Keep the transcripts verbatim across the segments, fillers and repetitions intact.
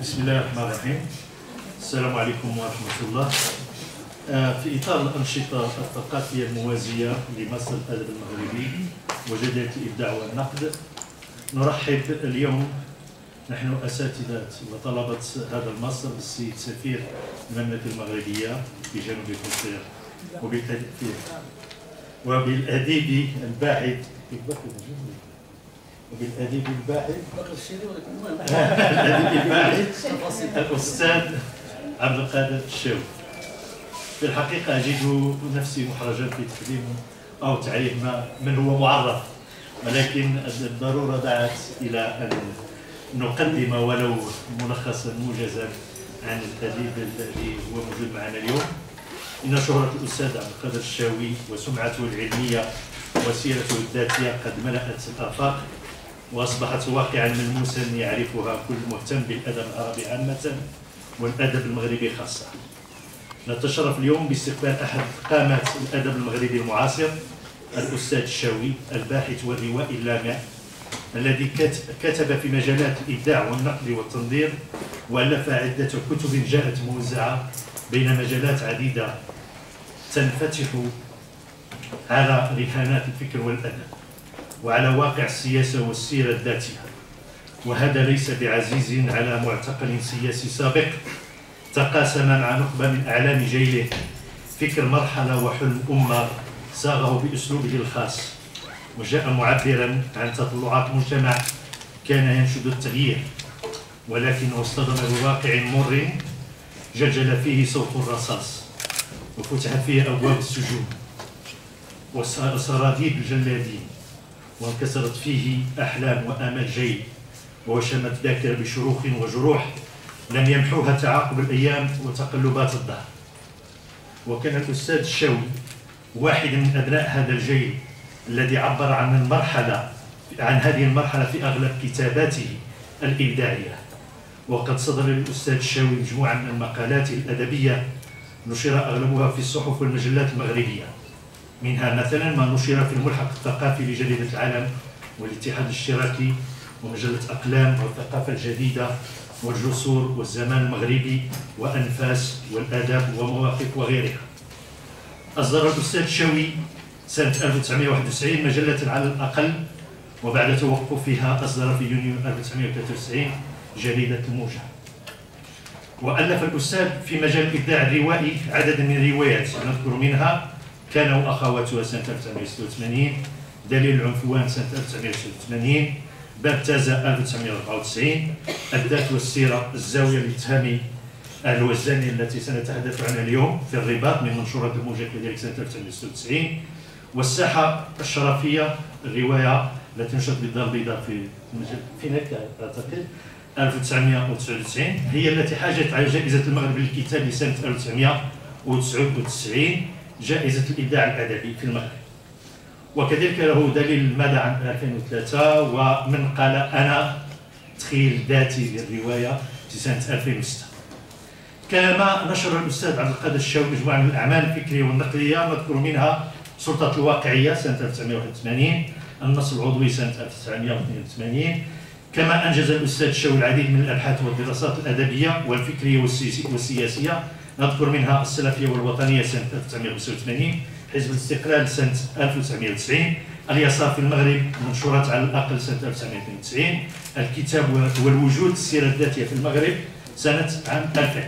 بسم الله الرحمن الرحيم. السلام عليكم ورحمة الله. في إطار الأنشطة الثقافية الموازية لمصر الأدب المغربي وجدية الإبداع والنقد، نرحب اليوم نحن أساتذة وطلبة هذا المصر بالسيد سفير المملكة المغربية في جنوب أفريقيا وبالأديب الباحث وبالأديب الباحث الأديب الباحث الأستاذ عبد القادر الشاوي. في الحقيقة أجد نفسي محرجا في تقديم أو تعريف ما من هو معرف، ولكن الضرورة دعت إلى أن نقدم ولو ملخصا موجزا عن الأديب الذي هو موجود معنا اليوم. إن شهرة الأستاذ عبد القادر الشاوي وسمعته العلمية وسيرته الذاتية قد ملأت الآفاق وأصبحت واقعا ملموسا يعرفها كل مهتم بالأدب العربي عامة والأدب المغربي خاصة. نتشرف اليوم باستقبال أحد قامات الأدب المغربي المعاصر، الأستاذ الشاوي، الباحث والروائي اللامع الذي كتب في مجالات الإبداع والنقد والتنظير، وألف عدة كتب جاءت موزعة بين مجالات عديدة تنفتح على رهانات الفكر والأدب وعلى واقع السياسة والسيرة الذاتية. وهذا ليس بعزيز على معتقل سياسي سابق تقاسم مع نخبة من أعلام جيله فكر مرحلة وحلم أمة صاغه بأسلوبه الخاص، وجاء معبرا عن تطلعات مجتمع كان ينشد التغيير، ولكن واصطدم بواقع مر جلجل فيه صوت الرصاص وفتحت فيه أبواب السجون وسراديب الجلادين، وانكسرت فيه أحلام وآمال جيل، ووشمت ذاكرة بشروخ وجروح لم يمحوها تعاقب الأيام وتقلبات الدهر. وكان الأستاذ الشاوي واحد من أبناء هذا الجيل الذي عبر عن المرحلة عن هذه المرحلة في أغلب كتاباته الإبداعية. وقد صدر للأستاذ الشاوي مجموعة من المقالات الأدبية نشر أغلبها في الصحف والمجلات المغربية، منها مثلا ما نشر في الملحق الثقافي لجريدة العالم والاتحاد الاشتراكي ومجلة أقلام والثقافة الجديدة والجسور والزمان المغربي وأنفاس والآداب ومواقف وغيرها. أصدر الأستاذ الشاوي سنة ألف وتسعمائة وواحد وتسعين مجلة على الأقل، وبعد توقفها أصدر في يونيو ألف وتسعمائة وثلاثة وتسعين جريدة الموجة. وألف الأستاذ في مجال الإبداع الروائي عددا من الروايات، نذكر منها كان وأخواتها سنة ألف وتسعمائة وستة وثمانين، دليل العنفوان سنة ألف وتسعمائة وستة وثمانين، باب تازا ألف وتسعمائة وأربعة وتسعين، الذات والسيرة، الزاوية لاتهام الوزاني التي سنتحدث عنها اليوم في الرباط من منشورات الموجة كذلك سنة ألف وتسعمائة وستة وتسعين، والساحة الشرفية الرواية التي نشرت بالدار البيضاء في في أعتقد ألف وتسعمائة وتسعة وتسعين، هي التي حازت على جائزة المغرب للكتاب لسنة ألف وتسعمائة وتسعة وتسعين، جائزة الإبداع الأدبي في المغرب. وكذلك له دليل المدى عن ألفين وثلاثة ومن قال أنا تخيل ذاتي للرواية في سنة ألفين وستة. كما نشر الأستاذ عبد القادر الشاوي مجموعة من الأعمال الفكرية والنقدية، نذكر منها سلطة الواقعية سنة ألف وتسعمائة وواحد وثمانين، النص العضوي سنة ألف وتسعمائة واثنين وثمانين. كما أنجز الأستاذ الشاوي العديد من الأبحاث والدراسات الأدبية والفكرية والسياسية، نذكر منها السلفية والوطنية سنة ألف وتسعمائة وخمسة وثمانين، حزب الاستقلال سنة ألف وتسعمائة وتسعين، اليسار في المغرب منشورات على الأقل سنة ألف وتسعمائة واثنين وتسعين، الكتاب والوجود السيرة الذاتية في المغرب سنة عام ألفين.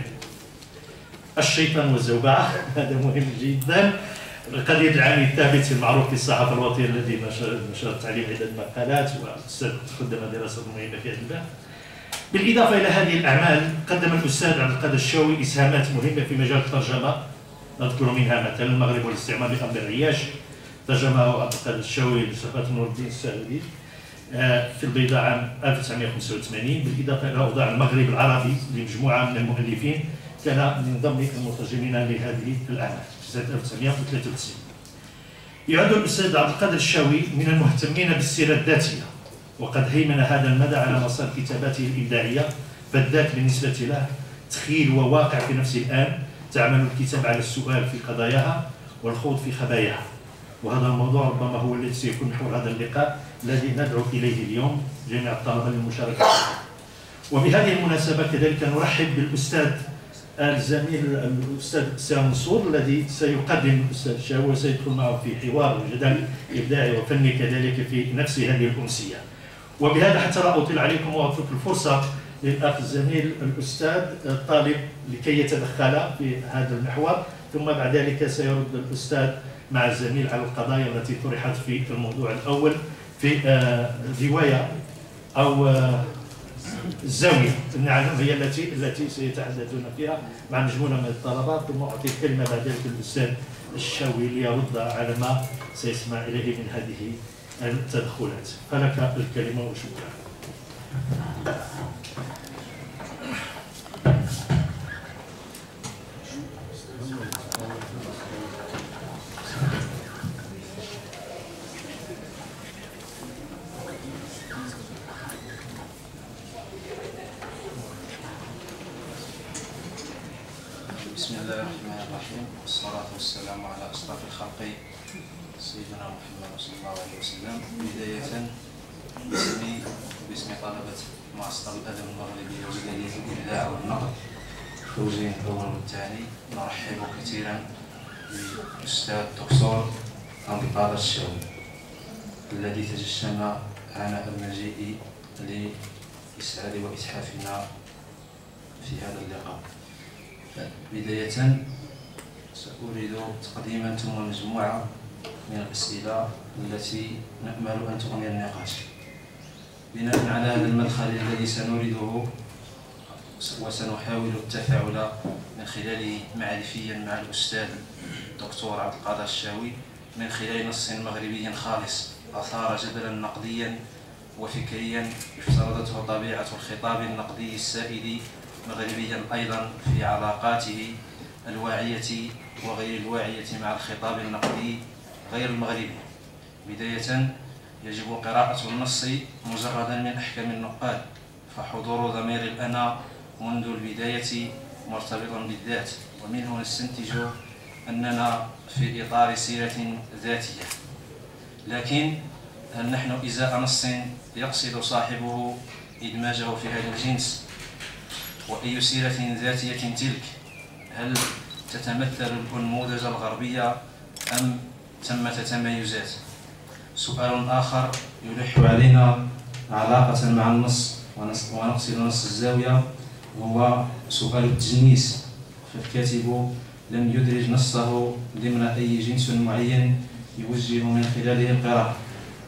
الشيطان والزوبعة هذا مهم جدا، قضية العامل الثابت المعروف في الصحافة الوطنية الذي نشرت عليه عدة مقالات وقدم دراسة مهمة في هذا الباب. بالإضافة إلى هذه الأعمال قدم الأستاذ عبد القادر الشاوي إسهامات مهمة في مجال الترجمة، نذكر منها مثلا المغرب والاستعمار لأمر الرياش، ترجمه عبد القادر الشاوي لصفات نور الدين السعودي في البيضاء عام ألف وتسعمائة وخمسة وثمانين، بالإضافة إلى أوضاع المغرب العربي لمجموعة من المؤلفين كان من ضمن المترجمين لهذه الأعمال في سنة ألف وتسعمائة وثلاثة وتسعين. يعد الأستاذ عبد القادر الشاوي من المهتمين بالسيرة الذاتية، وقد هيمن هذا المدى على مسار كتاباته الإبداعية، فالذات بالنسبة له تخيل وواقع في نفس الآن، تعمل الكتاب على السؤال في قضاياها والخوض في خباياها. وهذا الموضوع ربما هو الذي سيكون محور هذا اللقاء الذي ندعو إليه اليوم جميع الطلبة للمشاركة. وبهذه المناسبة كذلك نرحب بالأستاذ الزميل الأستاذ سام منصور الذي سيقدم الأستاذ الشاوي وسيدخل معه في حوار وجدل إبداعي وفني كذلك في نفس هذه الأمسية. وبهذا حتى لا أطيل عليكم وأترك الفرصة للأخ الزميل الأستاذ الطالب لكي يتدخل في هذا المحور، ثم بعد ذلك سيرد الأستاذ مع الزميل على القضايا التي طرحت في الموضوع الأول في رواية أو الزاوية النعم هي التي التي سيتحدثون فيها مع مجموعة من الطلبة، ثم أعطي الكلمة بعد ذلك للأستاذ الشاوي ليرد على ما سيسمع إليه من هذه التدخلات. فلك الكلمة وشكرا. بسم الله الرحمن الرحيم، والصلاة والسلام على أشرف الخلق سيدنا محمد صلى الله عليه وسلم. بداية باسمي وباسم طلبة معسكر الأدب المغربي وجالية الإبداع والنقد الزوجين الأول والثاني، نرحب كثيرا بالأستاذ الدكتور عبد القادر الشاوي الذي تجشم عناء المجيء لإسعاد وإتحافنا في هذا اللقاء. بداية سأريد تقديما ثم مجموعة من الأسئلة التي نأمل أن تغني النقاش. بناء على هذا المدخل الذي سنريده وسنحاول التفاعل من خلاله معرفيا مع الأستاذ الدكتور عبد القادر الشاوي من خلال نص مغربي خالص أثار جدلا نقديا وفكريا افترضته طبيعة الخطاب النقدي السائد مغربيا أيضا في علاقاته الواعية وغير الواعية مع الخطاب النقدي غير المغربي. بداية يجب قراءة النص مجردا من أحكام النقاد، فحضور ضمير الأنا منذ البداية مرتبط بالذات، ومنه نستنتج أننا في إطار سيرة ذاتية. لكن هل نحن إزاء نص يقصد صاحبه إدماجه في هذا الجنس؟ وأي سيرة ذاتية تلك؟ هل تتمثل الأنموذج الغربية أم ثمة تمايزات؟ سؤال آخر يلح علينا علاقة مع النص ونقصد نص الزاوية هو سؤال التجنيس، فالكاتب لم يدرج نصه ضمن أي جنس معين يوجه من خلاله القراءة.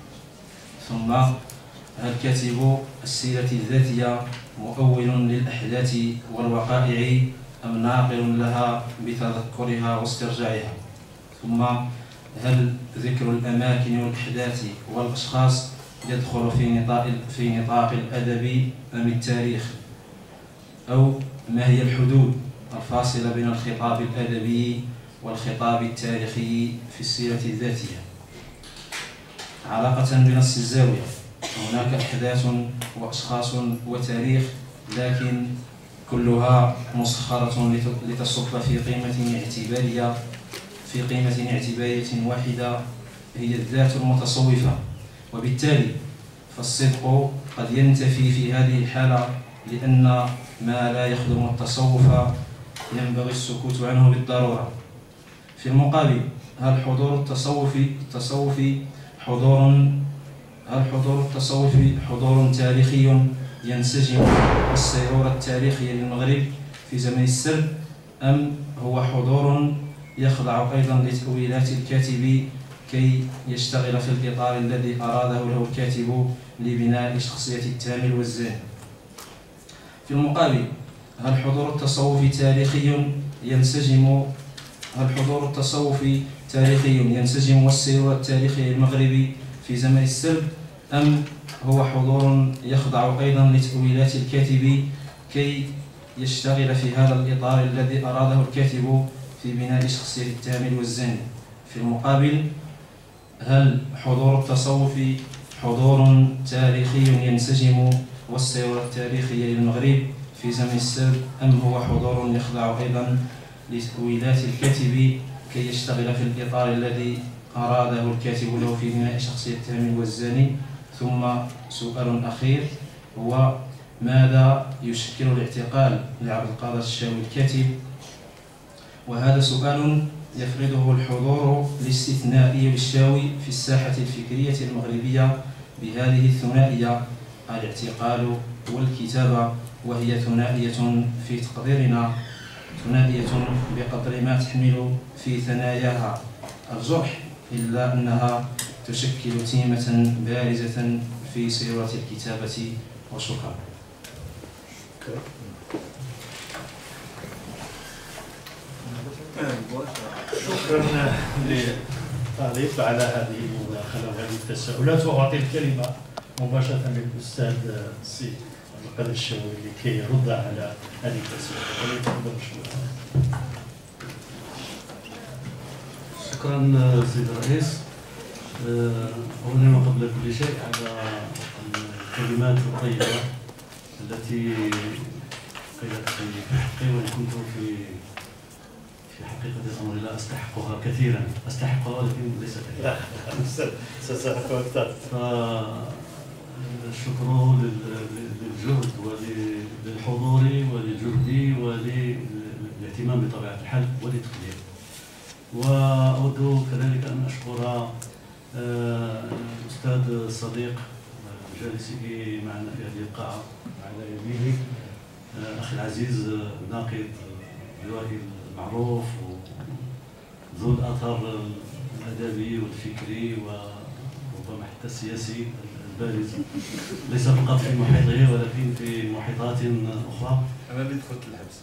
ثم هل كاتب السيرة الذاتية مؤول للأحداث والوقائع أم ناقل لها بتذكرها واسترجاعها؟ ثم هل ذكر الأماكن والأحداث والأشخاص يدخل في نطاق في نطاق الأدب أم التاريخ؟ أو ما هي الحدود الفاصلة بين الخطاب الأدبي والخطاب التاريخي في السيرة الذاتية؟ علاقة بنص الزاوية، هناك أحداث وأشخاص وتاريخ، لكن كلها مسخرة لتصب في قيمة اعتبارية في قيمة اعتبارية واحدة هي الذات المتصوفة، وبالتالي فالصدق قد ينتفي في هذه الحالة، لأن ما لا يخدم التصوف ينبغي السكوت عنه بالضرورة. في المقابل هل حضور التصوف التصوف حضور هل حضور التصوف حضور تاريخي ينسجم والسيرورة التاريخية للمغرب في زمن السرد، أم هو حضور يخضع أيضا لتأويلات الكاتب كي يشتغل في الإطار الذي أراده له الكاتب لبناء شخصية التامل والزاني؟ في المقابل هل حضور التصوف تاريخي ينسجم هل حضور التصوف تاريخي ينسجم والسيرورة التاريخية للمغرب في زمن السرد، أم هو حضور يخضع أيضا لتأويلات الكاتب كي يشتغل في هذا الإطار الذي أراده الكاتب في بناء شخصية التامل والزاني؟ في المقابل هل حضور التصوف حضور تاريخي ينسجم والسيرورة التاريخية للمغرب في زمن السرد، أم هو حضور يخضع أيضا لتأويلات الكاتب كي يشتغل في الإطار الذي أراده الكاتب له في بناء شخصية التامل والزاني؟ ثم سؤال أخير هو ماذا يشكل الاعتقال لعبد القادر الشاوي الكاتب؟ وهذا سؤال يفرضه الحضور الاستثنائي للشاوي في الساحة الفكرية المغربية بهذه الثنائية الاعتقال والكتابة، وهي ثنائية في تقديرنا ثنائية بقدر ما تحمل في ثناياها الجرح، إلا أنها تشكل تيمة بارزة في سيرة الكتابة. وشكرا. شكرا للطالب على هذه المداخلة وهذه التساؤلات، وأعطي الكلمة مباشرة للأستاذ السي عبد القادر الشاوي لكي يرد على هذه التساؤلات. وليتفضل مشكورا. شكرا سيد الرئيس. أولا وقبل كل شيء على الكلمات الطيبة التي قيلت في حقي، وإن كنت في في حقيقة الأمر لا أستحقها كثيرا، أستحقها ولكن ليس كثيرا. سأستحق أكثر. فالشكر للجهد وللحضور وللجهد وللاهتمام بطبيعة الحال وللتقدير. وأود كذلك أن أشكر الأستاذ الصديق جالسه معنا في هذه القاعة على يمينه أخي العزيز ناقد روائي المعروف وذو الأثر الأدبي والفكري وربما حتى السياسي البارز، ليس فقط في محيطه ولكن في محيطات أخرى. أنا اللي دخلت الحبس.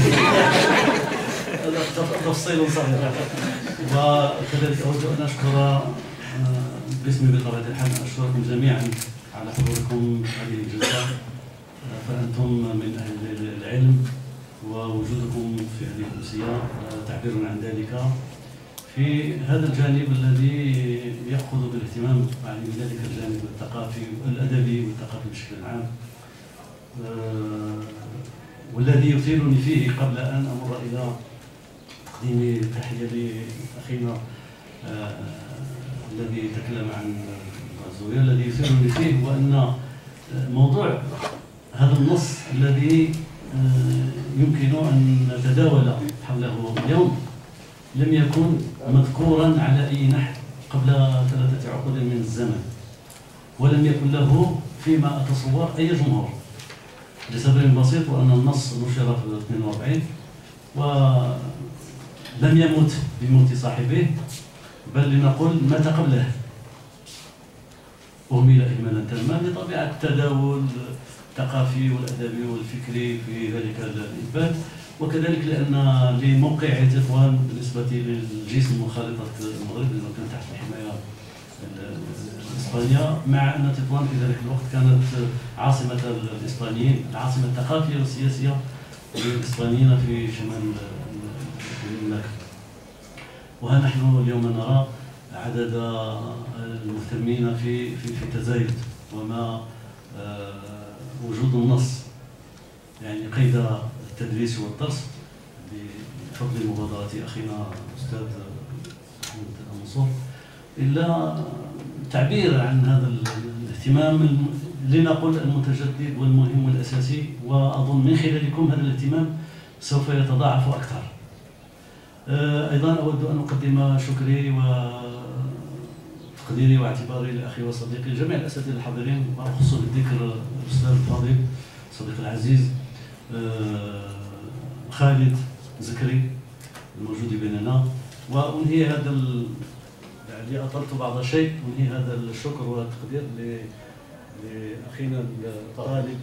هذا تفصيل صغير. وكذلك أود أن أشكر باسمي بطبيعة الحال أشكركم جميعا على حضوركم هذه الجلسة، فأنتم من أهل العلم ووجودكم في هذه الأمسية تعبير عن ذلك في هذا الجانب الذي يأخذ بالاهتمام يعني بذلك الجانب الثقافي والأدبي والثقافي بشكل عام، والذي يثيرني فيه قبل أن أمر إلى تقديم تحية لأخينا الذي تكلم عن الزوية. الذي يثيرني فيه هو أن موضوع هذا النص الذي يمكن أن نتداول حوله اليوم لم يكن مذكورا على أي نحو قبل ثلاثة عقود من الزمن، ولم يكن له فيما أتصور أي جمهور، لسبب بسيط، وأن النص نشر في اثنين وأربعين ولم يمت بموت صاحبه، بل لنقول مات قبله، أهمل إهمالا تاما بطبيعة التداول الثقافي والأدبي والفكري في ذلك الإثبات، وكذلك لأن لموقع تطوان بالنسبة للجسم وخارطة المغرب لأنه كان تحت الحماية الإسبانية، مع أن تطوان في ذلك الوقت كانت عاصمة الإسبانيين، العاصمة الثقافية والسياسية للإسبانيين في شمال المملكة. وها نحن اليوم نرى عدد المهتمين في في في تزايد، وما وجود النص يعني قيد التدريس والدرس بفضل مبادرة أخينا الأستاذ محمد منصور، إلا تعبير عن هذا الاهتمام لنقل المتجدد والمهم والأساسي، وأظن من خلالكم هذا الاهتمام سوف يتضاعف أكثر. أيضا أود أن أقدم شكري وتقديري واعتباري لأخي وصديقي جميع الأساتذة الحاضرين، وأخص بالذكر الأستاذ الفاضل صديقي العزيز خالد زكري الموجود بيننا. وأنهي هذا ال... يعني أطلت بعض الشيء، أنهي هذا الشكر والتقدير لأخينا الطالب.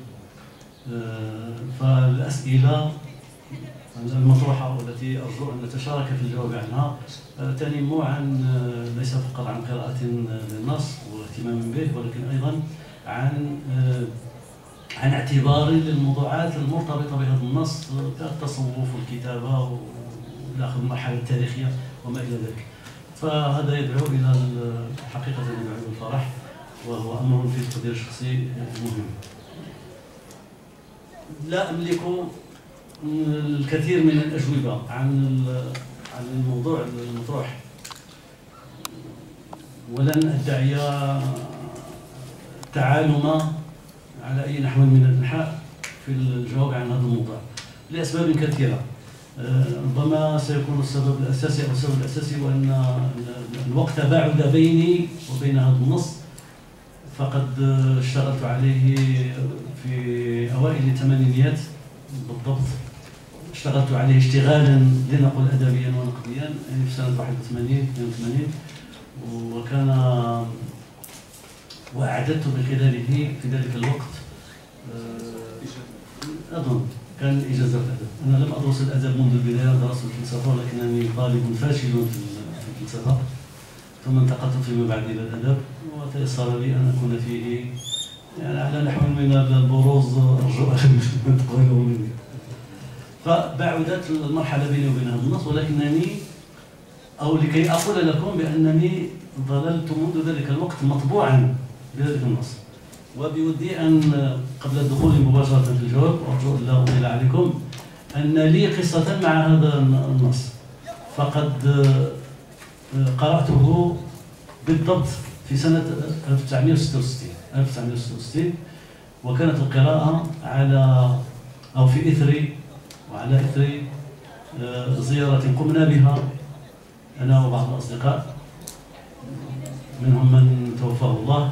فالأسئلة المطروحة والتي أرجو أن نتشارك في الجواب عنها تنم عن ليس فقط عن قراءة للنص واهتمام به، ولكن أيضا عن عن اعتبار للموضوعات المرتبطة بهذا النص كالتصوف والكتابة والى المرحلة التاريخية وما إلى ذلك. فهذا يدعو إلى حقيقة يدعو إلى الفرح، وهو أمر في تقدير شخصي مهم. لا أملك الكثير من الأجوبة عن عن الموضوع المطروح، ولن أدعي تعالم على أي نحو من الأنحاء، في الجواب عن هذا الموضوع لأسباب كثيرة. ربما سيكون السبب الأساسي أو السبب الأساسي هو أن الوقت بعد بيني وبين هذا النص، فقد اشتغلت عليه في أوائل الثمانينيات بالضبط. اشتغلت عليه اشتغالا لنقل أدبيا ونقديا يعني في سنة واحد وثمانين اثنين وثمانين، وكان وأعددت من خلاله في ذلك الوقت أظن كان إجازة الأدب. أنا لم أدرس الأدب منذ البداية، درست الفلسفة ولكنني طالب فاشل في الفلسفة، ثم انتقلت فيما بعد إلى الأدب وتيسر لي أن أكون فيه يعني على نحو من البروز أرجو أن تقبلوا مني. فبعدت المرحلة بيني وبين هذا النص، ولكنني أو لكي أقول لكم بأنني ظللت منذ ذلك الوقت مطبوعا بذلك النص. وبودي أن قبل الدخول مباشرة في الجواب، وأرجو أن لا أطيل عليكم، أن لي قصة مع هذا النص. فقد قرأته بالضبط في سنة ألف وتسعمائة وستة وستين، وكانت القراءة على أو في إثر وعلى إثر زيارة قمنا بها أنا وبعض الأصدقاء، منهم من توفاه الله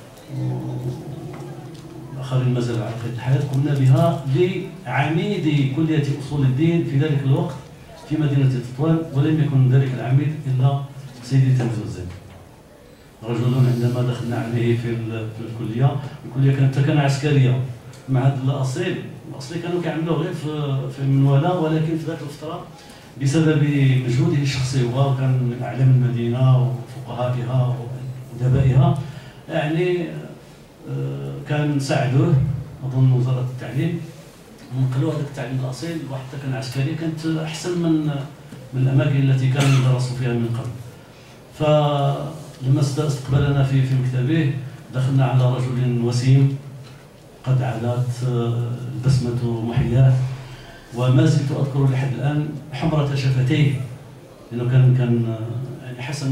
وآخرين ما زالوا على قيد الحياة. قمنا بها لعميد كلية أصول الدين في ذلك الوقت في مدينة تطوان، ولم يكن ذلك العميد إلا سيدي تنزوزين، رجل عندما دخلنا عليه في الكلية. الكلية كانت تكن عسكرية. المعهد الأصيل الأصلي كانوا كيعملوه غير في المنوالة، ولكن في ذاك الفترة بسبب مجهوده الشخصي هو كان من أعلام المدينة وفقهائها وأدبائها، يعني كان ساعدوه أظن وزارة التعليم، ونقلوا هذاك التعليم الأصيل لواحد التكن عسكري كانت أحسن من من الأماكن التي كانوا يدرسوا فيها من قبل. فلما استقبلنا في في مكتبه دخلنا على رجل وسيم قد علت البسمة محياه، وما زلت أذكر لحد الآن حمرة شفتيه، لأنه كان كان يعني حسن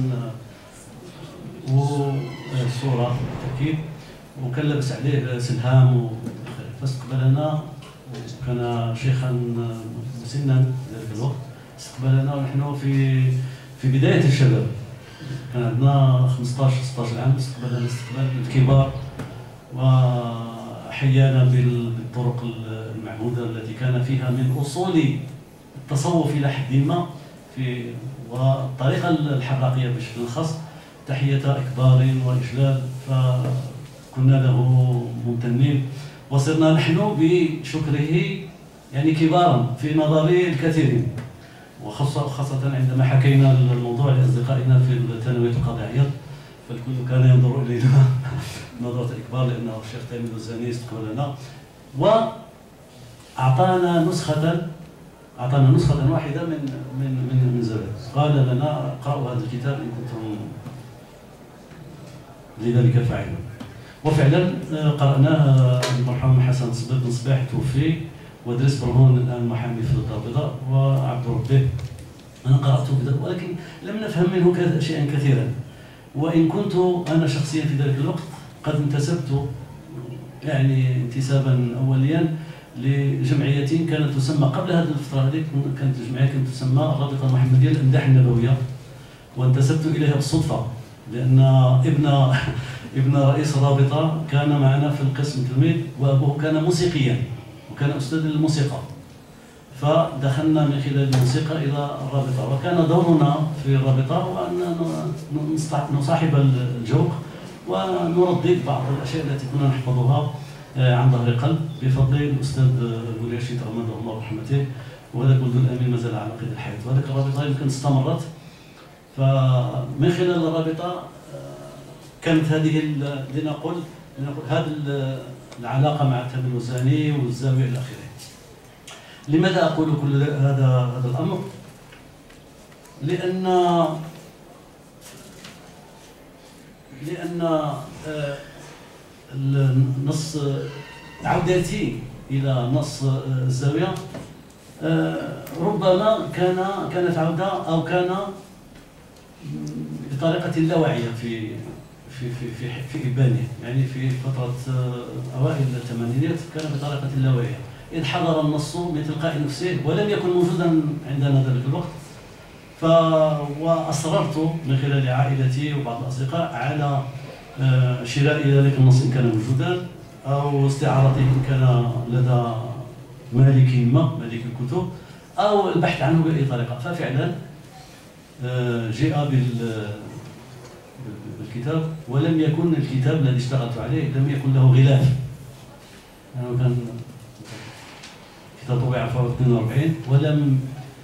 وصورة بالتأكيد، وكان لابس عليه سلهام. فاستقبلنا، وكان شيخا مسنا في ذلك الوقت، استقبلنا ونحن في في بداية الشباب، كان عندنا خمسطاش ستطاش عام. استقبلنا استقبال الكبار وحيانا بالطرق المعهودة التي كان فيها من أصول التصوف إلى حد ما، في والطريقة الحراقية بشكل خاص، تحية إكبار وإجلال، فكنا له ممتنين، وصرنا نحن بشكره يعني كبارا في نظر الكثيرين، وخاصة عندما حكينا الموضوع لأصدقائنا في الثانوية القاضي عياض، فالكل كان ينظر إلينا نظرة الإكبار لأنه الشيخ تامر الزاني استقبلنا وأعطانا نسخة أعطانا نسخة واحدة من من من من زوال. قال لنا اقرأوا هذا الكتاب إن كنتم لذلك فاعلون. وفعلا قرأناه. المرحوم حسن بن صباح توفي، وادريس برهون الآن محامي في الدار البيضاء، وعبد ربه أنا قرأته بذلك، ولكن لم نفهم منه شيئا كثيرا. وإن كنت أنا شخصيا في ذلك الوقت قد انتسبت يعني انتسابا أوليا لجمعية كانت تسمى قبل هذه الفترة هذه، كانت جمعية كانت تسمى الرابطة المحمدية للإمداح النبوية، وانتسبت إليها بالصدفة لأن ابن ابن رئيس الرابطة كان معنا في القسم تلميذ، وأبوه كان موسيقيا وكان أستاذ للموسيقى، فدخلنا من خلال الموسيقى إلى الرابطة. وكان دورنا في الرابطة هو أن نصاحب الجوق ونردد بعض الأشياء التي كنا نحفظها عن ظهر قلب بفضل الأستاذ بوريشيد رحمه الله ورحمته، وهذاك ولد الأمين ما زال على قيد الحياة. وهذيك الرابطة يمكن استمرت، فمن خلال الرابطة كانت هذه لنقل لنقل هذه العلاقة مع تامر الزاني والزاوية إلى آخره. لماذا أقول كل هذا هذا الأمر؟ لأن لأن النص عودتي إلى نص الزاوية ربما كان كانت عودة أو كان بطريقة لا واعية في في في في في إبانه، يعني في فترة أوائل الثمانينات كان بطريقة لا واعية. إذ حضر النص من تلقاء نفسه ولم يكن موجودا عندنا ذلك الوقت. ف وأصررت من خلال عائلتي وبعض الأصدقاء على شراء ذلك النص إن كان موجودا أو استعارته إن كان لدى مالك ما مالك الكتب أو البحث عنه بأي طريقة. ففعلا جاء بالكتاب، ولم يكن الكتاب الذي اشتغلت عليه لم يكن له غلاف. يعني كان كتاب طبع في اثنين وأربعين ولم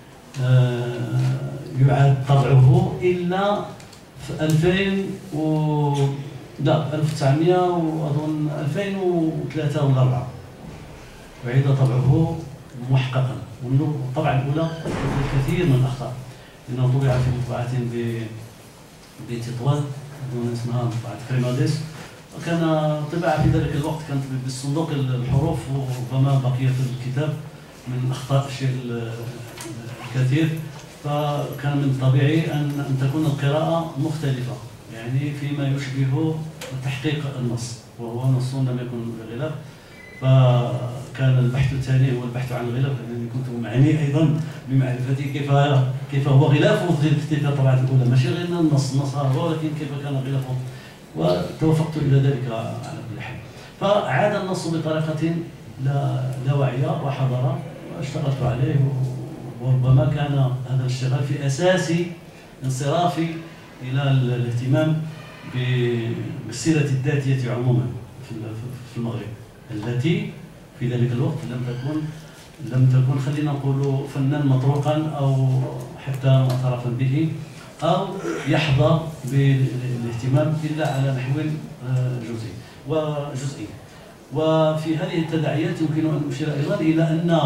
يعاد طبعه إلا في ألفين و لا ألف وتسعمائة وأظن ألفين وثلاثة ولا أربعة أعيد طبعه محققا. والطبعة الأولى الكثير من الأخطاء لأنه طبع في مطبعة بتطوان اسمها مطبعة كريماديس، وكان طبع في ذلك الوقت كانت بالصندوق الحروف وما بقي في الكتاب من أخطاء الشيء الكثير. فكان من الطبيعي أن أن تكون القراءة مختلفة، يعني فيما يشبه تحقيق النص وهو نص لم يكن بغلاف. فكان البحث الثاني هو البحث عن الغلاف، لأنني كنت معني أيضا بمعرفة كيف كيف هو غلافه في تلك الطبعة الأولى، ماشي غير النص النص هو ولكن كيف كان غلافه، وتوفقت إلى ذلك على كل حال. فعاد النص بطريقة لا لا واعية وحضر واشتغلت عليه، وربما كان هذا الاشتغال في أساس انصرافي إلى الاهتمام بالسيرة الذاتية عموما في المغرب، التي في ذلك الوقت لم تكن لم تكن خلينا نقول فنان مطروقا او حتى معترفا به او يحظى بالاهتمام الا على نحو جزئي وجزئي. وفي هذه التداعيات يمكن ان اشير ايضا الى ان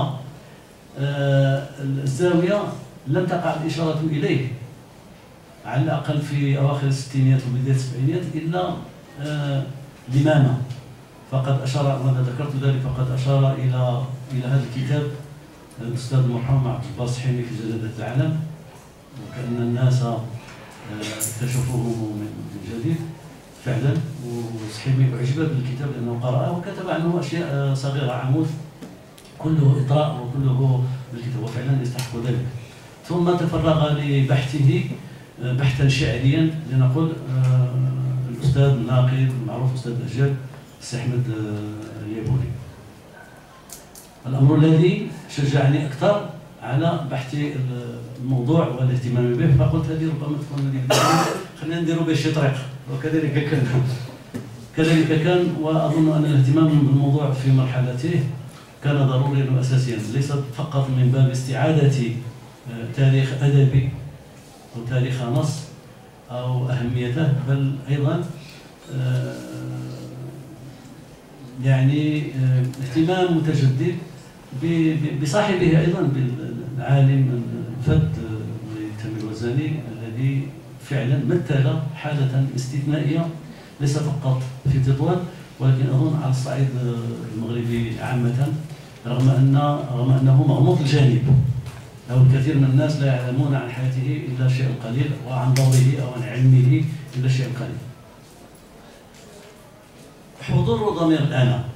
الزاويه لم تقع الاشاره اليه على الاقل في اواخر الستينيات وبدايه السبعينيات الا لماما. فقد اشار، وانا ذكرت ذلك، فقد اشار الى الى هذا الكتاب الاستاذ المرحوم عبد الباسط حيمي في جلاله العالم، وكان الناس اكتشفوه من جديد فعلا، وحيمي اعجب بالكتاب لانه قرأه وكتب عنه اشياء صغيره، عمود كله اطراء وكله بالكتاب، وفعلا يستحق ذلك. ثم تفرغ لبحثه بحثا شعريا، لنقول الاستاذ الناقد المعروف استاذ الدجال السي احمد اليابوري. الامر الذي شجعني اكثر على بحث الموضوع والاهتمام به، فقلت هذه ربما تكون هذه خلينا نديروا به شي طريق، وكذلك كان كذلك كان واظن ان الاهتمام بالموضوع في مرحلته كان ضروريا واساسيا، ليس فقط من باب استعاده تاريخ ادبي او تاريخ نص او اهميته، بل ايضا يعني اهتمام متجدد بصاحبه ايضا، بالعالم الفذ تامر الوزاني الذي فعلا مثل حاله استثنائيه ليس فقط في تطوان ولكن اظن على الصعيد المغربي عامه، رغم ان رغم انه مغموض الجانب، او الكثير من الناس لا يعلمون عن حياته الا الشيء القليل وعن دوره او عن علمه الا الشيء القليل. حضور ضمير الأنا.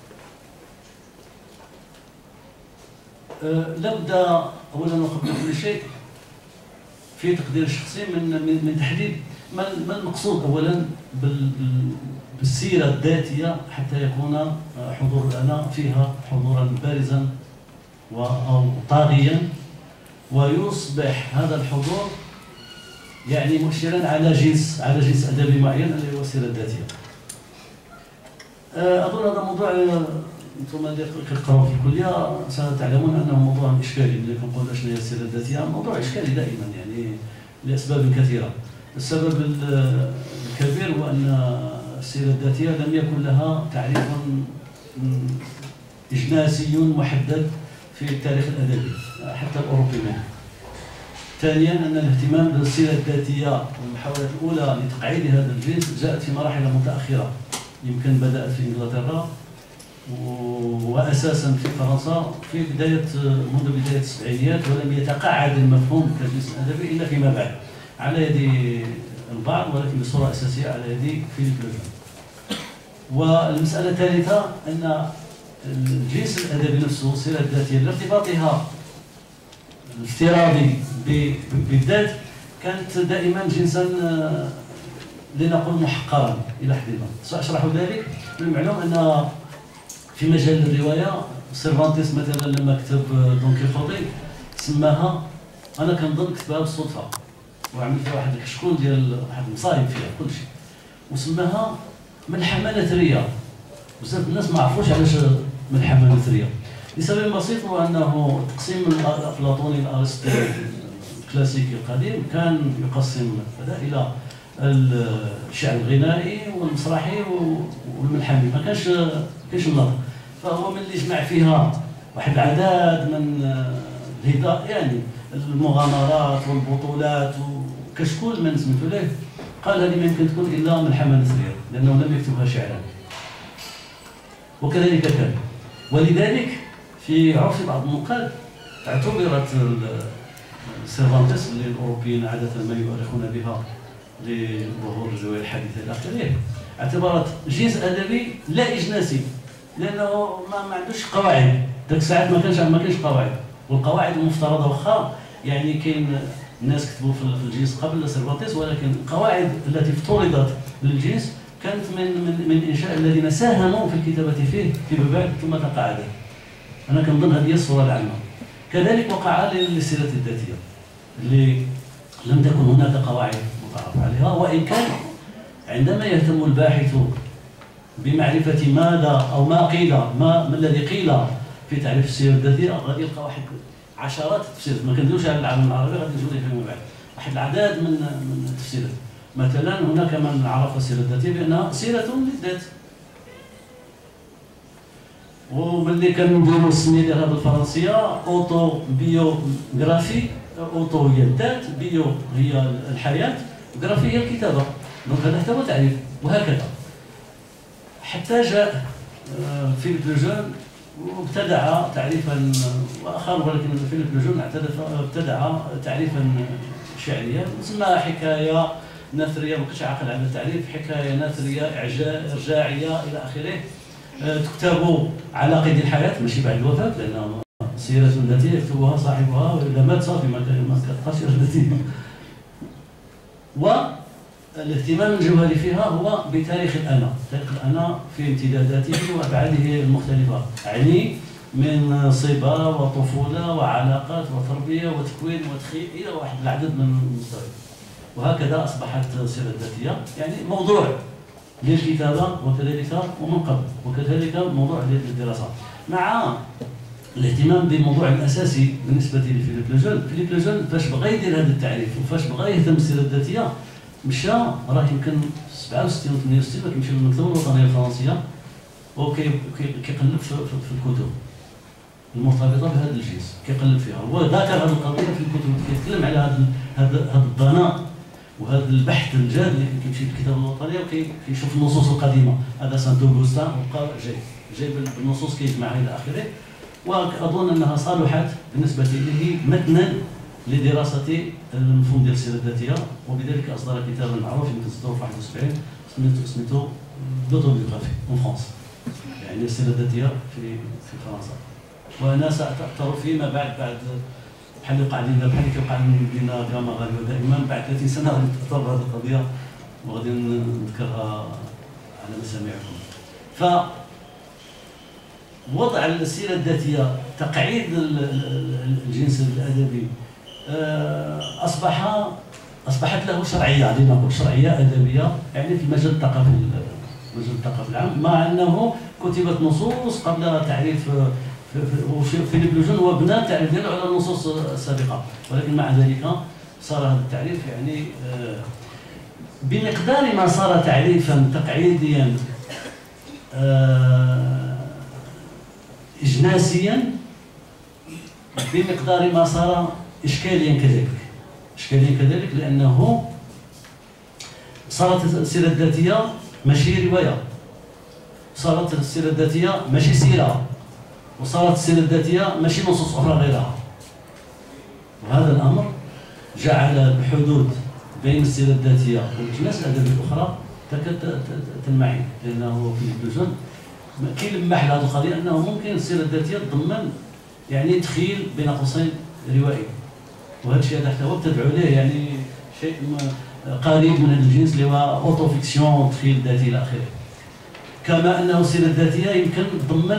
أه نبدأ أولا وقبل كل شيء في تقدير الشخصي من من, من تحديد ما المقصود أولا بالسيرة الذاتية حتى يكون حضور الأنا فيها حضورا بارزا أو طاغيا، ويصبح هذا الحضور يعني مؤشرا على جنس على جنس أدبي معين اللي هو السيرة الذاتية. أظن هذا موضوع أنتم اللي كتقراو في الكلية ستعلمون أنه موضوع إشكالي. ملي كنقول شنو هي السيرة الذاتية، موضوع إشكالي دائما يعني لأسباب كثيرة. السبب الكبير هو أن السيرة الذاتية لم يكن لها تعريف إجناسي محدد في التاريخ الأدبي حتى الأوروبي منه. ثانيا أن الاهتمام بالسيرة الذاتية والمحاولات الأولى لتقعيد هذا الجنس جاءت في مراحل متأخرة، يمكن بدأت في إنجلترا وأساسا في فرنسا في بداية منذ بداية السبعينيات، ولم يتقاعد المفهوم كجنس أدبي إلا فيما بعد على يد البعض، ولكن بصورة أساسية على يد فيليب لوجان. والمسألة الثالثة أن الجنس الادبي نفسه السيره الذاتيه لارتباطها الافتراضي بالذات كانت دائما جنسا لنقول محقرا الى حد ما. ساشرح ذلك. من المعلوم ان في مجال الروايه سيرفانتيس مثلا لما كتب دون كيخوتي سماها، انا كنظن كتبها بالصدفه وعمل فيها واحد الكشكول ديال واحد المصايب فيها كل شيء، وسماها ملحمه نثريه. بزاف الناس ما عرفوش علاش ملحمه نثريه، لسبب بسيط هو انه التقسيم الافلاطوني الارسطو الكلاسيكي القديم كان يقسم هذا الى الشعر الغنائي والمسرحي والملحمي، ما كانش كاينش النظر. فهو من اللي جمع فيها واحد العدد من الهداء يعني المغامرات والبطولات وكشكول من سميتو ليه، قال هذه ما يمكن تكون الا ملحمه نثريه لانه لم يكتبها شعرا. وكذلك كان، ولذلك في عرف بعض النقاد اعتبرت سيرفانتيس اللي الاوروبيين عاده ما يؤرخون بها لظهور الروايه الحديثه الى اخره، اعتبرت جنس ادبي لا اجناسي لانه ما, ما عندوش قواعد. ذاك الساعات ما كانش ما كانش قواعد، والقواعد المفترضه واخا يعني كاين الناس كتبوا في الجنس قبل سيرفانتيس، ولكن القواعد التي افترضت للجنس كانت من من من انشاء الذين ساهموا في الكتابه فيه فيما بعد ثم تقاعدوا. انا كنظن هذه الصوره العامه. كذلك وقع للسيره الذاتيه اللي لم تكن هناك قواعد متعارف عليها، وان كان عندما يهتم الباحث بمعرفه ماذا او ما قيل ما, ما الذي قيل في تعريف السيره الذاتيه غادي يلقى واحد عشرات التفسيرات. ما كندويوش على العالم العربي، غادي نجيو ليه فيما بعد واحد العدد من من التفسيرات. مثلا هناك من عرف السيره الذاتيه بانها سيره للذات، وملي كنديروا السميه ديالها بالفرنسيه اوتو بيوغرافي. اوتو هي الذات، بيو هي الحياه، غرافي هي الكتابه. دونك هذا حتى هو تعريف. وهكذا حتى جاء فيليب لوجون وابتدع تعريفا واخر، ولكن فيليب لوجون ابتدع تعريفا شعريا سماها حكايه نثريه. ما كنتش عاقل على التعريف، حكايه نثريه ارجاعيه الى اخره، تكتب على قيد الحياه ماشي بعد الوفاه، لان سيره ذاتيه يكتبها صاحبها واذا مات صافي ما كتبقاش سيره ذاتيه. والاهتمام الجوهري فيها هو بتاريخ الانا، تاريخ الانا في امتداداته وابعاده المختلفه، يعني من صبا وطفوله وعلاقات وتربيه وتكوين وتخيل الى واحد العدد من المستويات. وهكذا اصبحت السيره الذاتيه يعني موضوع للكتابه وكذلك ومن قبل، وكذلك موضوع للدراسه، مع الاهتمام بالموضوع الاساسي بالنسبه لفيليب لوجون. فيليب لوجون فاش بغى يدير هذا التعريف وفاش بغى يهتم بالسيره الذاتيه مشى راه يمكن سبعة وستين و ثمانية وستين كيمشي للمكتبه الوطنيه الفرنسيه وكيقلب في, في, في الكتب المرتبطه بهذا الجنس، كيقلب فيها. هو ذكر هذه القضيه في الكتب، كيتكلم على هذا هذا هذا الضناء وهذا البحث الجاد اللي كيمشي للكتابه الوطنيه وكيشوف النصوص القديمه. هذا سانت اوغوستان وبقى جاي جاي بالنصوص كيجمعها الى اخره. واظن انها صالحت بالنسبه لي متنا لدراسه المفهوم ديال السيره الذاتيه، وبذلك اصدر كتابا معروف يمكن صدره في واحد وسبعين سميتو سميتو دوتوبيوغرافي اون فرانس، يعني السيره الذاتيه في في فرنسا. وانا ساتاثر فيما بعد بعد بحال اللي وقع لنا بحال اللي كيوقع لنا كما غالبا دائما بعد ثلاثين سنه غادي نتاثر بهذه القضيه وغادي نذكرها على مسامعكم. ف وضع السيره الذاتيه تقعيد الجنس الادبي اصبح اصبحت له شرعيه، لنقول شرعيه ادبيه يعني في المجال الثقافي المجال الثقافي العام، مع انه كتبت نصوص قبل تعريف فيليب لوجون هو بنى التعريف ديالو على النصوص السابقه، ولكن مع ذلك صار هذا التعريف يعني بمقدار ما صار تعريفا تقعيديا إجناسيا بمقدار ما صار إشكاليا كذلك. إشكاليا كذلك لأنه صارت السيرة الذاتية ماشي رواية، صارت السيرة الذاتية ماشي سيرة، وصارت السيرة الذاتية ماشي نصوص أخرى غيرها. وهذا الأمر جعل الحدود بين السيرة الذاتية والأجناس الأدبية الأخرى تكاد تنمحي، لأنه فيليب لوجون كيلمح لهذه القضيه انه ممكن السيره الذاتيه تضمن يعني تخيل بين قوسين روائي، وهذا الشيء هذا حتى هو ابتدعوا عليه يعني شيء قريب من الجنس اللي هو اوتو فيكسيون، تخيل ذاتي الى اخره. كما انه السيره الذاتيه يمكن تضمن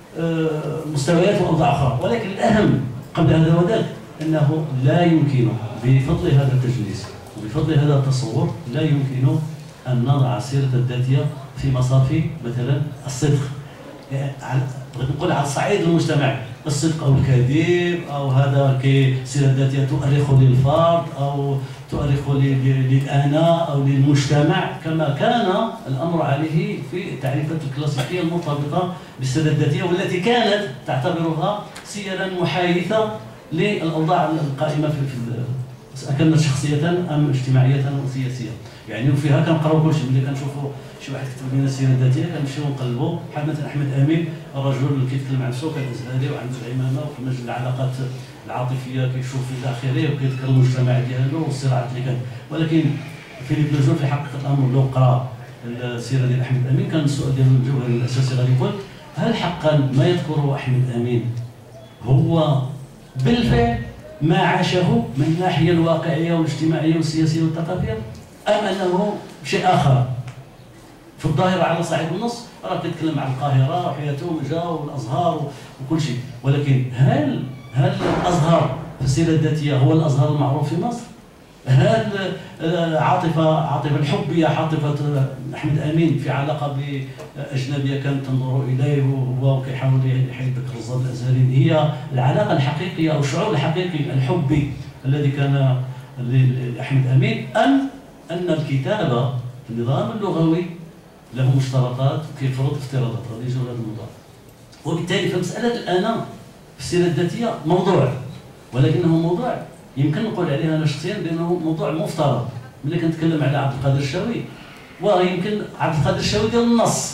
مستويات واوضاع اخرى، ولكن الاهم قبل هذا وذاك انه لا يمكن بفضل هذا التجليس وبفضل هذا التصور لا يمكن ان نضع السيره الذاتيه في مصاف مثلا الصدق، يعني نقول على الصعيد المجتمعي، الصدق او الكذب او هذا كسيره ذاتيه تؤرخ للفرد او تؤرخ للانا او للمجتمع، كما كان الامر عليه في التعريفات الكلاسيكيه المرتبطه بالسيره الذاتيه، والتي كانت تعتبرها سيرا محايثه للاوضاع القائمه في في كانت شخصيه ام اجتماعيه او سياسيه. يعني وفيها كنقراو كلشي، ملي كنشوفوا شي واحد كتب لنا السيره الذاتيه كنمشيو نقلبوا، بحال مثلا احمد امين الرجل اللي كيتكلم عن نفسه كالازهري وعنده العمامه وفي مجال العلاقات العاطفيه كيشوف الى اخره وكيذكر المجتمع ديالو والصراعات اللي كان. ولكن فيليب لوجون في حقيقه الامر لو قرا السيره ديال احمد امين كان السؤال ديالو الجوهري الاساسي غادي يكون هل حقا ما يذكره احمد امين هو بالفعل ما عاشه من الناحيه الواقعيه والاجتماعيه والسياسيه والثقافيه، ام انه شيء اخر؟ في الظاهره على صعيد النص راه كيتكلم عن القاهره وحياته وجا والازهار وكل شيء، ولكن هل هل الازهر في السيره الذاتيه هو الازهر المعروف في مصر؟ هل عاطفه عاطفه الحبيه عاطفه احمد امين في علاقه باجنبيه كانت تنظر اليه وهو كيحاول يذكر الرصاد الازهري هي العلاقه الحقيقيه او الشعور الحقيقي الحبي الذي كان لاحمد امين، ام ان الكتابه في النظام اللغوي له مشترطات وكيفرض افتراضات؟ غادي يجيو هذا الموضوع. وبالتالي فمساله الانا في السيره الذاتيه موضوع، ولكنه موضوع يمكن نقول عليه انا شخصيا بانه موضوع مفترض. ملي كنتكلم على عبد القادر الشاوي ويمكن عبد القادر الشاوي ديال النص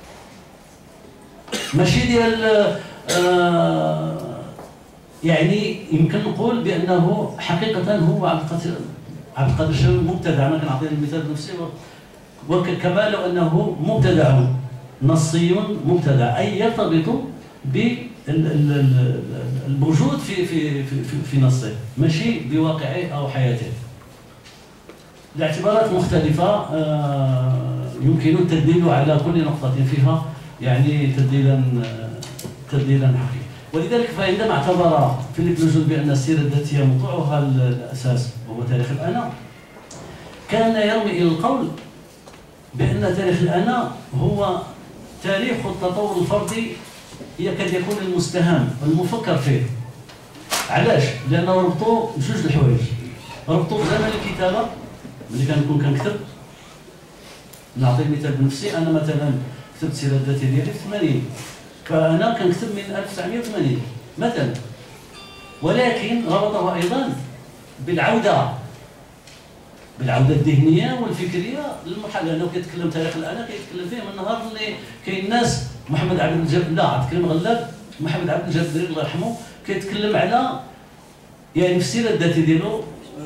ماشي ديال آه يعني يمكن نقول بانه حقيقه هو عبد القادر عبد القادر الشاوي مبتدع. انا كنعطي المثال بنفسي وكما لو انه مبتدع نصي مبتدع اي يرتبط بالموجود في في في في نصه ماشي بواقعه او حياته. لاعتبارات مختلفه يمكن التدليل على كل نقطه فيها يعني تدليلا تدليلا حقيقي. ولذلك فعندما اعتبر فيليب لوجون بان السيره الذاتيه موضوعها الاساس وهو تاريخ الانا، كان يرمي الى القول بأن تاريخ الأنا هو تاريخ التطور الفردي يكاد يكون المستهام والمفكر فيه. علاش؟ لأنه ربطوا بجوج الحوايج، ربطوا بزمن الكتابة ملي كنكون كنكتب. نعطي مثال بنفسي، أنا مثلا كتبت السيرة الذاتية ديالي في ثمانين، فأنا كنكتب من ألف وتسعمائة وثمانين مثلا، ولكن ربطه أيضا بالعودة بالعوده الذهنيه والفكريه للمرحله، لانه كيتكلم تاريخ الانا كيتكلم فيه من النهار اللي كاين ناس محمد عبد الجبار لا تكلم غلاب محمد عبد الجبار الله يرحمه كيتكلم على يعني في السيره الذاتيه ديالو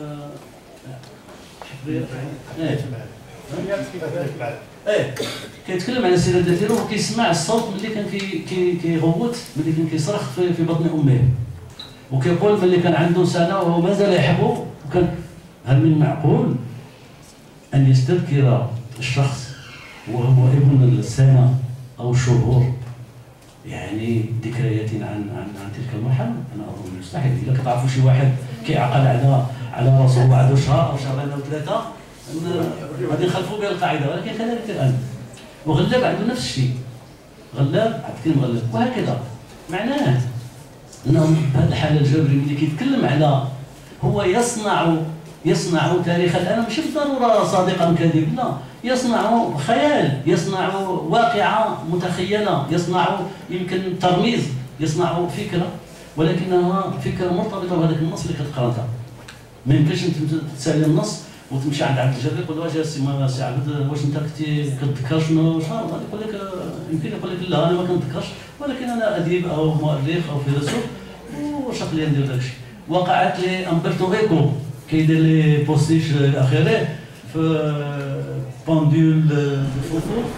ايه كيتكلم على السيره الذاتيه ديالو وكيسمع الصوت ملي كان كي كيغوت ملي كان كيصرخ في, في بطن امه، وكيقول ملي كان عنده سنه وهو مازال يحبو. وكان هل من معقول أن يستذكر الشخص وهو ابن السنة أو الشهور يعني ذكريات عن عن عن تلك المرحلة؟ أنا أظن مستحيل. إذا كتعرفوا شي واحد كيعقل على على راسه بعد شهر أو شهرين أو ثلاثة غادي نخالفوا بها القاعدة، ولكن كذلك الآن. وغلاب عنده نفس الشيء، غلاب عاد كلمة غلاب وهكذا. معناه أنه بهذه الحالة الجبري ملي كيتكلم على هو يصنع يصنع تاريخ الآن ماشي بالضرورة صادقا كاذب، لا، يصنع خيال، يصنع واقعة متخيلة، يصنع يمكن ترميز، يصنع فكرة، ولكنها فكرة مرتبطة بهذاك النص اللي كتقراها. ما يمكنش انت تسالي النص وتمشي عند عبد الجليل تقول له واش السي سي عبد واش انت كنتي كتذكر شنو شهر؟ غادي يقول لك يمكن يقول لك لا انا ما كنتذكرش، ولكن انا اديب او مؤرخ او فيلسوف واش خلينا ندير داكشي. وقعت لي امبرتو ايكو كيدير لي بوستيش الى اخره في بوندول دو فوفو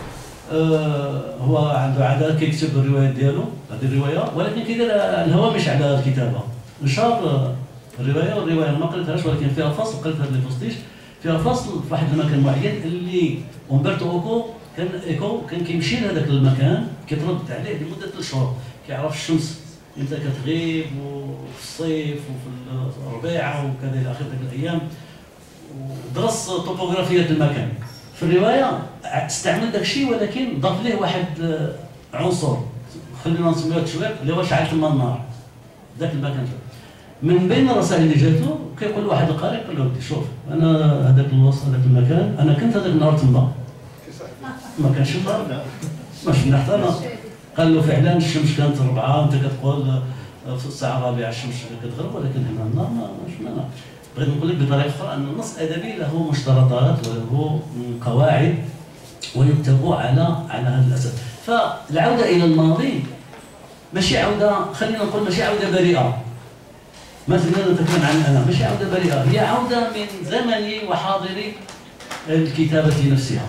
آه هو عنده عاده كيكتب الروايات ديالو، هذه الروايه، ولكن كيدير الهوامش على الكتابه. نشر الروايه، والروايه ما قريتهاش ولكن فيها فصل، قريتها اللي فصلتيش، فيها فصل في واحد المكان معين اللي أمبرتو ايكو كان ايكو كان كيمشي لهذاك المكان كيتردد عليه لمده ثلاث شهور، كيعرف الشمس امتى كتغيب، وفي الصيف وفي الربيعه وكذا الى اخره ذيك الايام، ودرس طوبوغرافيه المكان. في الروايه استعمل داك الشيء ولكن ضاف ليه واحد عنصر خلينا نسميوه التشويق اللي هو شعل تما النار ذاك المكان. من بين الرسائل اللي جاتو كيقول واحد القارئ قال له ودي شوف انا هذاك الوسط هذاك المكان انا كنت هذاك النهار تما ما كانش النهار ما شفنا حتى انا. قال له فعلا الشمس كانت ربعه انت كتقول في الساعه الرابعه الشمس كتغرب، ولكن هنا النهار ما شفنا. بغيت نقول لك بطريقه اخرى ان النص الادبي له مشترطات وله قواعد ويتبع على على هذا الاساس. فالعوده الى الماضي ماشي عوده، خلينا نقول ماشي عوده بريئه. مثلا نتكلم عن انا ماشي عوده بريئه، هي عوده من زمني وحاضري الكتابه نفسها.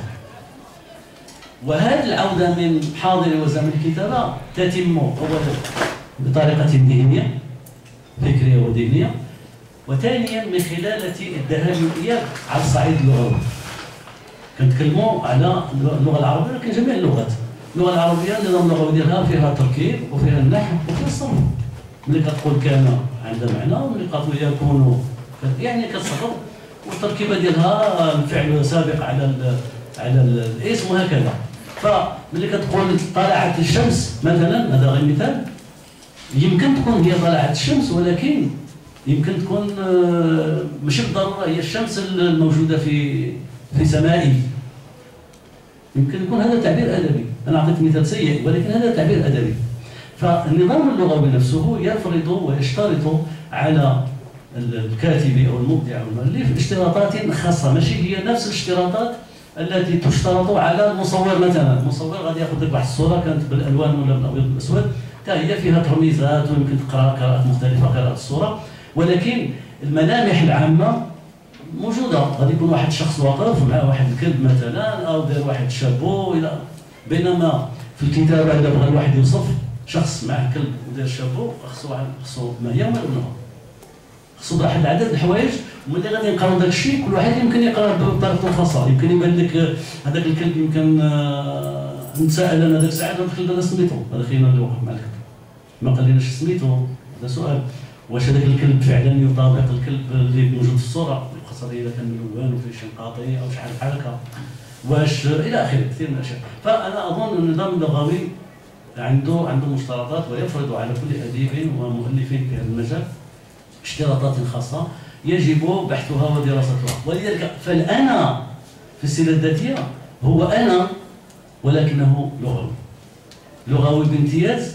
وهذه العوده من حاضري وزمن الكتابه تتم اولا بطريقه ذهنيه فكريه وذهنيه، وثانيا من خلال الذهاب والاياب على الصعيد اللغوي. كنتكلموا على اللغه العربيه ولكن جميع اللغات. اللغه العربيه النظام اللغوي ديالها فيها تركيب وفيها النحو وفيها الصرف. ملي كتقول كان عندها معنى، وملي كتقول يكون يعني كتصرف، والتركيبه ديالها الفعل سابق على ال على الاسم وهكذا. فملي كتقول طلعت الشمس مثلا، هذا غير مثال، يمكن تكون هي طلعت الشمس ولكن يمكن تكون ماشي بالضروره هي الشمس الموجوده في في سمائي. يمكن يكون هذا تعبير ادبي، انا اعطيت مثال سيء ولكن هذا تعبير ادبي. فالنظام اللغوي نفسه يفرض ويشترط على الكاتب او المبدع او المؤلف اشتراطات خاصه، ماشي هي نفس الاشتراطات التي تشترط على المصور. مثلا المصور غادي ياخذ لك واحد الصوره كانت بالالوان ولا بالابيض والاسود، حتى هي فيها ترميزات ويمكن تقرا قراءات مختلفه قراءه الصوره، ولكن الملامح العامه موجوده. غادي يكون واحد الشخص واقف مع واحد الكلب مثلا، او داير واحد الشابو الى. بينما في الكتابه اذا بغى الواحد يوصف شخص مع كلب وداير شابو، خصو واحد خصو ما هي وما لونها، خصو واحد العدد الحوايج، وملي غادي نقراو داك الشيء كل واحد يمكن يقرا بطريقته الخاصه. يمكن يبان لك هذاك الكلب يمكن نتساءل انا داك الساعه هذا الكلب هذا سميتو، هذا خينا اللي وقف مع الكلب ما قاليناش سميتو، هذا سؤال. واش هذاك الكلب فعلا يطابق الكلب اللي موجود في الصوره، خاصه اذا كان ملون وفيه شنقاطي او شحال بحال هكا، واش الى اخره كثير من الاشياء. فانا اظن النظام اللغوي عنده عنده مشترطات ويفرض على كل اديب ومؤلف في هذا المجال اشتراطات خاصه يجب بحثها ودراستها. ولذلك فالانا في السيره الذاتيه هو انا ولكنه لغوي، لغوي بامتياز،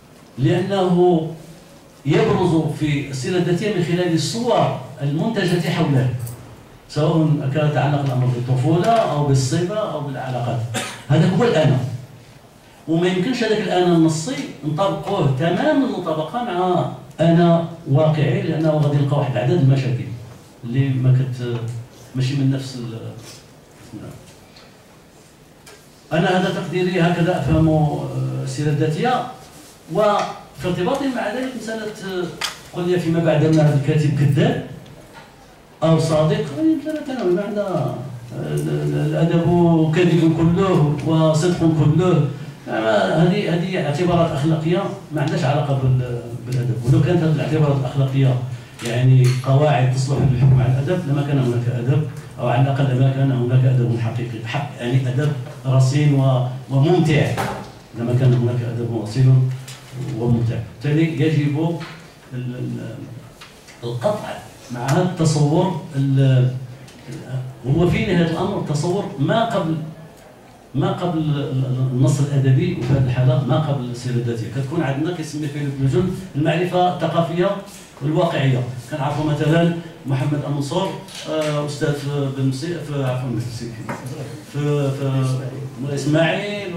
لانه يبرز في السيره الذاتيه من خلال الصور المنتجه حوله، سواء كان يتعلق الامر بالطفوله او بالصبا او بالعلاقات. هذا هو الانا، وما يمكنش هذاك الانا النصي نطبقوه تمام المطابقه مع انا واقعي، لانه غادي نلقى واحد العدد المشاكل اللي ما كت ماشي من نفس ال... انا هذا تقديري، هكذا افهم السيره الذاتيه. وفي ارتباط مع ذلك مساله قل لي فيما بعد ان هذا الكاتب كذاب او صادق، لا تنوي عندنا الادب كذب كله وصدق كله. هذه هذه اعتبارات اخلاقيه ما عندهاش علاقه بالادب. ولو كانت هذه الاعتبارات الاخلاقيه يعني قواعد تصلح للحكم على الادب لما كان هناك ادب، او على الاقل لما كان هناك ادب حقيقي حق، يعني ادب رصين وممتع. لما كان هناك ادب رصين وممتع، بالتالي يجب القطع مع هذا التصور. هو في نهايه الامر تصور ما قبل ما قبل النص الادبي، وفي هذه الحاله ما قبل السيره الذاتيه. كتكون عندنا كيسمي فيه الجن المعرفه الثقافيه والواقعيه. كنعرفوا مثلا محمد المنصور استاذ في بالمسي في عفوا في في في اسماعيل،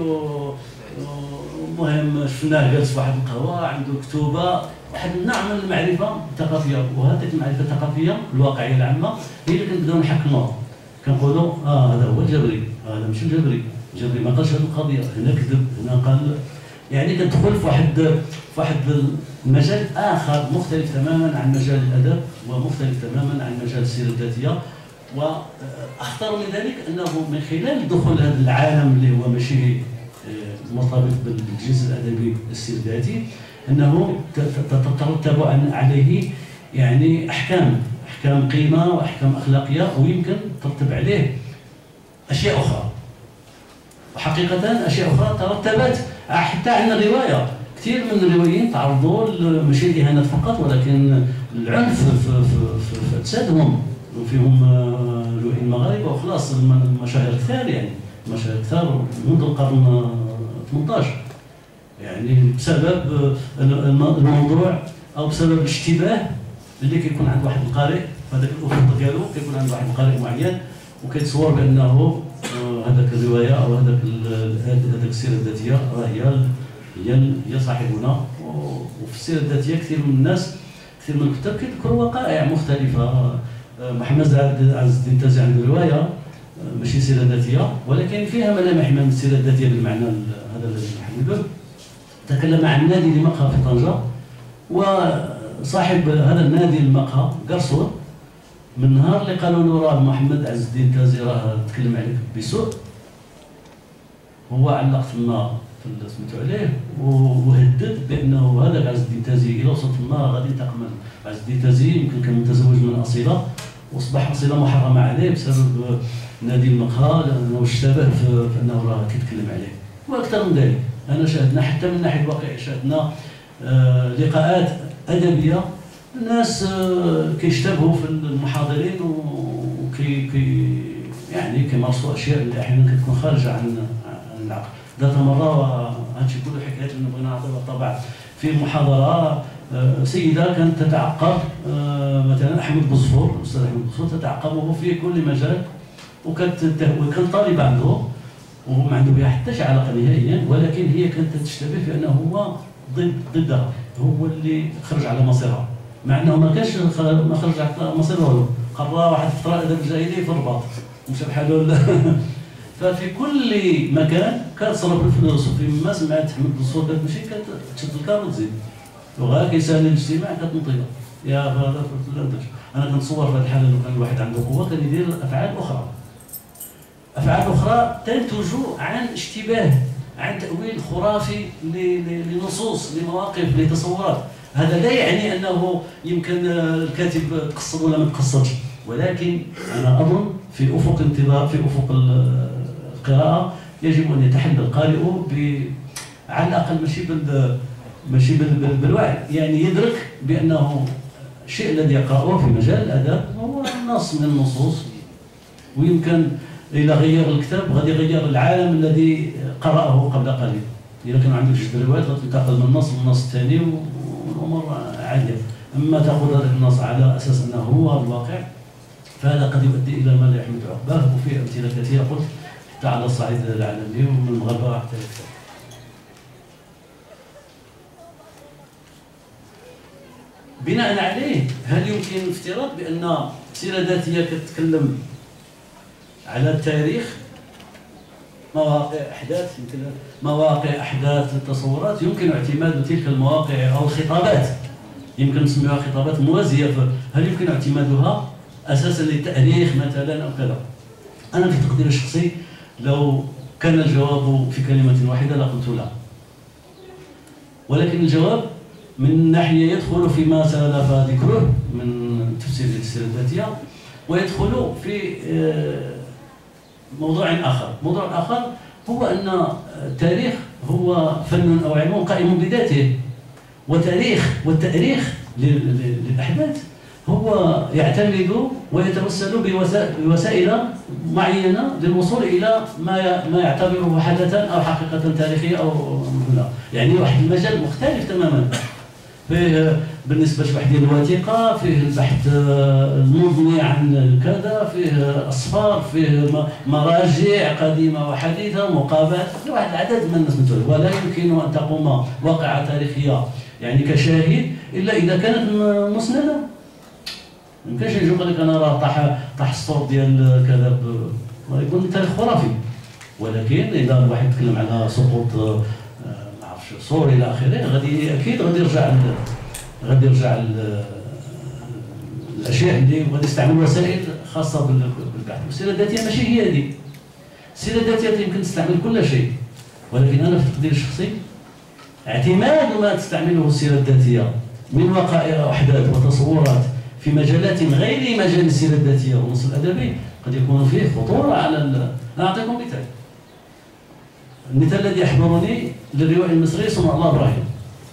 ومهم شفناه جالس في واحد القهوه عنده كتوبه، واحد النوع من المعرفه الثقافيه. وهذه المعرفه الثقافيه الواقعيه العامه هي اللي كنبداو نحكموها، كنقولوا اه هذا هو الجبري، هذا ماشي الجبري، جابري ما قالش هذه القضيه، هنا كذب، هنا قال يعني كتدخل في واحد في واحد المجال اخر مختلف تماما عن مجال الادب ومختلف تماما عن مجال السيره الذاتيه. واخطر من ذلك انه من خلال دخول هذا العالم اللي هو ماشي مرتبط بالجنس الادبي السير الذاتي، انه تترتب عليه يعني احكام احكام قيمه واحكام اخلاقيه، ويمكن ترتب عليه اشياء اخرى. وحقيقه اشياء اخرى ترتبت حتى عن الروايه. كثير من الروايين تعرضوا ماشي الاهانات فقط ولكن العنف في في في اجسادهم، وفيهم روائيين مغاربه وخلاص المشاهير كثار، يعني مشاهير كثار منذ القرن ثمانية عشر، يعني بسبب الموضوع او بسبب الاشتباه اللي كيكون عند واحد القارئ هذاك الافق ديالو، كيكون عند واحد القارئ معين وكيتصور بانه هذاك الروايه او هذاك هذاك السيره الذاتيه راه هي هي هي صاحبنا. وفي السيره الذاتيه كثير من الناس كثير من الكتاب كيذكروا وقائع مختلفه. محمد عز الدين تازي عنده روايه ماشي سيره ذاتيه ولكن فيها ملامح من السيره الذاتيه بالمعنى هذا الذي نحدده. تكلم عن نادي لمقهى في طنجه، وصاحب هذا النادي المقهى قرصون من نهار اللي قالوا له راه محمد عز الدين تازي راه تكلم عليك بسوء، هو علق تما في سميتو عليه وهدد بانه هذاك عز الدين تازي الى وصل تما غادي ينتقم منه. عز الدين تازي يمكن كان متزوج من اصيله واصبح اصيله محرمه عليه بسبب نادي المقهى، لانه اشتبه في انه راه كيتكلم عليه. واكثر من ذلك انا شاهدنا حتى من الناحيه الواقعيه، شاهدنا آه لقاءات ادبيه الناس آه كيشتبهوا في المحاضرين وكي كي يعني كيمارسوا اشياء اللي احيانا كتكون خارجه عن عن العقل. ذات مره هادشي كله حكايات اللي بغينا نعطيوها طبعا في محاضره آه سيده كانت تتعقب آه مثلا احمد بوزفور، الاستاذ احمد بوزفور تتعقبه في كل مجال، وكانت وكان طالب عنده وهو ما عنده بها حتى علاقه نهائيا، ولكن هي كانت تشتبه في انه هو ضد ضدها، هو اللي خرج على مصيرها، مع انه ما كانش ما خرج على مصيرها والو، قرا واحد الفتره ادب الجاهلي في الرباط مشى بحاله. ففي كل مكان كتصرف الفلوس. وفي ما سمعت احمد الصوت ماشي كتشد الكار وتزيد وغا كيسال الاجتماع كتنطيها يا هذا. انا كنتصور في هذه الحاله لو كان الواحد عنده قوه كان يدير افعال اخرى، افعال اخرى تنتج عن اشتباه، عن تاويل خرافي لنصوص لمواقف لتصورات. هذا لا يعني انه يمكن الكاتب تقصد ولا ما تقصدش، ولكن انا اظن في افق انتظار في افق القراءه يجب ان يتحلى القارئ ب على الاقل ماشي بال ماشي بالوعي، يعني يدرك بانه الشيء الذي يقرأه في مجال الادب هو نص من النصوص، ويمكن إذا غير الكتاب غادي يغير العالم الذي قرأه قبل قليل. إذا كان عندك جوج روايات غادي تاخذ من النص والنص الثاني والأمور عادية. أما تأخذ هذا النص على أساس أنه هو الواقع فهذا قد يؤدي إلى ما لا يحمد عقباه، وفيه أمثلة كثيرة قلت حتى على الصعيد العالمي ومن المغاربة حتى الكتاب. بناء عليه هل يمكن الافتراض بأن سيرة ذاتية كتتكلم على التاريخ، مواقع احداث يمكن مواقع احداث التصورات يمكن اعتماد تلك المواقع او الخطابات يمكن نسميها خطابات موازيه، هل يمكن اعتمادها اساسا للتاريخ مثلا او كذا؟ انا في تقديري الشخصي لو كان الجواب في كلمه واحده لقلت لا، ولكن الجواب من ناحيه يدخل فيما سلف ذكره من تفسير السيره الذاتيه، ويدخل في موضوع آخر. موضوع آخر هو أن التاريخ هو فن أو علم قائم بذاته، وتاريخ والتاريخ للأحداث هو يعتمد ويتوسل بوسائل معينة للوصول إلى ما ما يعتبره حدثا أو حقيقة تاريخية أو هنا، يعني واحد المجال مختلف تماما. فيه بالنسبه لواحد الوثيقه فيه البحث المبني عن كذا، فيه اصفار، فيه مراجع قديمه وحديثه، مقابلات، فيه واحد العدد من الناس مثل، ولا يمكن ان تقوم واقعه تاريخيه يعني كشاهد الا اذا كانت مسنده. ما يمكنش يجي يقول لك انا راه طاح طاح السطور ديال كذا، يكون تاريخ خرافي. ولكن اذا الواحد تكلم على سقوط ما عرفتش سوري الى اخره، غادي اكيد غادي يرجع غادي يرجع الاشياء اللي غادي يستعمل وسائل خاصه بالبحث. السيره الذاتيه ماشي هي هذه. السيره الذاتيه يمكن تستعمل كل شيء، ولكن انا في التقدير الشخصي اعتماد ما تستعمله السيره الذاتيه من وقائع واحداث وتصورات في مجالات غير مجال السيره الذاتيه والنص الادبي قد يكون فيه خطوره على ال... انا اعطيكم مثال. المثال الذي يحضرني للروائي المصري صنع الله ابراهيم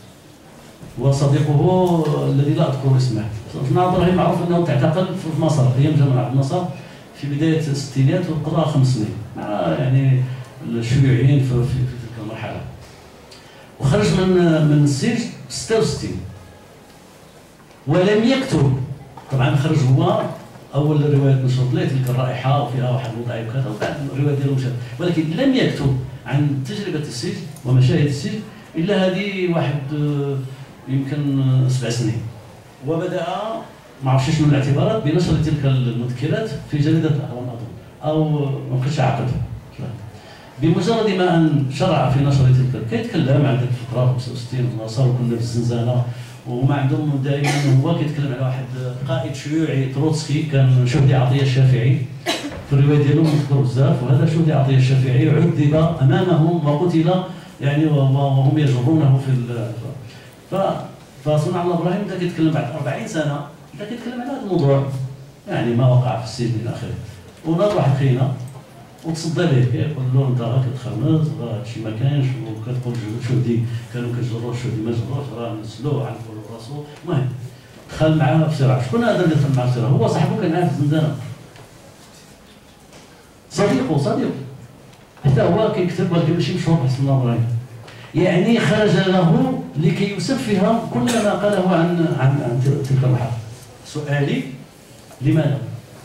وصديقه الذي لا اذكر اسمه. صنع الله ابراهيم معروف انه تعتقل في مصر ايام جمال عبد الناصر في بدايه الستينات وقضى خمس سنين مع يعني الشيوعيين في, في, في تلك المرحله. وخرج من من السجن ستة وستين ولم يكتب. طبعا خرج هو اول روايه نشرت له تلك الرائحه وفيها واحد الوضعيه وكذا، وبعد الروايه ديالو مشات، ولكن لم يكتب عن تجربه السجن ومشاهد السجن الا هذه واحد يمكن سبع سنين. وبدا ما عرفتش شنو الاعتبارات بنشر تلك المذكرات في جريده الاهرام اظن او ما بقيتش عاقل. بمجرد ما ان شرع في نشر تلك كيتكلم عن ذيك الفقره خمسة وستين صاروا كنا في الزنزانه، وما عندهم دائما هو كيتكلم على واحد قائد شيوعي تروتسكي كان شهدي عطيه الشافعي في الروايه ديالو مذكور بزاف، وهذا شهدي عطيه الشافعي عذب امامهم وقتل يعني وهم يجرونه في ال ف فصنع الله ابراهيم بدا كيتكلم بعد أربعين سنه بدا كيتكلم على هذا الموضوع، يعني ما وقع في السجن الى اخره. وناض واحد خينا وتصدى ليه كيقول له انت راه كتخرمز راه هادشي ما كاينش وكتقول شهدي كانوا كيجروه شهدي ما جروش راه نسلوه عنفوا راسو. المهم دخل معاه في صراع. شكون هذا اللي دخل معاه في صراع؟ هو صاحبه كان معاه في الزنزانه، صديقه صديقه حتى هو كيكتب ولكن ماشي مشهور بحسب الله ابراهيم. يعني خرج له لكي يسفه كل ما قاله عن عن, عن تلك المرحله. سؤالي لماذا؟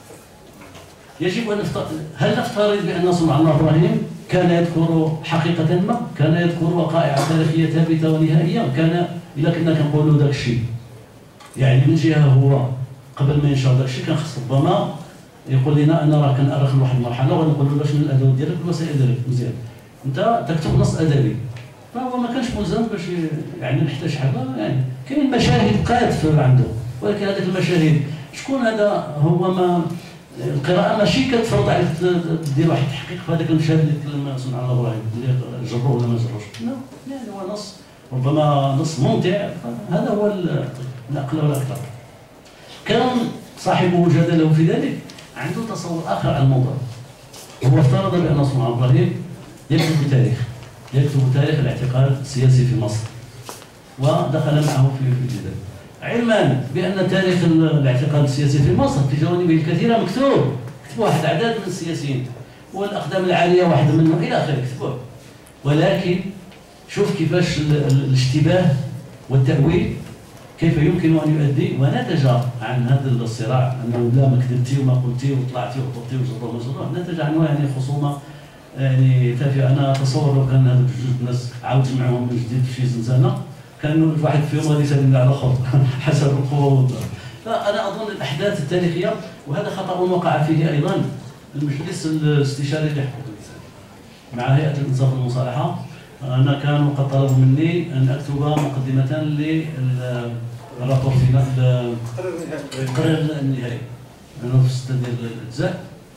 يجب ان نفترض، هل نفترض بان صنع الله ابراهيم كان يذكر حقيقه ما؟ كان يذكر وقائع تاريخيه ثابته ونهائيه؟ كان الا كنا كنقولوا داك الشيء يعني من جهه هو قبل ما ينشر داك الشيء كان خص ربما يقول لنا انا راه كنأرخ لواحد المرحله وغنقول له شنو الادوات ديالك والوسائل ديالك مزيان. انت تكتب نص ادبي فهو ما كانش ملزم باش يعني نحتاج حاجه، يعني كاين مشاهد قاد عنده، ولكن هذيك المشاهد شكون هذا هو ما القراءة ماشي كتفرض عليك دير واحد التحقيق في هذاك المشهد اللي تكلم صنع الله ابراهيم اللي جروه ولا ما جروش، لا يعني هو نص ربما نص ممتع، هذا هو لا اقل ولا اكثر. كان صاحبه جدله في ذلك عنده تصور اخر عن الموضوع. هو افترض بان صنع الله ابراهيم يكتب تاريخ يكتب تاريخ الاعتقال السياسي في مصر ودخل معه في الجدل، علما بان تاريخ الاعتقال السياسي في مصر في جوانبه الكثيره مكتوب، كتبوا واحد اعداد من السياسيين والاقدام العاليه واحد منهم الى اخره كتبوه. ولكن شوف كيفاش الاشتباه والتاويل كيف يمكن ان يؤدي، ونتج عن هذا الصراع انه لا ما كذبتي وما قلتي وطلعتي وهبطتي وجروه ما جروه، نتج عنه يعني خصومه يعني تافهه. انا اتصور لو كان هذوك جوج الناس عاود جمعهم من جديد في شي زنزانه كان واحد فيهم غادي يسلم على الاخر حسب القوه. فانا اظن الاحداث التاريخيه وهذا خطا وقع فيه ايضا المجلس الاستشاري لحقوق الانسان مع هيئه الانصاف والمصالحه. انا كانوا قد طلبوا مني ان اكتب مقدمه للرابور فينا التقرير النهائي انه في سته ديال الاجزاء،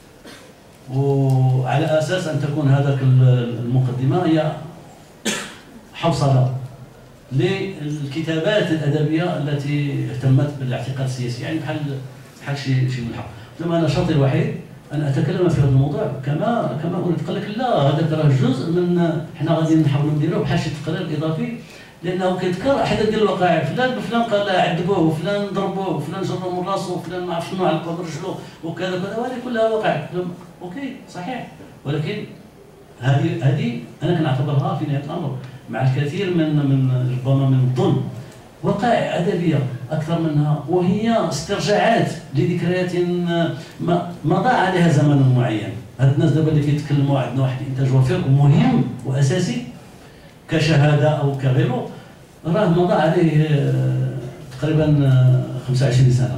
وعلى اساس ان تكون هذاك المقدمه هي حوصله للكتابات الادبيه التي اهتمت بالاعتقال السياسي، يعني بحال بحال شي شي ملحق. زعما انا شرطي الوحيد ان اتكلم في هذا الموضوع كما كما اريد. قال لك لا هذاك راه جزء من حنا غادي نحاولوا نديروه بحال شي تقرير اضافي، لانه كيذكر احد ديال الوقائع، فلان بفلان قال عذبوه وفلان ضربوه وفلان جروه من راسه وفلان ما عرف شنو علقوه برجلو وكذا كذا، وهذه كلها وقائع. اوكي صحيح، ولكن هذه هذه انا كنعتبرها في نهايه الامر مع الكثير من من ربما من الظلم وقائع ادبيه اكثر منها، وهي استرجاعات لذكريات ما مضى عليها زمن معين. هاد الناس دابا اللي كيتكلموا عندنا واحد الانتاج وفير مهم واساسي كشهاده او كغيره، راه مضى عليه تقريبا خمسة وعشرين سنه.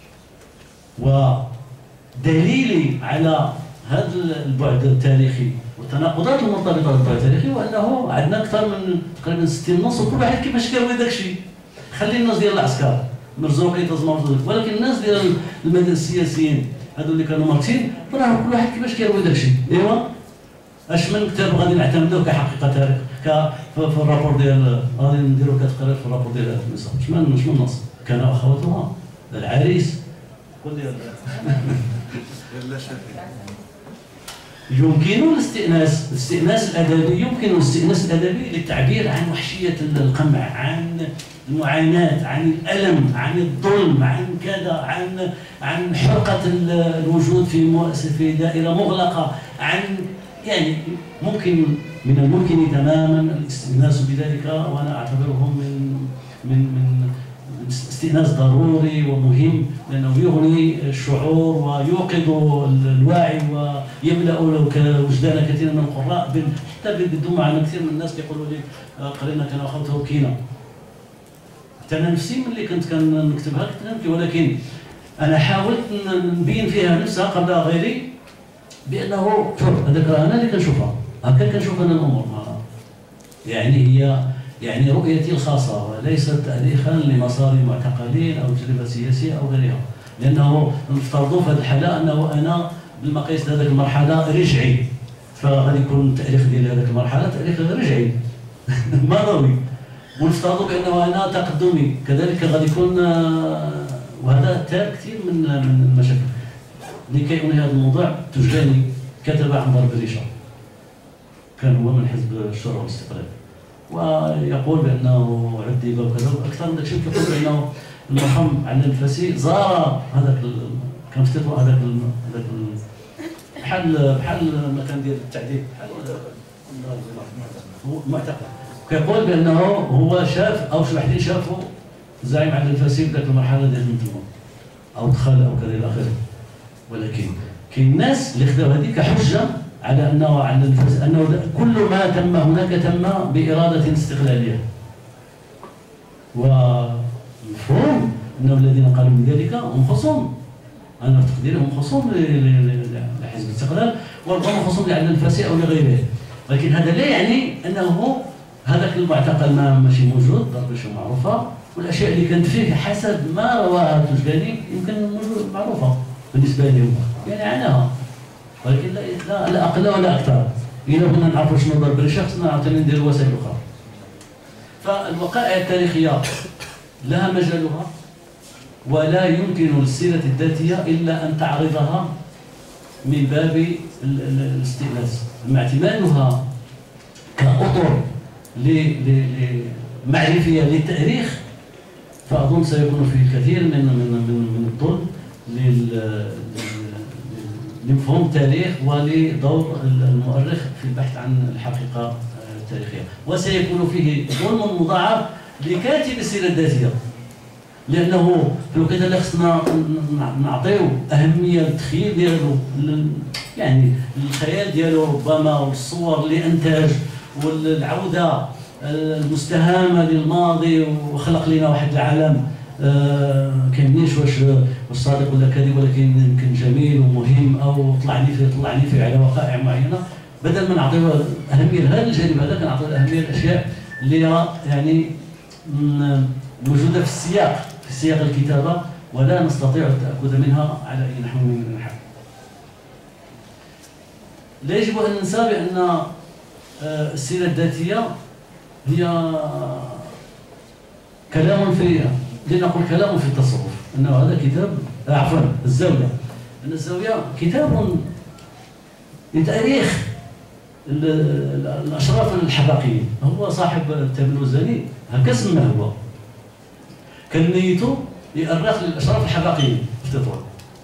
ودليلي على هذا البعد التاريخي والتناقضات المرتبطه بالطابع التاريخي، وانه عندنا اكثر من تقريبا ستين نص وكل واحد كيفاش كيروي داك الشيء. خلي الناس ديال العسكر مرزوقين تزمرزوق، ولكن الناس ديال المدن السياسيين هذو اللي كانوا ماركسين راه كل واحد كيفاش كيروي داك الشيء. ايوا اش من كتاب غادي نعتمدوه كحقيقه تاريخ ك في الرابور ديال غادي نديرو كتقرير في الرابور ديال النساء. اش من اش من نص كان اخواتها العريس قول لي لا شك يمكن الاستئناس الاستئناس الادبي يمكن الاستئناس الادبي للتعبير عن وحشيه القمع، عن المعاناه، عن الالم، عن الظلم، عن كذا، عن عن حرقه الوجود في مؤسسه في دائره مغلقه، عن يعني ممكن من الممكن تماما الاستئناس بذلك، وانا اعتبره من من من استئناس ضروري ومهم، لانه يغني الشعور ويوقظ الوعي ويملا وجدان كثير من القراء، حتى بدون معنى. كثير من الناس كيقولوا لي قرينا كان اخوته كينا. حتى انا نفسي ملي كنت كنكتبها كنت نبكي، ولكن انا حاولت نبين فيها نفسها قبل غيري بانه شوف هذاك راه انا اللي كنشوفها، هكا كنشوف انا الامور، يعني هي يعني رؤيتي الخاصه وليست تاريخا لمصالح معتقلين او تجربه سياسيه او غيرها، لانه نفترضوا في هذه الحاله انه انا بالمقاييس هذيك المرحله رجعي، فغادي يكون التاريخ ديال هذيك المرحله تاريخ رجعي ماضوي، ونفترضوا بانه انا تقدمي كذلك غادي يكون، وهذا تاب كثير من من المشاكل. لكي انهي هذا الموضوع تجاني كتب عن ضرب الريشه، كان هو من حزب الشورى والاستقلال، ويقول بانه عذب وكذا، اكثر من ذلك الشيء يقول بانه المرحوم علي الفاسي زار هذاك كان في تطوى هذاك هذاك بحال بحال المكان ديال التعذيب، بحال المعتقل، كيقول بانه هو شاف او شي وحدين شافوا الزعيم علي الفاسي في ذاك المرحله ديال الانتماء او دخل او كذا الى اخره. ولكن كاين الناس اللي خداو هذه كحجه على انه على الفاسي انه كل ما تم هناك تم باراده استقلاليه، ومفهوم انه الذين قالوا بذلك هم خصوم، انا في تقديري هم خصوم لحزب الاستقلال، وربما خصوم لعلي الفاسي او لغيره، ولكن هذا لا يعني انه هذاك المعتقل ما ماشي موجود، ضرب الريشه معروفه، والاشياء اللي كانت فيه حسب ما رواها التجاني يمكن موجود معروفه بالنسبه لي هو، يعني عناها، ولكن لا لا, لا اقل ولا اكثر. اذا بدنا نعرفوا شنو ضرب الريشه خصنا عاوتاني نديروا وسائل اخرى. فالوقائع التاريخية لها مجالها، ولا يمكن للسيرة الذاتية إلا أن تعرضها من باب الاستئناس، أما اعتمادها كأطر معرفية للتاريخ فأظن سيكون فيه الكثير من من من من الظلم لمفهوم التاريخ ولدور المؤرخ في البحث عن الحقيقة التاريخية، وسيكون فيه ظلم مضاعف لكاتب السيرة الذاتية، لأنه في الوقت اللي خصنا نعطيو أهمية للتخيل ديالو، يعني الخيال ديالو ربما والصور اللي أنتج والعودة المستهامة للماضي وخلق لنا واحد العالم آه كاينيش واش واش صادق ولا كاذب، ولكن يمكن جميل ومهم او طلعني فيه طلعني فيه على وقائع معينه، بدل ما نعطيو اهميه لهذا الجانب هذا كنعطيو الاهميه للاشياء اللي يعني موجوده في السياق في سياق الكتابه ولا نستطيع التاكد منها على اي نحو من النحو. لا يجب ان ننسى بان السيره الذاتيه هي كلام في لنقل كلام في التصوف، انه هذا كتاب عفوا الزاويه، ان الزاويه كتاب لتاريخ الاشراف الحقيقيين، هو صاحب التامين الوزاني هكا سماه هو، كان نيته يؤرخ للاشراف الحقيقيين في تطوان،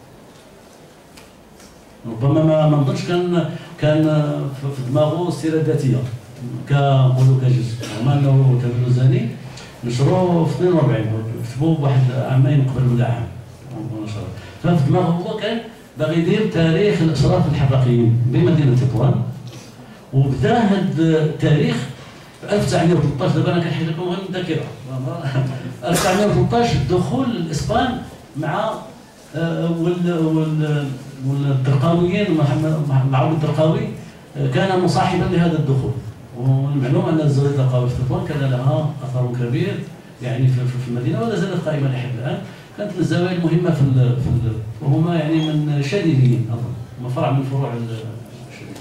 ربما ما ما نظنش كان كان في دماغه السيره الذاتيه كنقولوا كجزء، رغم انه التامين الوزاني نشروه في اثنين وأربعين كتبوه بواحد عامين قبل ولا عام ونشروه، ففي دماغه هو كان باغي يدير تاريخ الاشراف الحقيقيين بمدينه تطوان، وبدا هذا التاريخ في ألف وتسعمائة وثلاثة عشر، دابا انا كنحكي لكم غير من الذاكره، ألف وتسعمائة وثلاثة عشر دخول الاسبان مع وال وال والدرقاويين مع عبد الدرقاوي كان مصاحبا لهذا الدخول. والمعلوم ان الزاويه الثقافيه في تطوان كان لها اثر كبير يعني في المدينه ولا زالت قائمه لحد الان. كانت من الزوايا المهمه في ال في ال وهما يعني من شاديين اظن، هما فرع من فروع الشاديين.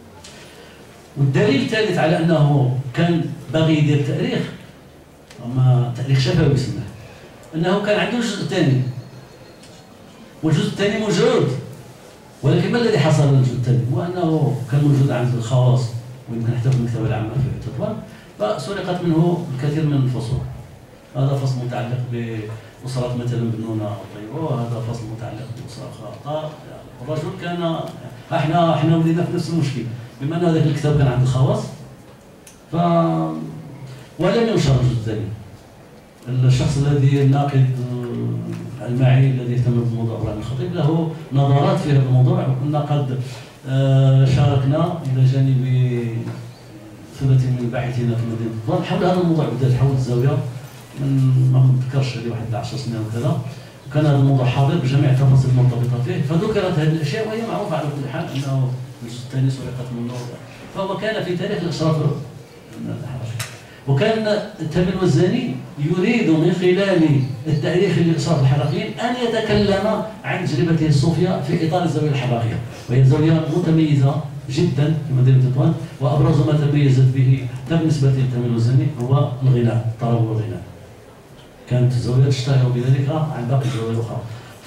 والدليل الثالث على انه كان باغي يدير تاريخ، اما تاريخ شفوي يسمى، انه كان عنده جزء ثاني، والجزء الثاني موجود، ولكن ما الذي حصل للجزء الثاني؟ هو انه كان موجود عند الخواص ويمكن حتى في المكتبه العامه في تطوان، فسرقت منه الكثير من الفصول. هذا فصل متعلق بأسرة مثلا بنونه وطيبه، وهذا فصل متعلق بأسرة خاطر. الرجل كان احنا احنا ولينا في نفس المشكل، بما ان هذاك الكتاب كان عند الخواص ف ولم ينشر الجزء الثاني. الشخص الذي الناقد المعي الذي يهتم بالموضوع ابراهيم الخطيب له نظرات في هذا الموضوع، وكنا قد شاركنا الى جانب ثلث من الباحثين في مدينه تطوان حول هذا الموضوع بالذات، حول الزاويه من ما نذكرش هذه واحد عشر سنين وكذا، وكان هذا الموضوع حاضر بجميع التفاصيل المرتبطه فيه، فذكرت هذه الاشياء وهي معروفه على كل حال انه الجزء الثاني سرقت منه، فهو كان في تاريخ الاشراف الحركي. وكان تامر الوزاني يريد من خلال التاريخ للاشراف الحركيين ان يتكلم عن تجربته الصوفيه في اطار الزاويه الحركيه، وهي زاويه متميزه جدا في مدينه تطوان، وابرز ما تميزت به حتى بالنسبه لتامر الوزاني هو الغناء، الطرب والغناء. كانت الزاويه تشتهر بذلك عن باقي الزوايا الاخرى.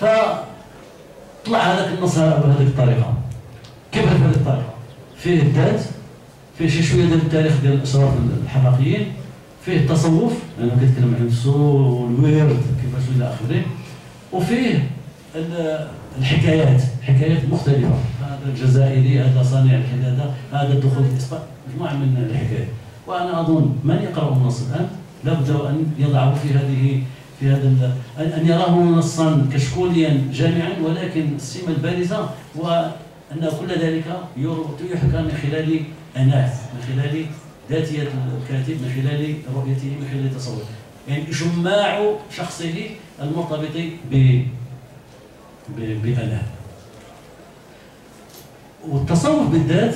فطلع هذاك النص بهذه الطريقه. كيف بهذه الطريقه؟ فيه الذات، فيه شي شويه ديال التاريخ ديال الاشراف الحركيين، فيه التصوف لانه كيتكلم عن السوء والورد كيفاش الى اخره، وفيه الحكايات، حكايات مختلفه، هذا الجزائري، هذا صانع الحداده، هذا الدخول في الاسبان، مجموعه من الحكايات. وانا اظن من يقرا النص الان لابد ان يضعه في هذه في هذا ان يراه نصا كشكوليا جامعا، ولكن السمه البارزه وان كل ذلك يحكى من خلال اناة، من خلال ذاتيه الكاتب، من خلال رؤيته، من خلال تصوره، يعني شماع شخصه المرتبط ب بأناه. والتصوف بالذات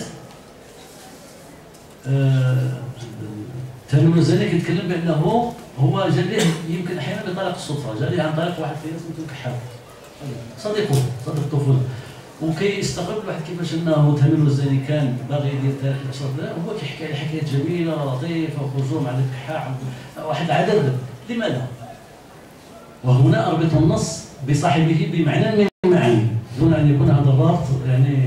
آه تامر الوزاني كيتكلم بانه هو جا يمكن احيانا بطريقه الصدفه، جا عن طريق واحد في اسمه كحاب صديقه صديق الطفوله، وكيستغرب الواحد كيفاش انه تامر الوزاني كان باغي يدير تاريخ الاشراف، هو كيحكي على حكايات جميله لطيفه وخرجوا مع الكحاح واحد العدد. لماذا؟ وهنا اربط النص بصاحبه بمعنى من المعاني دون ان يكون هذا الرابط يعني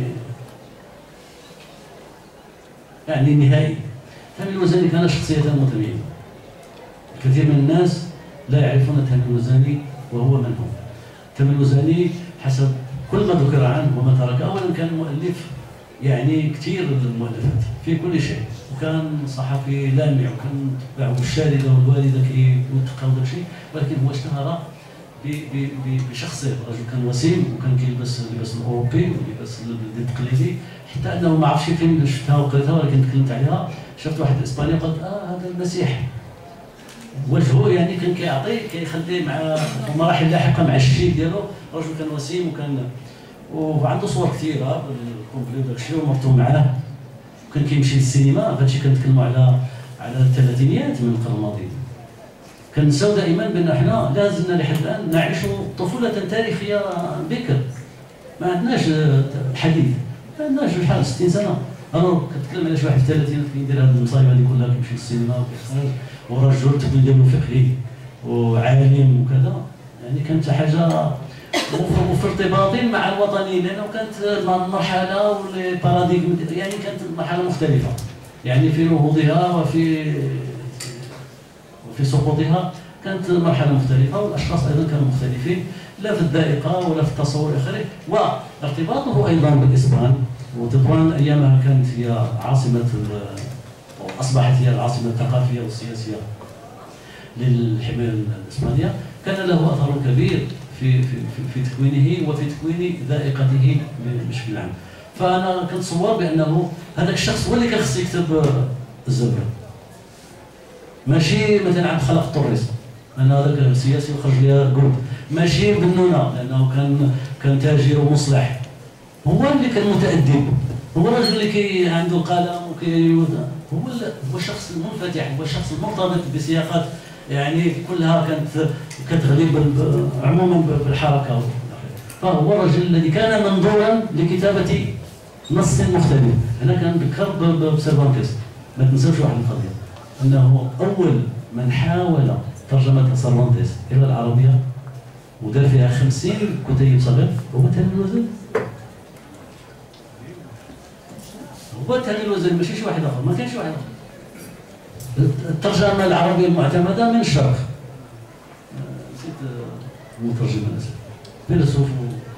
يعني نهائي. تامر الوزاني كان شخصية متميزة. كثير من الناس لا يعرفون تامر الوزاني وهو من هو. تامر الوزاني حسب كل ما ذكر عنه وما ترك، اولا كان مؤلف يعني كثير من المؤلفات في كل شيء، وكان صحفي لامع، وكان تبعه الشارده والوالده كيوثقوا داك الشيء، ولكن هو اشتهر بشخصه. الرجل كان وسيم وكان كيلبس اللباس الاوروبي واللباس التقليدي، حتى انه ما عرفتش فين شفتها وقريتها ولكن تكلمت عليها. شفت واحد الاسباني قلت اه هذا المسيح، وجهه يعني كان كيعطي كيخلي مع مراحل لاحقه مع الشيء ديالو. الرجل كان وسيم وكان وعنده صور كثيره بالكومبلي وداك الشيء، ومرته معاه، وكان كيمشي للسينما. هادشي كنتكلموا على على الثلاثينيات من القرن الماضي. كنساو دائما بان احنا لا زلنا لحد الان نعيش طفوله تاريخيه بكر، ما عندناش الحديث، ما عندناش بحال ستين سنه. انا كنتكلم على شي واحد في الثلاثينات كيدير هذه المصايب هذه كلها، كيمشي للسينما وكيخرج، ورجل التكوين ديالو فقهي وعالم وكذا، يعني كانت حاجه وفي ارتباط مع الوطنيين، لانه كانت المرحله والباراديغم يعني كانت مرحله مختلفه، يعني في نهوضها وفي وفي سقوطها كانت مرحله مختلفه، والاشخاص ايضا كانوا مختلفين، لا في الذائقه ولا في التصور الى اخره. وارتباطه ايضا بالاسبان، وتطوان ايامها كانت هي عاصمه اصبحت هي العاصمه الثقافيه والسياسيه للحمايه الاسبانيه، كان له اثر كبير في في في تكوينه وفي تكوين ذائقته بشكل عام. فانا كنتصور بانه هذاك الشخص هو اللي كان خص يكتب الزاويه، ماشي مثلا عبد الخالق الطريس لان هذاك السياسي وخرج ليها قرب، ماشي بنونه لانه كان كان تاجر ومصلح، هو اللي كان متادب هو الرجل اللي كي عنده قلم وكي هو هو الشخص المنفتح، هو الشخص المرتبط بسياقات يعني كلها كانت كتغلب عموما بالحركه. فهو الرجل الذي كان منظورا لكتابه نص مختلف. انا كنذكر بسيرفانتيس، ما تنساوش واحد القضيه، انه اول من حاول ترجمه سيرفانتيس الى العربيه ودار فيها خمسين كتيب صغير هو تامر الوزيري. هو تامر الوزيري ماشي شي واحد اخر، ما كانش واحد اخر. الترجمه العربيه المعتمده من الشرق. نسيت المترجم الاساسي فيلسوف،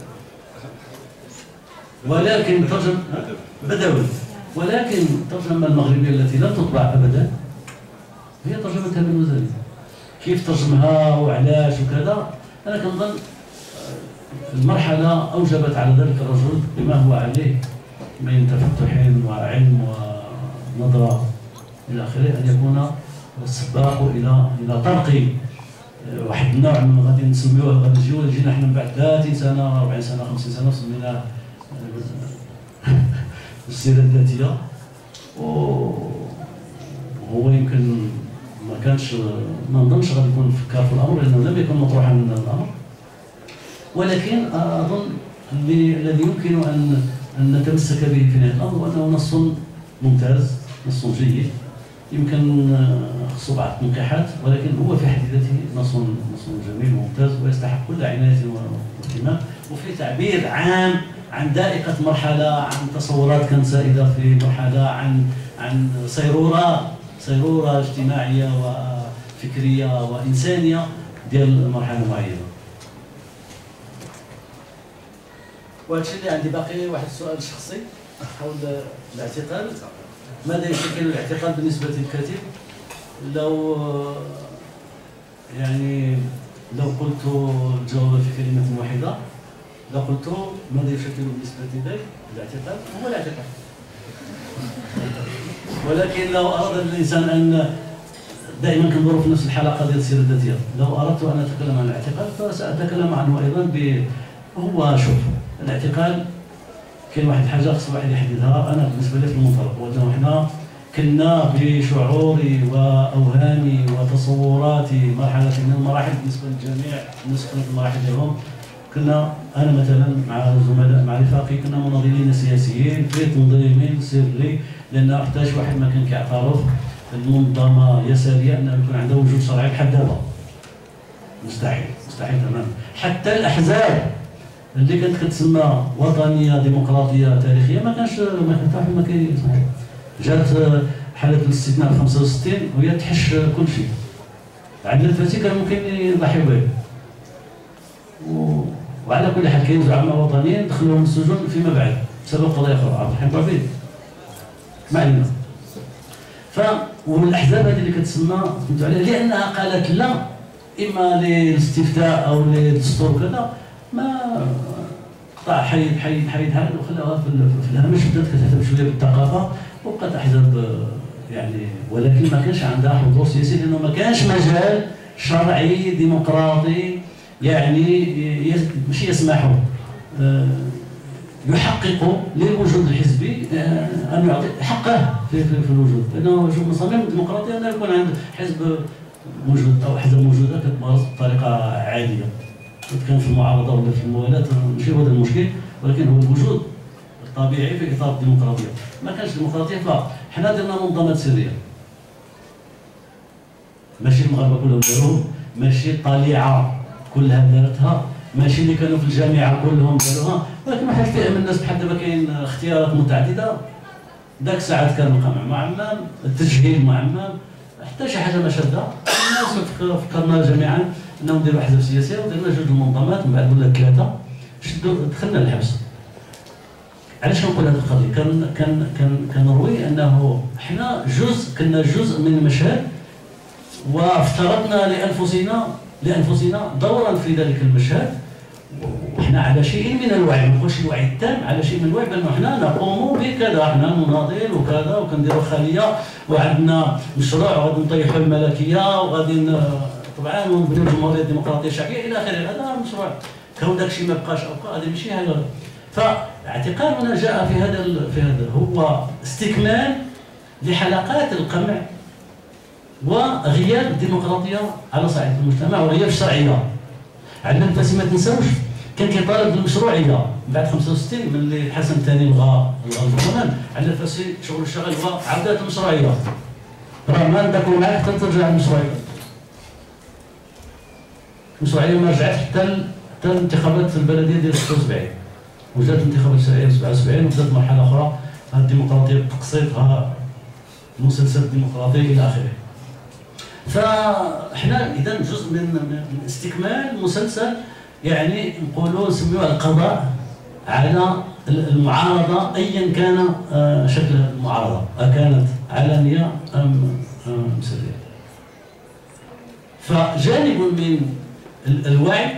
ولكن ترجم بدوي، ولكن الترجمه المغربيه التي لم تطبع ابدا هي ترجمه تامر الوزيري. كيف ترجمها وعلاش وكذا، انا كنظن المرحله اوجبت على ذلك الرجل بما هو عليه من تفتح وعلم ونظره الى اخره ان يكون السباق الى الى طرق واحد النوع من غادي نسميوه غادي نجيو جينا حنا من بعد ثلاثين سنه أربعين سنه خمسين سنه سميناه السيره الذاتيه. وهو يمكن ما كانش ما نظنش غادي يكون فكر في الامر لانه لم يكن مطروحا من الامر، ولكن اظن الذي يمكن ان ان نتمسك به في نهايه الامر وانه نص ممتاز، نص جيد، يمكن خصو بعض التنقيحات ولكن هو في حد ذاته نص نص جميل وممتاز ويستحق كل عنايه واهتمام، وفي تعبير عام عن ذائقه مرحله، عن تصورات كانت سائده في مرحله، عن عن صيروره صيروره اجتماعيه وفكريه وانسانيه ديال مرحله معينه. وهذا الشيء اللي عندي باقي واحد السؤال شخصي حول الاعتقال. ماذا يشكل الاعتقال بالنسبه للكاتب؟ لو يعني لو قلت الجواب في كلمه واحده لقلت ماذا يشكل بالنسبه لي الاعتقال؟ هو الاعتقال. ولكن لو اراد الانسان ان دائما كندوروا في نفس الحلقه ديال السيره الذاتيه، لو اردت ان اتكلم عن الاعتقال فساتكلم عنه ايضا ب هو شوف الاعتقال كاين واحد الحاجه خص الواحد يحددها. انا بالنسبه لي في المنطلق وانه حنا كنا بشعوري واوهامي وتصوراتي مرحله من المراحل بالنسبه للجميع بالنسبه للمراحل ديالهم. كنا انا مثلا مع زملاء مع رفاقي كنا مناضلين سياسيين في تنظيم سري، لان حتى شي واحد ما كان كيعترف المنظمه اليساريه انه يكون عندها وجود شرعي بحال دابا. مستحيل مستحيل تماما. حتى الاحزاب اللي كانت كتسمى وطنيه ديمقراطيه تاريخيه ما كانش ما كان حتى ما كاين. جات حاله الاستثناء خمسة وستين وهي تحش كل شيء. عندنا الفاتي كان ممكن يضحيو به. و... وعلى كل حال كاين زعماء وطنيين دخلوهم السجون فيما بعد بسبب قضايا اخرى عبد الحليم بابيل. ما علينا. ف والاحزاب هذه اللي كتسمى فهمتوا عليها لانها قالت لا اما للاستفتاء او للدستور وكذا، ما قطع حيد حيد حيد هذا وخلاها في, في الهامش، بدات كتهتم شويه بالثقافه وبقات احزاب يعني، ولكن ما كانش عندها حضور سياسي لانه ما كانش مجال شرعي ديمقراطي يعني ماشي يسمح يحقق للوجود الحزبي ان يعطي حقه في, في, في الوجود، لانه شوف مصامم الديمقراطيه انه يكون عند حزب موجود او احزاب موجوده كتمارس بطريقه عاديه. كان في المعارضه ولا في الموالاه ماشي هو المشكل، ولكن هو الوجود الطبيعي في اطار الديمقراطيه. ما كانش ديمقراطيه فحنا درنا منظمات سريه. ماشي المغاربه كلهم داروهم، ماشي الطليعه كلها دارتها، ماشي اللي كانوا في الجامعه كلهم داروها، ولكن واحد الفئه من الناس بحال دابا كاين اختيارات متعدده. ذاك الساعات كان القمع معمم، التجهيل معمم، حتى شي حاجه ما شاده. الناس فكرنا جميعا انه نديروا احزاب سياسيه ودرنا جوج منظمات من بعد ولا ثلاثه، شدوا دخلنا الحبس. علاش كنقول هذه القضيه؟ كان كان كان كنروي انه حنا جزء كنا جزء من المشهد وافترضنا لانفسنا لانفسنا دورا في ذلك المشهد، وحنا على شيء من الوعي، ما نقولش الوعي التام، على شيء من الوعي بان حنا نقوم بكذا، حنا نناضل وكذا وكنديروا خليه وعندنا مشروع وغادي نطيحوا الملكيه وغادي طبعا ونبنيو الجمهوريه الديمقراطيه الشعبيه الى اخره. هذا مشروع كون داك الشيء ما بقاش او بقى هذا ماشي حاجه. فاعتقالنا جاء في هذا في هذا هو استكمال لحلقات القمع وغياب الديمقراطيه على صعيد المجتمع وغياب الشرعيه. عندنا الفاسي ما تنساوش كان كيطالب بالمشروعيه بعد خمسة وستين من اللي الحسن الثاني لغى لغى البرلمان. عندنا الفاسي شغل الشغل هو عوده المشروعيه. راه ما نداكو معاك حتى ترجع المشروعيه. المشروعيه ما رجعت حتى حتى الانتخابات البلديه ديال ستة وسبعين وجات الانتخابات الشرعيه سبعة وسبعين وبدات مرحله اخرى الديمقراطيه بالتقسيط المسلسل الديمقراطي الى اخره. فاحنا اذا جزء من من استكمال مسلسل يعني نقولوا نسميوه القضاء على المعارضه ايا كان شكل المعارضه، اكانت علنيه ام سريه. فجانب من الوعي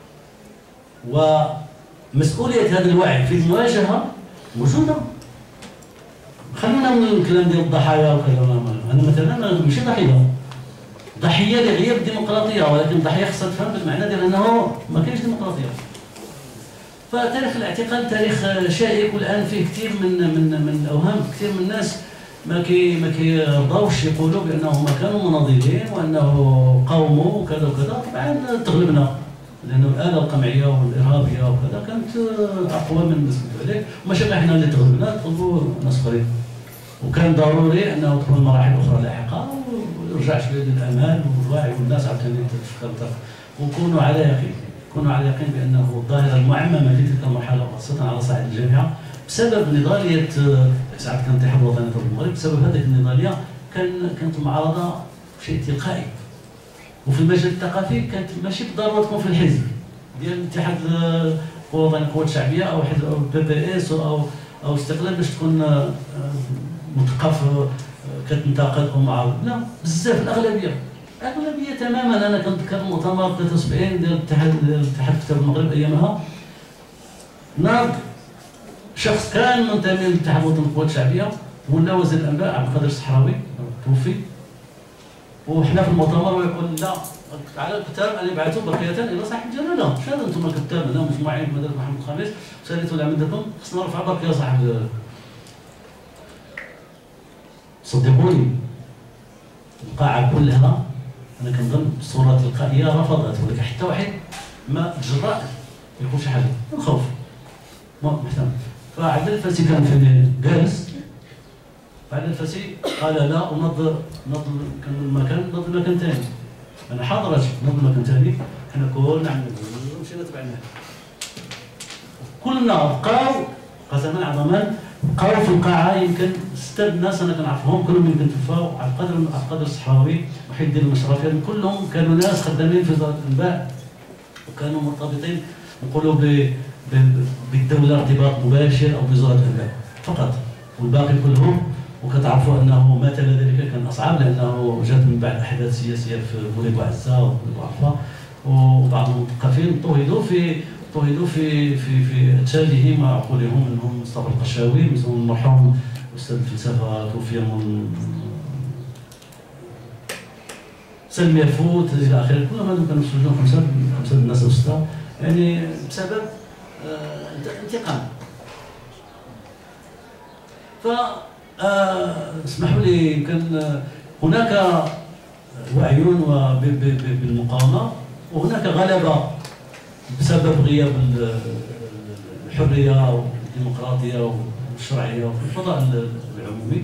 ومسؤوليه هذا الوعي في المواجهه موجوده. خلونا من الكلام ديال الضحايا وكذا. انا مثلا ماشي ضحيه ضحيه لغياب الديمقراطيه، ولكن الضحيه خصها تفهم بالمعنى ديال انه ما كاينش ديمقراطيه. فتاريخ الاعتقال تاريخ شائك، والان فيه كثير من من من الاوهام. كثير من الناس ما كي ما كيرضاوش يقولوا بانهم كانوا مناضلين وانه قاوموا وكذا وكذا. طبعا تغلبنا لانه الاله القمعيه والارهابيه وكذا كانت اقوى من بالنسبه عليه، ماشي غير احنا اللي تغلبنا، تغلبوا ناس اخرين. وكان ضروري انه تكون مراحل اخرى لاحقه ويرجع شويه الامال والوعي والناس عاوتاني تفكر وكونوا على يقين، كونوا على يقين بانه الظاهره المعممه في تلك المرحله خاصه على صعيد الجامعه بسبب نضاليه ساعات كان الاتحاد الوطني في المغرب، بسبب هذه النضاليه كان كانت المعارضه شيء تلقائي. وفي المجال الثقافي كانت ماشي بالضروره تكون في الحزب ديال الاتحاد الوطني القوات الشعبيه او حزب او بي بي اس او او استقلال باش تكون مثقف كتنتقد او معارض. لا، بزاف الاغلبيه الاغلبيه تماما. انا كنتذكر المؤتمر ثلاثة وسبعين ديال الاتحاد الاتحاد كتاب المغرب ايامها، ناض شخص كان منتمي للاتحاد الوطني للقوات الشعبيه ولا وزير الانباء عبد القادر الصحراوي توفي، وحنا في المؤتمر ويقول لا على الكتاب انا بعثوا برقيه الى صاحب الجلاله. شنو انتم كتاب هنا مجموعين في مدرسه محمد الخامس ساليتوا لعمدكم خصنا نرفع برقيه صاحب الجلاله. صدقوني القاعه كلها انا كنظن بصوره تلقائيه رفضت، ولكن حتى واحد ما تجرأ يقول شي حاجه، الخوف ما محتمل. فعبد الفاسي كان في جالس، بعد الفاسي قال لا ونض نض كان المكان نض مكان ثاني. انا حاضر نض مكان ثاني، حنا كلنا عندنا مشينا تبعناه. كلنا بقاو قسما عظما بقاو في القاعه يمكن ستة الناس انا كنعرفهم كلهم يمكن توفاو. عبد القادر عبد القادر الصحراوي وحيد الدين المشرفي كلهم كانوا ناس خدامين في وزاره الانباء وكانوا مرتبطين نقولوا بالدوله ارتباط مباشر او بوزاره الانباء فقط، والباقي كلهم وكتعرفوا انه ما تلا ذلك كان اصعب لانه جات من بعد احداث سياسيه في بوليب وعزه وبوليب وعرفه، وبعض المثقفين طوهدوا في طوهدوا في في في اتجاهه مع عقولهم منهم مصطفى القشاوي مثل المرحوم استاذ الفلسفه توفي من سلمي يفوت الى اخره. كلهم هذو كانوا في السجون خمسه خمسه الناس وسطى يعني بسبب آه انتقام. ف آه اسمحوا لي يمكن هناك وعي بالمقاومه وهناك غلبه بسبب غياب الحريه والديمقراطيه والشرعيه وفي الفضاء العمومي.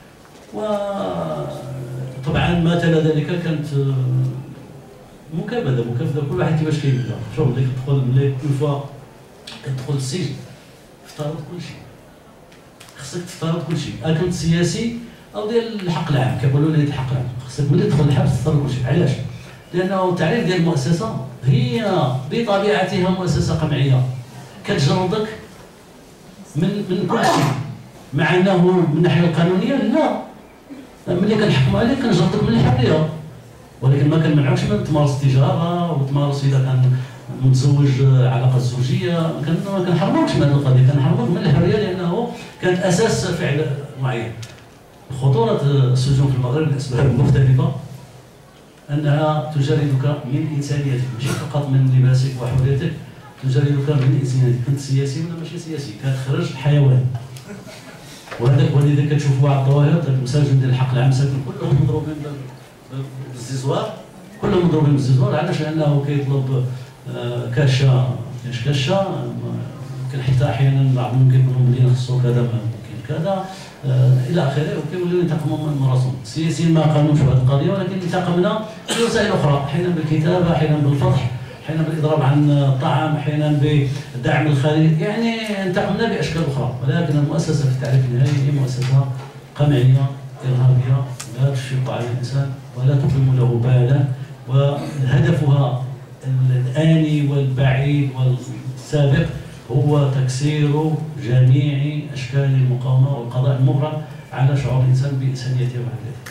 وطبعا ما تلا ذلك كانت مكابده مكابده كل واحد كيفاش كيبدا. شوف ملي كتدخل ملي كل فوا كتدخل السجن افترض كل شيء، خصك تفترض كل شيء، كنت سياسي او ديال الحق العام كيقولوا لي الحق العام، خصك ملي تدخل الحبس تفترض كل شيء. علاش؟ لانه التعريف ديال المؤسسه هي بطبيعتها مؤسسه قمعيه كتجردك من من كل شيء، مع انه من الناحيه القانونيه لا، ملي كنحكموا عليك كنجردك من الحريه، ولكن ما كنمنعوكش من تمارس التجاره وتمارس اذا كان متزوج علاقه زوجيه، ما كنحرموكش من هذه القضيه، كنحرموك من الحريه لانه كانت اساس فعل معين. خطوره السجون في المغرب لاسباب مختلفه انها تجردك من انسانيتك، ماشي فقط من لباسك وحريتك، تجري كان بين الانسان كنت سياسي ولا ماشي سياسي كتخرج حيوان. وهذاك ولذا كتشوف بعض الظواهر المساجد ديال الحق العام ساكن كلهم مضروبين بالززوار، كلهم مضروبين بالززوار. علاش؟ لانه كيطلب كاشه كاش كاشه يمكن حتى احيانا بعضهم كيقولوا بلي خصو كذا ما يمكن كذا الى اخره، وكيوليو ينتقموا من راسهم. السياسيين ما قانونش بهذه القضيه، ولكن انتقمنا بوسائل اخرى، احيانا بالكتابه، احيانا بالفضح، احيانا بالاضراب عن الطعام، احيانا بالدعم الخارجي، يعني انتقمنا باشكال اخرى. ولكن المؤسسه في التعريف النهائي هي مؤسسه قمعيه ارهابيه لا تشفق على الانسان ولا تقيم له بالا، وهدفها الآني والبعيد والسابق هو تكسير جميع أشكال المقاومة والقضاء المغرق على شعور الإنسان بإنسانيته وعدالته.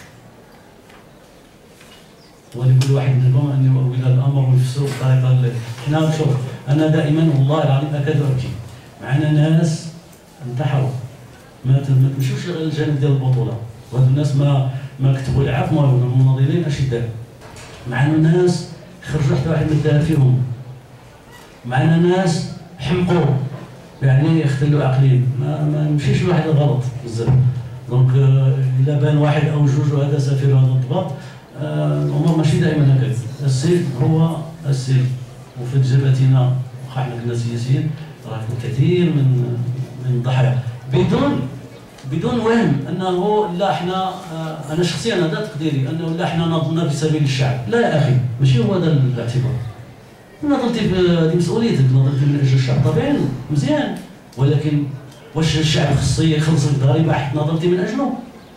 ولكل واحد منكم أن يؤول الأمر ويفسره بطريقة اللي حنا شوف أنا دائما والله العظيم أكاد أبكي. معنا ناس انتحروا، ما تمشوش للجانب ديال البطولة، وهذو الناس ما ما كتبوا العفو ولا المناضلين أشداء. معنا ناس خرجوا حتى واحد من الذهب فيهم. معنا ناس حمقوا يعني اختلوا عقليا، ما ما نمشيش لواحد الغلط بزاف. دونك الا بان واحد او جوج وهذا سفير هذا الضباط، الامور ماشي دائما هكذا. السلم هو السلم، وفي تجربتنا واخا حنا كنا سياسيين راه الكثير من من الضحايا بدون بدون وهم انه لا احنا انا شخصيا هذا تقديري انه لا احنا نضلنا في سبيل الشعب. لا يا اخي، ماشي هو هذا الاعتبار. نضلتي هذه مسؤوليتك، نضلتي من اجل الشعب طبيعي مزيان، ولكن واش الشعب خصو يخلص الضريبه حتى نضلتي من اجله؟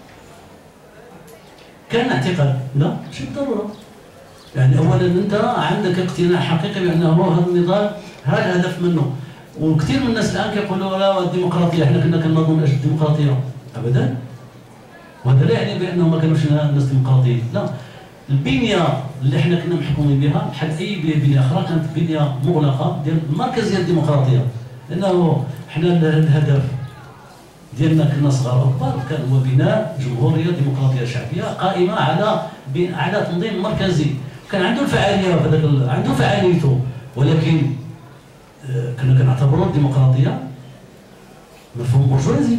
كان اعتقاد؟ لا ماشي بالضروره. يعني اولا انت عندك اقتناع حقيقي بانه هذا النضال هذا الهدف منه. وكثير من الناس الان كيقولوا لا الديمقراطيه، حنا كنا كنناضلوا من اجل الديمقراطيه. ابدا. وهذا لا يعني بانه ما كانوش الناس ديمقراطيين، لا. البنيه اللي حنا كنا محكومين بها بحال اي بنيه اخرى كانت بنيه مغلقه ديال المركزيه الديمقراطيه، لانه حنا الهدف ديالنا كنا صغار او كبار كان هو بناء جمهوريه ديمقراطيه شعبيه قائمه على على تنظيم مركزي، كان عنده الفعاليه هذاك عنده فعاليته، ولكن كنا كنعتبروا الديمقراطيه مفهوم برجوازي.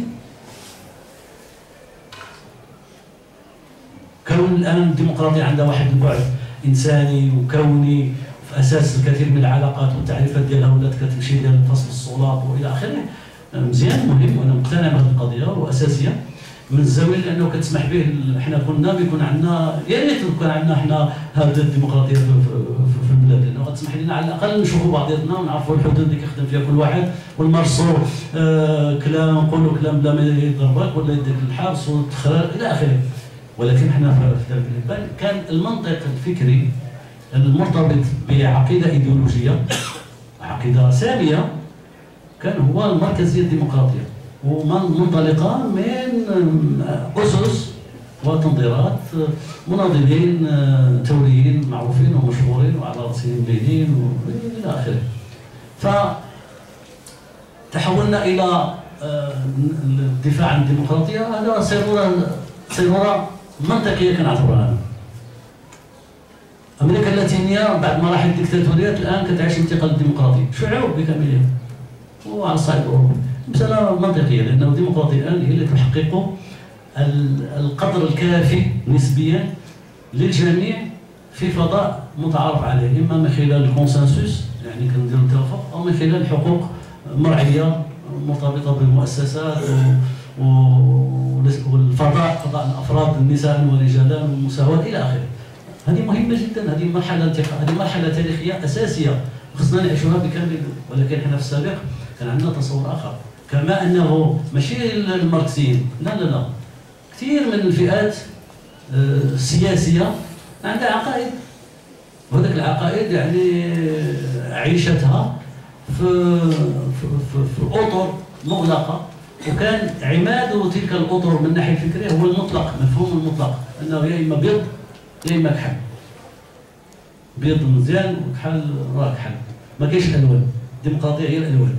كون الان الديمقراطيه عندها واحد البعد انساني وكوني في اساس الكثير من العلاقات والتعريفات ديالها ولات كتمشي ديال فصل السلطات والى اخره، مزيان مهم وانا مقتنع بهذه القضيه واساسيه من الزاويه لانه كتسمح به. حنا كنا بيكون عندنا يا ريت كان عندنا حنا هذه الديمقراطيه في, في البلاد، لانه غتسمح لنا على الاقل نشوفوا بعضياتنا ونعرفوا الحدود اللي كيخدم فيها كل واحد، ونمارسوا آه كلام نقولوا كلام بلا ما يضربك ولا يديك الحبس والتخرير الى اخره. ولكن حنا في ذلك البال كان المنطق الفكري المرتبط بعقيده ايديولوجيه، عقيده ساميه، كان هو المركزيه الديمقراطيه، ومنطلقه من اسس وتنظيرات مناضلين ثوريين معروفين ومشهورين وعلى راسهم لينين والى اخره. فتحولنا الى الدفاع عن الديمقراطيه، هذا صيغه صيغه منطقيه كنعتبرها انا. امريكا اللاتينيه بعد ما راحت الديكتاتوريات الان كتعيش انتقال الديمقراطيه، شعوب بكاملها وعلى الصعيد الاوروبي. مساله منطقيه لانه الديمقراطيه الان هي اللي تحقق القدر الكافي نسبيا للجميع في فضاء متعارف عليه، اما من خلال الكونسنسوس يعني كنديروا التوافق، او من خلال حقوق مرعيه مرتبطه بالمؤسسات والفضاء، فضاء الافراد نساء ورجالا والمساواه الى اخره. هذه مهمه جدا، هذه مرحله انتقال، هذه مرحله تاريخيه اساسيه خصنا نعيشوها بكامل. ولكن احنا في السابق كان عندنا تصور اخر، كما انه ماشي الماركسيين، لا لا لا، كثير من الفئات السياسيه عندها عقائد، وهذيك العقائد يعني عيشتها في في في, في اطر مغلقه، وكان عماد تلك الاطر من الناحيه الفكريه هو المطلق، مفهوم المطلق، انه يا اما بيض يا اما كحل. بيض مزيان وكحل راه كحل، ما كاينش الالوان، الديمقراطيه هي الالوان.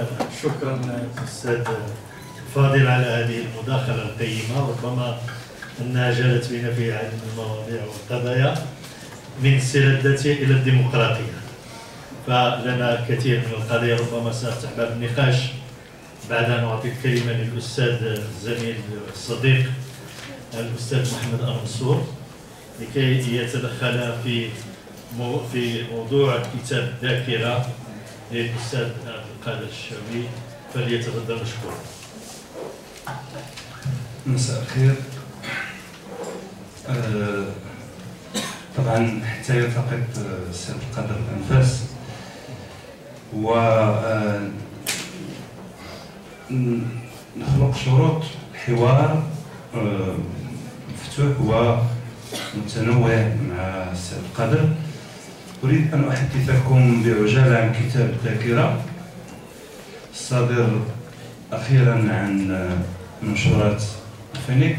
شكرا استاذ فاضل على هذه المداخله القيمه. ربما أنها جالت بنا في عدد من المواضيع والقضايا من السيرة الذاتية إلى الديمقراطية. فلنا كثير من القضايا ربما سأفتح باب النقاش بعد أن أعطي الكلمة للأستاذ الزميل الصديق الأستاذ محمد المنصور لكي يتدخل في في موضوع كتاب الذاكرة للأستاذ عبد القادر الشاوي، فليتفضل مشكورا. مساء الخير. أه طبعا حتى يلتقط السيد القادر الأنفاس و أه نخلق شروط حوار أه مفتوح ومتنوع مع السيد القادر. أريد أن أحدثكم بعجالة عن كتاب الذاكرة الصادر أخيرا عن منشورات فينيك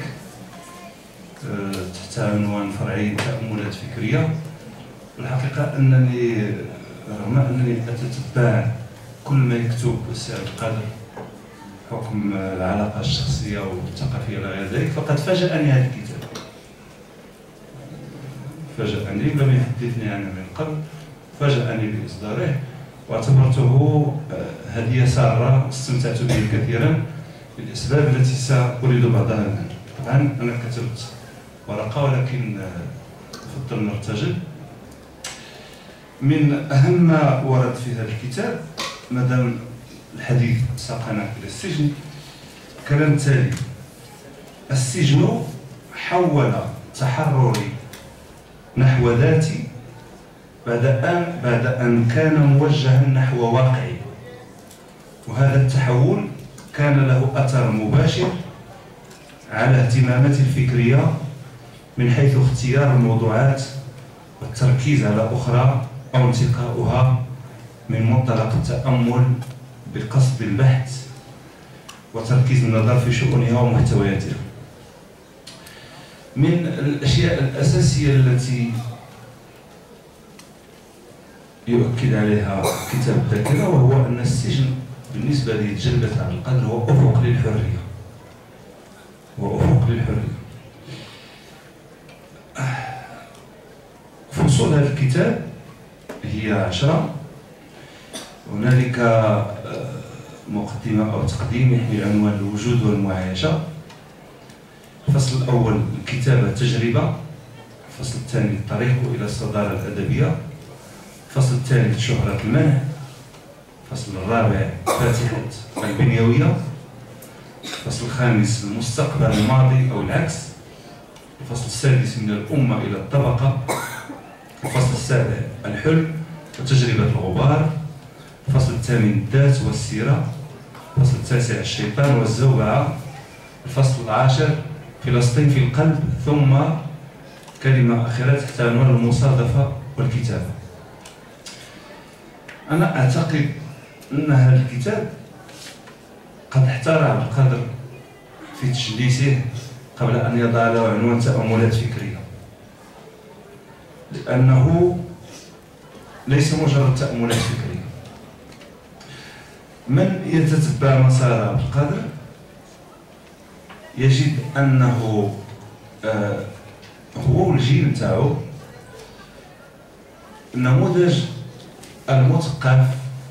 تحت عنوان فرعي تأملات فكرية. والحقيقة أنني رغم أنني أتتبع كل ما يكتب السيد القادر حكم العلاقة الشخصية والثقافية إلى غير ذلك، فقد فاجأني هذا الكتاب. فاجأني، لم يحدثني عنه من قبل، فاجأني بإصداره واعتبرته هدية سارة استمتعت به كثيرا للأسباب التي سأريد بعضها الآن. طبعا أنا كتبت ورقة ولكن أفضل نرتجل. من أهم ما ورد في هذا الكتاب مادام الحديث ساقنا إلى السجن كلام التالي: السجن حول تحرري نحو ذاتي بعد أن بعد أن كان موجها نحو واقعي، وهذا التحول كان له أثر مباشر على اهتماماتي الفكرية من حيث اختيار الموضوعات والتركيز على أخرى أو انتقاؤها من منطلق التأمل بقصد البحث وتركيز النظر في شؤونها ومحتوياتها. من الأشياء الأساسية التي يؤكد عليها كتاب الذاكرة وهو أن السجن بالنسبة لجلبة عبد القادر هو أفق للحرية، هو أفق للحرية. فصول هذا الكتاب هي عشرة. هنالك مقدمة أو تقديم يحمل عنوان الوجود والمعايشة. الفصل الأول الكتابة تجربة. الفصل الثاني الطريق إلى الصدارة الأدبية. الفصل الثالث شهرة المنع. الفصل الرابع فاتحة البنيوية. الفصل الخامس المستقبل الماضي أو العكس. الفصل السادس من الأمة إلى الطبقة. الفصل السابع الحلم وتجربة الغبار. الفصل الثامن الذات والسيرة. الفصل التاسع الشيطان والزوبعة. الفصل العاشر فلسطين في القلب، ثم كلمة أخيرة تحت عنوان المصادفة والكتابة. أنا أعتقد أن هذا الكتاب قد احتار عبد القادر في تجليسه قبل أن يضع له عنوان تأملات فكرية، لأنه ليس مجرد تأملات فكرية. من يتتبع مسار عبد القادر يجد أنه آه هو الجيل نتاعو النموذج المثقف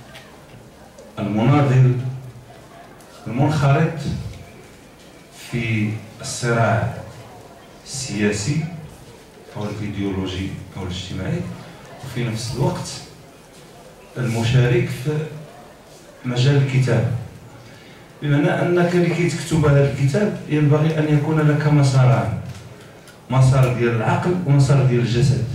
المناضل المنخرط في الصراع السياسي أو الإيديولوجي أو الاجتماعي، وفي نفس الوقت المشارك في مجال الكتابة، بمعنى أنك لكي تكتب هذا الكتاب ينبغي أن يكون لك مساران: مسار ديال العقل ومسار ديال الجسد.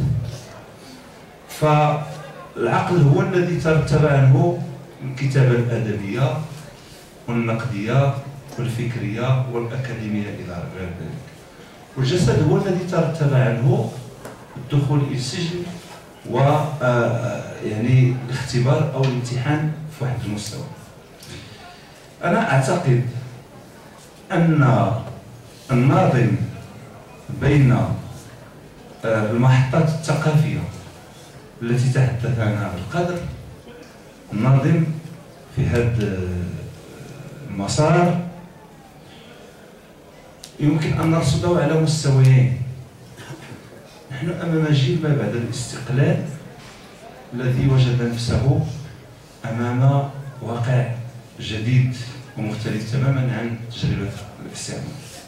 فالعقل هو الذي ترتب عنه الكتابة الأدبية والنقدية والفكرية والأكاديمية إلى غير ذلك، والجسد هو الذي ترتب عنه الدخول إلى السجن و يعني الاختبار أو الامتحان في واحد المستوى. أنا أعتقد أن الناظم بين المحطات الثقافية التي تحدث عنها عبد القادر، الناظم في هذا المسار يمكن أن نرصده على مستويين. نحن أمام جيل ما بعد الاستقلال الذي وجد نفسه أمام واقع جديد ومختلف تماما عن تجربة الاستعمار.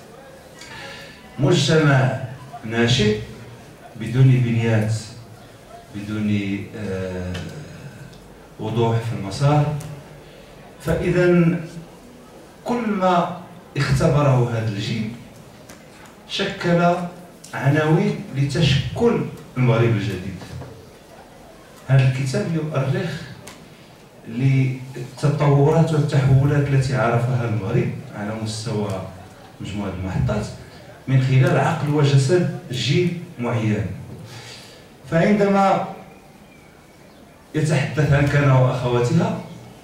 مجتمع ناشئ بدون بنيات، بدون آه وضوح في المسار. فإذا كل ما اختبره هذا الجيل شكل عناوين لتشكل المغرب الجديد. هذا الكتاب يؤرخ للتطورات والتحولات التي عرفها المغرب على مستوى مجموعة المحطات من خلال عقل وجسد جيل معين. فعندما يتحدث عن كان وأخواتها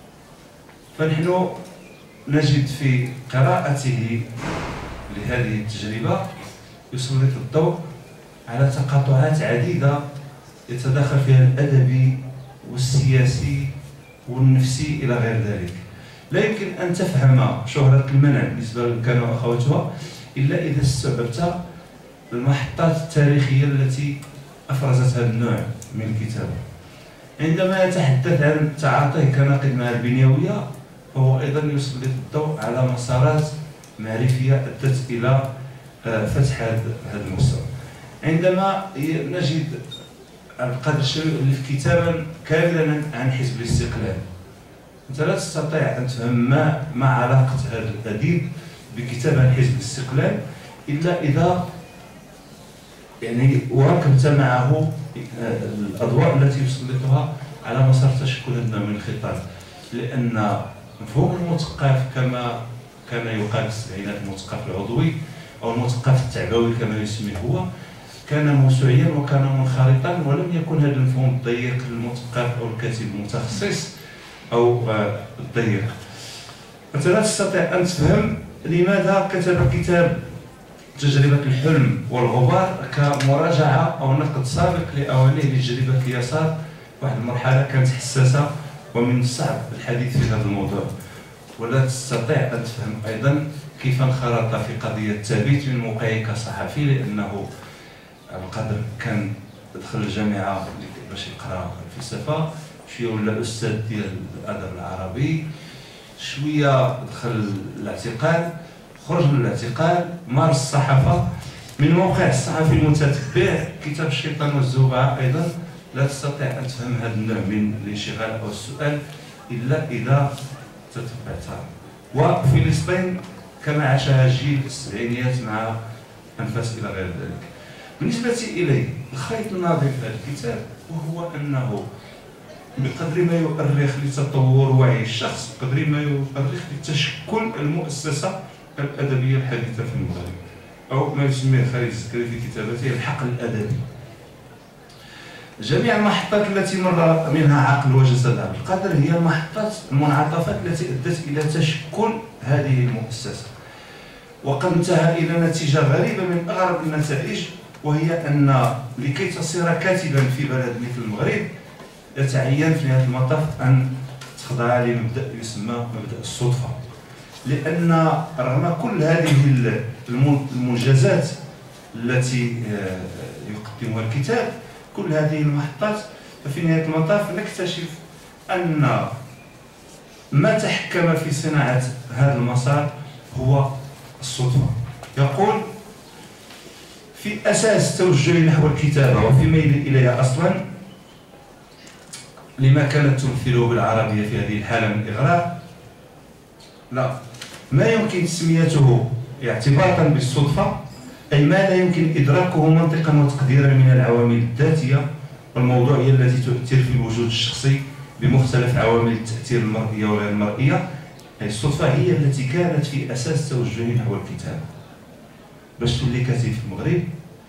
فنحن نجد في قراءته لهذه التجربة يسلط الضوء على تقاطعات عديدة يتداخل فيها الأدبي والسياسي والنفسي إلى غير ذلك. لا يمكن أن تفهم شهرة المنع بالنسبة لكان وأخواتها إلا إذا استوعبت المحطات التاريخية التي أفرزت هذا النوع من الكتابة. عندما يتحدث عن تعاطيه كناقد مع البنيوية فهو أيضا يسلط الضوء على مسارات معرفية أدت إلى فتح هذا المستوى. عندما نجد القدر الشريف يؤلف كتابا كاملا عن حزب الاستقلال، أنت لا تستطيع أن تفهم ما ما علاقة هذا الأديب بكتاب عن حزب الاستقلال إلا إذا يعني وركبت معه الأضواء التي يسلطها على مسار تشكل هذا من الخطاب. لأن مفهوم المثقف كما كان يقال في السبعينات المثقف العضوي أو المثقف التعبوي كما يسميه هو كان موسوعيا وكان منخرطا، ولم يكن هذا المفهوم الضيق للمثقف أو الكاتب المتخصص أو الضيق. أنت لا تستطيع أن تفهم لماذا كتب كتاب تجربة الحلم والغبار كمراجعة أو نقد سابق لأوانيه لتجربة اليسار. واحد المرحلة كانت حساسة ومن الصعب الحديث في هذا الموضوع. ولا تستطيع أن تفهم أيضا كيف انخرط في قضية التابيت من موقعه كصحفي، لأنه القدر كان دخل الجامعة باش يقرا الفلسفة، شوية ولا أستاذ ديال الأدب العربي، شوية دخل الاعتقال، خرج من الاعتقال، مارس الصحافة من موقع الصحفي المتتبع. كتاب الشيطان والزوبعة أيضا لا تستطيع أن تفهم هذا النوع من الانشغال أو السؤال إلا إذا تتبعتها. وفلسطين كما عاشها جيل السبعينيات مع أنفاس إلى غير ذلك. بالنسبة إلي الخيط الناظر في هذا الكتاب وهو أنه بقدر ما يؤرخ لتطور وعي الشخص بقدر ما يؤرخ لتشكل المؤسسة الأدبية الحديثة في المغرب، أو ما يسميه خالد الزكري في كتابته الحقل الأدبي. جميع المحطات التي مر منها عقل وجسد عبد القادر هي المحطات المنعطفات التي أدت إلى تشكل هذه المؤسسة، وقد انتهى إلى نتيجة غريبة من أغرب النتائج، وهي أن لكي تصير كاتبا في بلد مثل المغرب يتعين في نهاية المطاف أن تخضع لمبدأ يسمى مبدأ الصدفة. لأن رغم كل هذه المنجزات التي يقدمها الكتاب، كل هذه المحطات، ففي نهاية المطاف نكتشف أن ما تحكم في صناعة هذا المسار هو الصدفة. يقول في أساس توجهي نحو الكتابة وفي ميلي إليها أصلا لما كانت تمثله بالعربية في هذه الحالة من الإغراء، لا ما يمكن تسميته اعتباطا بالصدفة، أي ما لا يمكن إدراكه منطقا وتقديرا من العوامل الذاتية والموضوعية التي تؤثر في الوجود الشخصي بمختلف عوامل التأثير المرئية وغير المرئية. أي الصدفة هي التي كانت في أساس توجهي نحو الكتاب. باش تولي كاتب في المغرب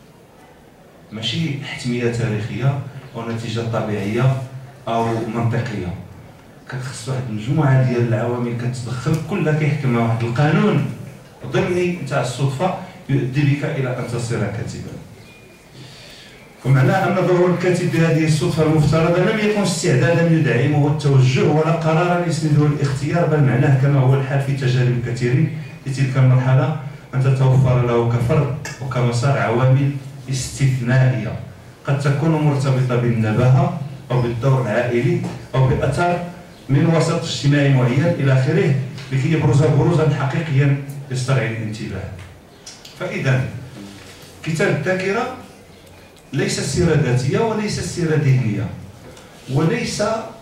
ماشي حتمية تاريخية أو نتيجة طبيعية أو منطقية، كتخص واحد المجموعة ديال العوامل كتدخل كلها كيحكمها واحد القانون ضمني نتاع الصدفة يؤدي بك إلى أن تصير كاتبا. ومعناه أن ظهور الكاتب بهذه الصدفة المفترضة لم يكن استعدادا يدعمه التوجه ولا قرارا يسنده الاختيار، بل معناه كما هو الحال في تجارب الكثيرين في تلك المرحلة أن تتوفر له كفرد وكمسار عوامل استثنائية قد تكون مرتبطة بالنباهة أو بالدور العائلي أو بأثر من وسط اجتماعي معين إلى آخره، لكي يبرز بروزا حقيقيا يسترعي الانتباه. فإذا كتاب الذاكرة ليس سيرة ذاتية وليس سيرة ذهنية وليس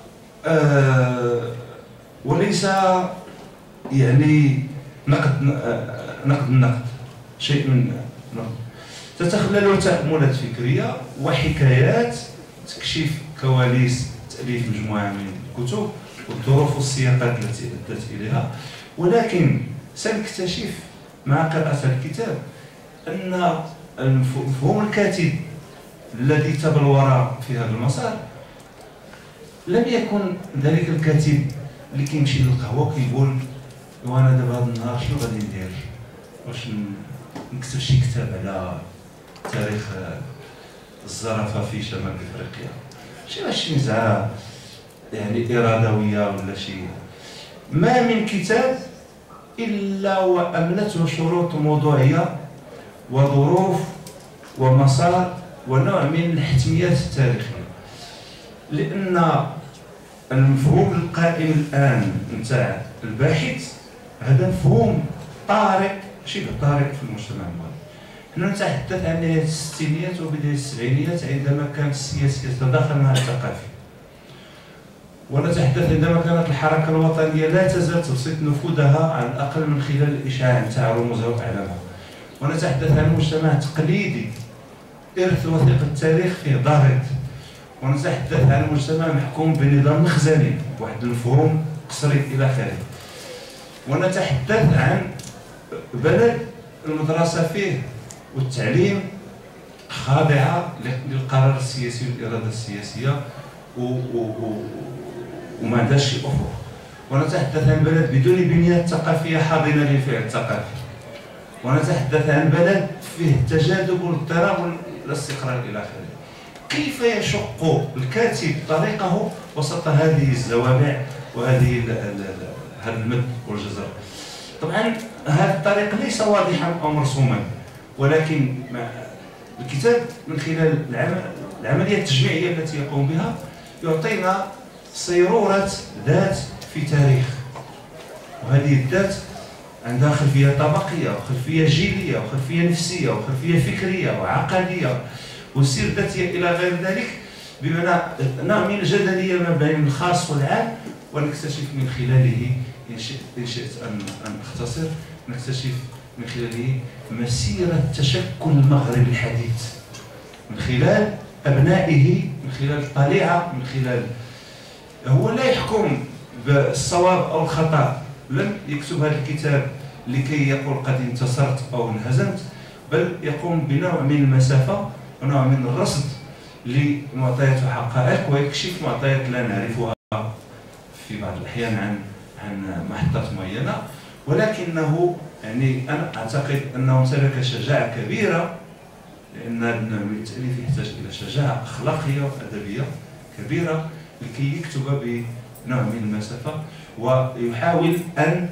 آه وليس يعني نقد آه نقد النقد، شيء من نقد. تتخلل تأملات فكرية وحكايات تكشف كواليس تأليف مجموعة من الكتب والظروف والسياقات التي أدت إليها، ولكن سنكتشف مع قراءة الكتاب أن مفهوم الكاتب الذي تبلور في هذا المسار لم يكن ذلك الكاتب اللي كيمشي للقهوة وكيقول وانا دابا هذا النهار شنو غادي ندير، واش نكتب شي كتاب على تاريخ الزرافة في شمال افريقيا، شي ماشي نزعه يعني ارادويه ولا شي. ما من كتاب الا واملته شروط موضوعيه وظروف ومسار ونوع من الحتميات التاريخيه، لان المفهوم القائم الان نتاع الباحث هذا مفهوم طارئ شبه طارئ في المجتمع المغربي. حنا نتحدث عن نهايه الستينيات وبدايه السبعينيات عندما كانت السياسه تتداخل مع الثقافي، ونتحدث عندما كانت الحركه الوطنيه لا تزال تبسط نفوذها على الاقل من خلال الاشعاع نتاع رموزها واعلامها، ونتحدث عن مجتمع تقليدي إرث وثيق التاريخ فيه ضاغط، ونتحدث عن مجتمع محكوم بنظام مخزني واحد المفهوم قصري إلى آخره، ونتحدث عن بلد المدرسة فيه والتعليم خاضعة للقرار السياسي والإرادة السياسية و و و وما عندهاش شي أفق، ونتحدث عن بلد بدون بنيات ثقافية حاضنة للفعل الثقافي، ونتحدث عن بلد فيه التجاذب والاضطراب والاستقرار الى اخره. كيف يشق الكاتب طريقه وسط هذه الزوابع وهذه هذا المد والجزر؟ طبعا هذا الطريق ليس واضحا او مرسوما، ولكن الكتاب من خلال العمليه التجميعيه التي يقوم بها يعطينا صيروره ذات في تاريخ، وهذه الذات عندها خلفيه طبقيه وخلفيه جيليه وخلفيه نفسيه وخلفيه فكريه وعقديه وسير ذاتيه الى غير ذلك، بمعنى نوع من الجدليه ما بين الخاص والعام. ونكتشف من خلاله ان شئت ان ان اختصر نكتشف من خلاله مسيره تشكل المغرب الحديث من خلال ابنائه، من خلال الطليعه، من خلال هو لا يحكم بالصواب او الخطا. لم يكتب هذا الكتاب لكي يقول قد انتصرت او انهزمت، بل يقوم بنوع من المسافه ونوع من الرصد لمعطيات وحقائق ويكشف معطيات لا نعرفها في بعض الاحيان عن عن محطات معينه، ولكنه يعني انا اعتقد انه امتلك شجاعه كبيره، لان التاليف يحتاج الى شجاعه اخلاقيه وادبيه كبيره لكي يكتب بنوع من المسافه ويحاول ان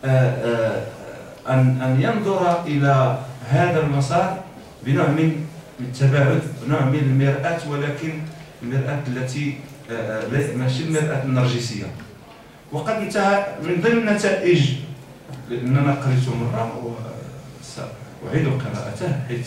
ان ان ينظر الى هذا المسار بنوع من التباعد، نوع من المرآة، ولكن المرآة التي ماشي المرآة النرجسيه. وقد انتهى من ضمن النتائج، لاننا قريته مره وساعيد قراءته حيث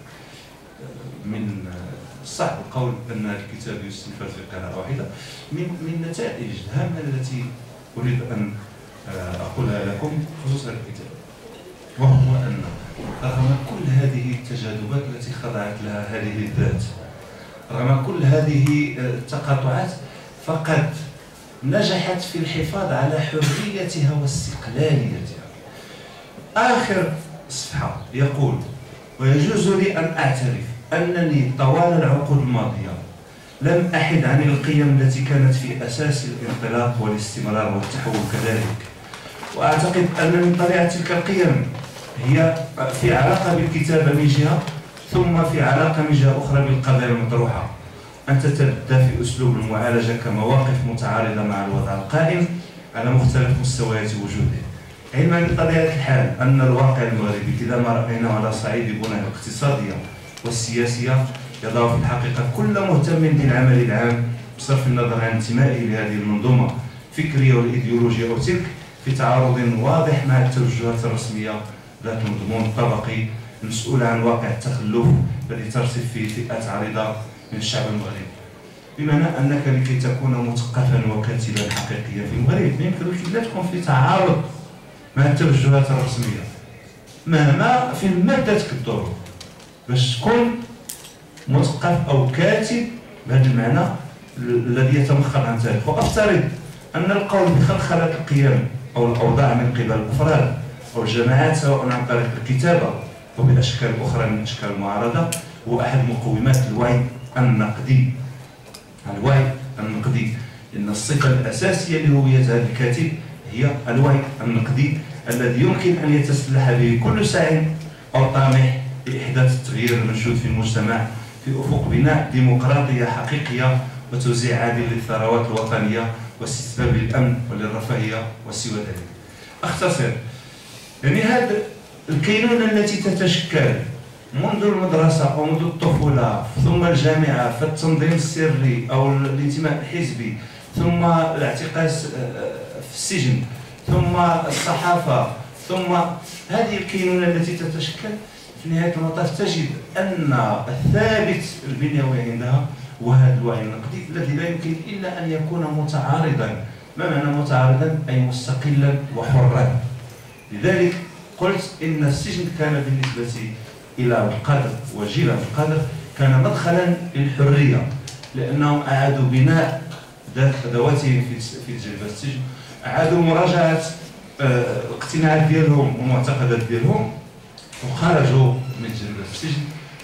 من صعب القول ان الكتاب يستنفذ في قراءه واحده. من من النتائج الهامه التي اريد ان اقولها لكم خصوصا الكتاب، وهو ان رغم كل هذه التجاذبات التي خضعت لها هذه الذات، رغم كل هذه التقاطعات، فقد نجحت في الحفاظ على حريتها واستقلاليتها. آخر صفحة يقول: ويجوز لي أن أعترف أنني طوال العقود الماضية لم أحد عن القيم التي كانت في أساس الانطلاق والاستمرار والتحول كذلك، وأعتقد أن من طبيعة تلك القيم هي في علاقة بالكتابة من جهة، ثم في علاقة من جهة أخرى بالقضايا المطروحة، أن تتبدى في أسلوب المعالجة كمواقف متعارضة مع الوضع القائم على مختلف مستويات وجوده. علما بطبيعة الحال أن الواقع المغربي إذا ما رأيناه على صعيد البنى الاقتصادية والسياسية يضع في الحقيقة كل مهتم بالعمل العام بصرف النظر عن انتمائه لهذه المنظومة الفكرية والإيديولوجية أو تلك في تعارض واضح مع التوجهات الرسمية ذات مضمون طبقي المسؤول عن واقع التخلف الذي ترصف فيه فئات عريضة من الشعب المغربي. بمعنى أنك لكي تكون مثقفا وكاتبا حقيقيا في المغرب يمكن لك لا تكون في تعارض مع التوجهات الرسمية مهما في مادتك الظروف باش تكون مثقف أو كاتب بهذا المعنى الذي يتمخض عن تاريخ. وأفترض أن القول بخلخلة القيم أو الأوضاع من قبل الأفراد أو الجماعات سواء عن طريق الكتابة أو بأشكال أخرى من أشكال المعارضة هو أحد مقومات الوعي النقدي. الوعي النقدي لأن الصفة الأساسية لهوية هذا الكاتب هي الوعي النقدي الذي يمكن أن يتسلح به كل ساعي أو طامح لإحداث التغيير المنشود في المجتمع في أفق بناء ديمقراطية حقيقية وتوزيع عادل للثروات الوطنية واستتباب للأمن وللرفاهية وسوى ذلك. أختصر يعني هذه الكينونة التي تتشكل منذ المدرسة أو منذ الطفولة ثم الجامعة فالتنظيم السري أو الانتماء الحزبي ثم الاعتقاس في السجن ثم الصحافة ثم هذه الكينونة التي تتشكل في نهاية المطاف تجد أن الثابت البنيوي عندها هو هذا الوعي النقدي الذي لا يمكن إلا أن يكون متعارضا. ما معنى متعارضا؟ أي مستقلا وحرا. لذلك قلت إن السجن كان بالنسبة إلى القادر وجيل القادر كان مدخلا للحرية لأنهم أعادوا بناء ذواتهم في جلبة السجن، أعادوا مراجعة الاقتناعات ديالهم والمعتقدات ديالهم وخرجوا من جلبة السجن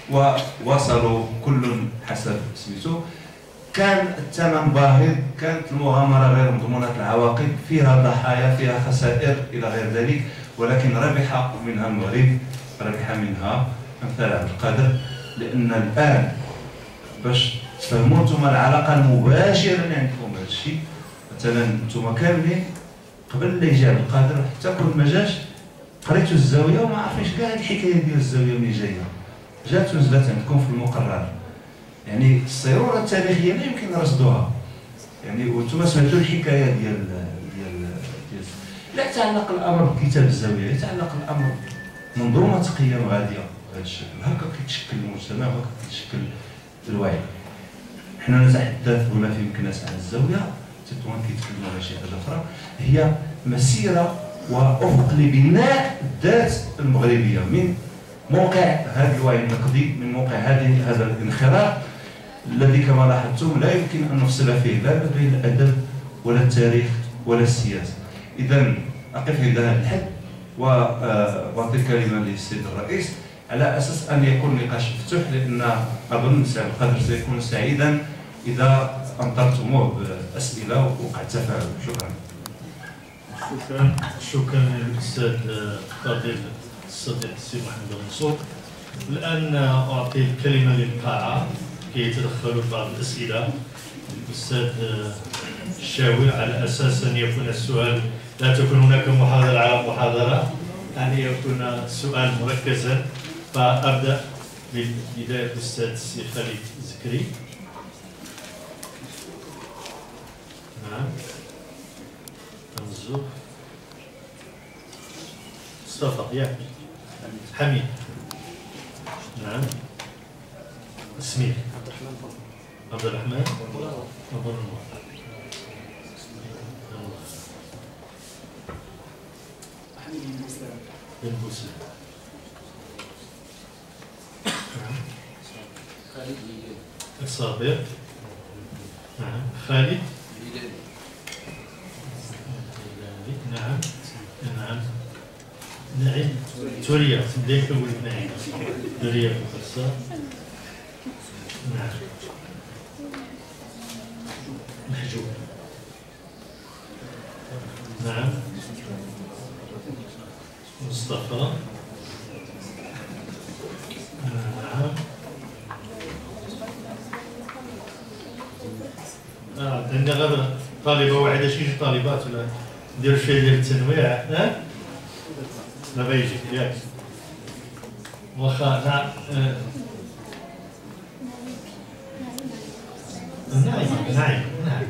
ووصلوا كل حسب سميتو. كان الثمن باهظ، كانت المغامرة غير مضمونة العواقب، فيها ضحايا فيها خسائر إلى غير ذلك، ولكن ربح منها المغرب، ربح منها أمثال عبد القادر. لأن الآن باش تفهموا انتم العلاقة المباشرة اللي عندكم بهذا الشيء، مثلا انتم كاملين قبل لا يجي عبد القادر حتى كل ما جاش قريتوا الزاوية وما عارفينش كاع الحكاية ديال الزاوية منين جاية، جات ونزلت عندكم في المقرر. يعني الصيرورة التاريخية لا يمكن رصدها. يعني وانتم سمعتوا الحكاية ديال ديال ديال لا يتعلق الأمر بكتاب الزاوية، يتعلق الأمر منظومة قيم غادية بهذا الشكل. هكا كيتشكل المجتمع وهكا كيتشكل الوعي. حنا نتحدث هنا في مكناس عن الزاوية، تطوان كيتكلموا على شي حاجة أخرى، هي مسيرة وأفق لبناء الذات المغربية من موقع هذا الوعي النقدي، من موقع هذه هذا الانخراط الذي كما لاحظتم لا يمكن أن نفصل فيه لا بين الأدب ولا التاريخ ولا السياسة. إذا أقف عند هذا الحد وأعطي الكلمة للسيد الرئيس على أساس أن يكون نقاش مفتوح، لأن أظن سي عبد القادر سيكون سعيدا إذا أمطرتموه بأسئلة ووقع تفاعل. شكرا. شكرا شكرا للأستاذ الفاضل الصديق السي محمد منصور. الآن أعطي الكلمة للقاعة كي يتدخلوا في بعض الأسئلة. الأستاذ الشاوي على أساس أن يكون السؤال لا تكون هناك محاضرة على محاضرة، يعني يكون السؤال مركزا. فأبدأ بداية الأستاذ السي خالد زكري. نعم. منزوح. مصطفى ياك. حميد. نعم. اسمي عبد الرحمن أبو النور. بن بوسلم. خالد الصابر. نعم. خالد نعم. نعم. نعيم توريا ديك نقول نعيم توريا بخصة. نعم. محجوب. نعم. مصطفى. نعم. آه عندنا غير طالبة واحدة، شي طالبات ولا نديرو شوية ديال التنويع. ها؟ دابا يجي ياك واخا نعم نعم نعم نعم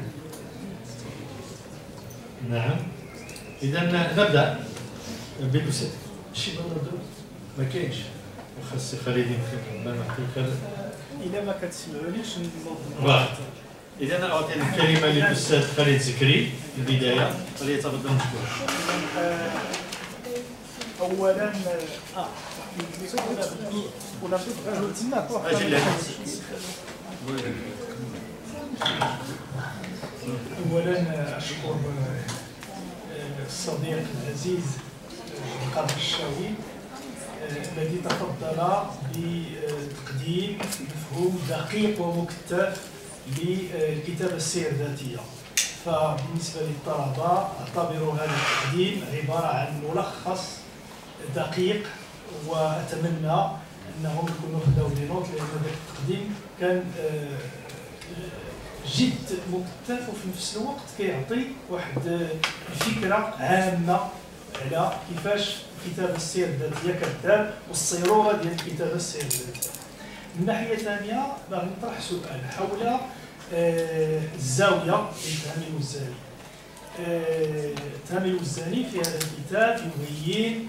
نعم. إذا نبدأ بالأستاذ. شي بلد ما كاينش واخا السي خالد يمكن ما نعطيك إلا ما كتسمعونيش واخا. إذا أعطي الكلمة للأستاذ خالد زكري في البداية فليتفضل مشكورا. أولا اه ولا ولا تماك أجل اولا اشكر الصديق العزيز القاضي الشاوي الذي تفضل بتقديم مفهوم دقيق ومكتف للكتابه السير الذاتيه. فبالنسبه للطلبه اعتبر هذا التقديم عباره عن ملخص دقيق، واتمنى انهم يكونوا خداو لي نوت، لان هذا التقديم كان جد مكتف وفي نفس الوقت كيعطي واحد الفكره عامه على كيفاش الكتابه السير الذاتيه كدار والصيروره ديال الكتابه السير الذاتيه. من ناحيه ثانيه باغي نطرح سؤال حول الزاويه للتهامي الوزاني. التهامي الوزاني في هذا الكتاب يبين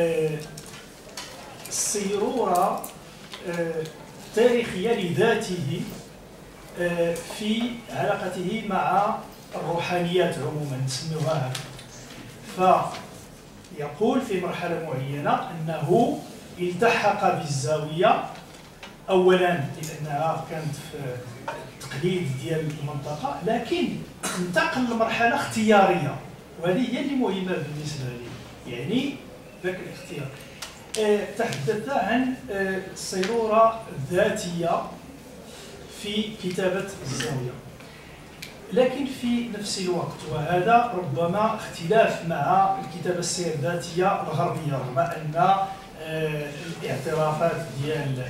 الصيروره التاريخيه لذاته في علاقته مع الروحانيات عموما نسميوها هكذا. فيقول في مرحله معينه انه التحق بالزاويه اولا لانها كانت في التقليد ديال المنطقه، لكن انتقل لمرحله اختياريه، وهذه هي اللي مهمه بالنسبه لي، يعني ذاك الاختيار. أه تحدث عن أه الصيروره الذاتيه في كتابة الزاوية، لكن في نفس الوقت وهذا ربما اختلاف مع الكتابة السير الذاتية الغربية، رغم أن الاعترافات ديال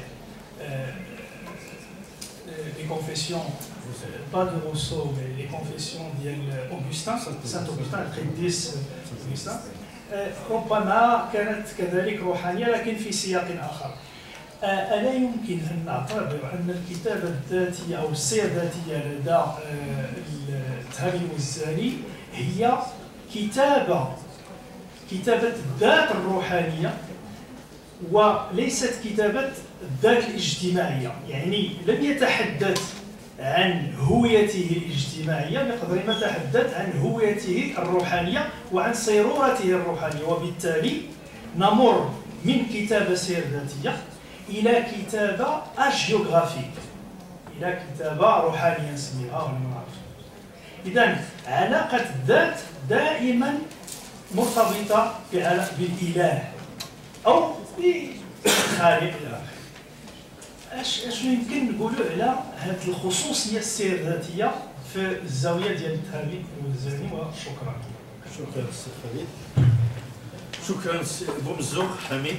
لي كونفيسيون با دو روسو لي كونفيسيون ديال أوغسطين سانت أوغسطين القديس أوغسطين ربما كانت كذلك روحانية لكن في سياق آخر. ألا يمكن أن نعتبر أن الكتابة الذاتية أو السير الذاتية لدى التهامي الوزاني هي كتابة كتابة الذات الروحانية وليست كتابة الذات الاجتماعية؟ يعني لم يتحدث عن هويته الاجتماعية بقدر ما تحدث عن هويته الروحانية وعن صيرورته الروحانية، وبالتالي نمر من كتابة سير ذاتية إلى كتابة أجيوغرافيك، إلى كتابة روحانية نسميها ولا ما نعرفش. إذن علاقة الذات دائما مرتبطة بالإله أو بالخالق إلى آخره. اش اشنو يمكن نقولوا على هذه الخصوصية السير الذاتية في الزاوية ديال التهامي الوزاني؟ وشكرا. شكرا السي خالد. شكرا السي بومزوق حميد.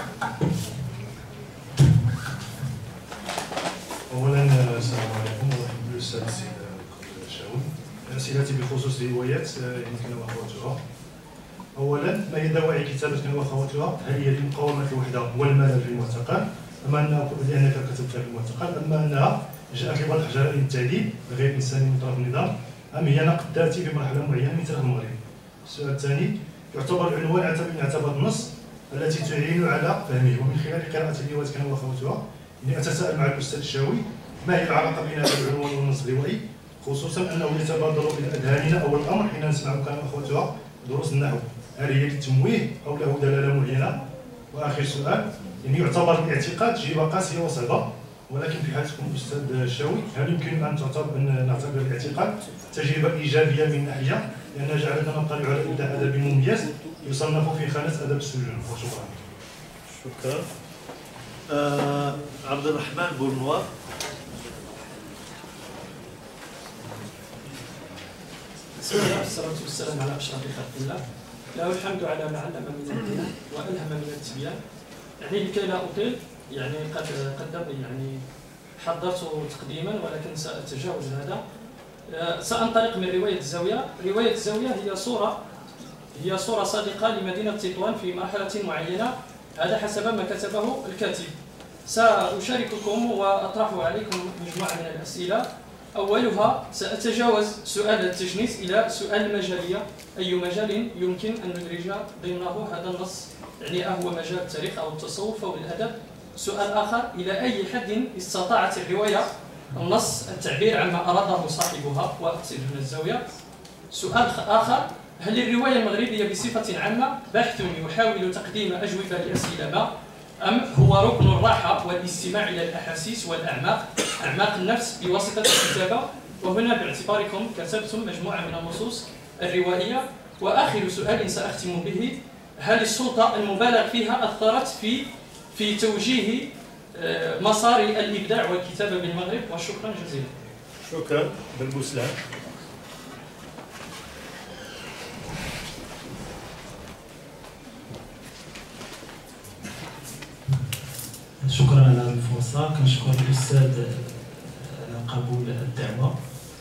اولا السلام عليكم ورحمه الله. الاستاذ السيد الشاوي، اسئلتي بخصوص الروايات يمكن واخواتها. اولا، ما هي دواعي كتابه واخواتها؟ هل هي لمقاومه الوحده والملل في المعتقل، اما انها لانك كتبتها في المعتقل، اما انها جاءت لبعض الجرائم التعذيب غير انساني من طرف النظام، ام هي نقد ذاتي في مرحله معينه مثل المغرب؟ السؤال الثاني، يعتبر العنوان من اعتبار النص التي تعين على فهمه، ومن خلال قراءه الروايات كان واخواتها إني أتساءل مع الأستاذ الشاوي ما هي العلاقة بين هذا العنوان والنص الروائي، خصوصا أنه يتبادر إلى أذهاننا أول الأمر حين نسمع كلام أخواتها دروس النحو، هل هي للتمويه أو له دلالة معينة؟ وآخر سؤال، يعني يعتبر الاعتقاد جيبة قاسية وصعبة، ولكن في حالتكم أستاذ الشاوي هل يمكن أن تعتبر أن نعتبر الاعتقاد تجربة إيجابية من ناحية لأنها جعلتنا نطلع على إبداع أدبي مميز يصنف في خانة أدب السجون؟ وشكرا. شكرا. آه عبد الرحمن بورنوار. بسم الله والصلاة والسلام على أشرف خلق الله، له الحمد على ما علم من البيان وألهم من التبيان. يعني لكي لا أطيل، يعني قد قدم يعني حضرت تقديما ولكن سأتجاوز هذا. سأنطلق من رواية الزاوية. رواية الزاوية هي صورة هي صورة صادقة لمدينة تطوان في مرحلة معينة، هذا حسب ما كتبه الكاتب. سأشارككم وأطرح عليكم مجموعة من الأسئلة. أولها سأتجاوز سؤال التجنيس إلى سؤال المجالية، أي مجال يمكن أن ندرج ضمنه هذا النص، يعني أهو مجال التاريخ أو التصوف أو الأدب. سؤال آخر، إلى أي حد استطاعت الرواية النص التعبير عما أراده صاحبها، وأقصد هنا الزاوية. سؤال آخر، هل الرواية المغربية بصفة عامة بحث يحاول تقديم أجوبة لأسئلة ما، أم هو ركن الراحة والاستماع إلى الأحاسيس والأعماق أعماق النفس بواسطة الكتابة؟ وهنا باعتباركم كتبتم مجموعة من النصوص الروائية. وآخر سؤال سأختم به، هل السلطة المبالغ فيها أثرت في في توجيه مسار الإبداع والكتابة بالمغرب؟ وشكرا جزيلا. شكرا بالبوسلان. شكرا على الفرصة، كنشكر الأستاذ على قبول الدعوة.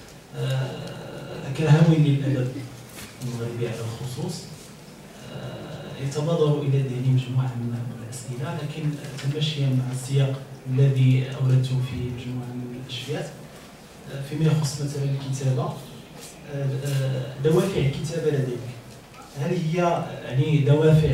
كهاوي للأدب المغربي على الخصوص يتبادر إلى ذهني مجموعة من الأسئلة، لكن تمشيا مع السياق الذي أوردته في مجموعة من الأشياء فيما يخص مثلا الكتابة. دوافع الكتابة لديك، هل هي يعني دوافع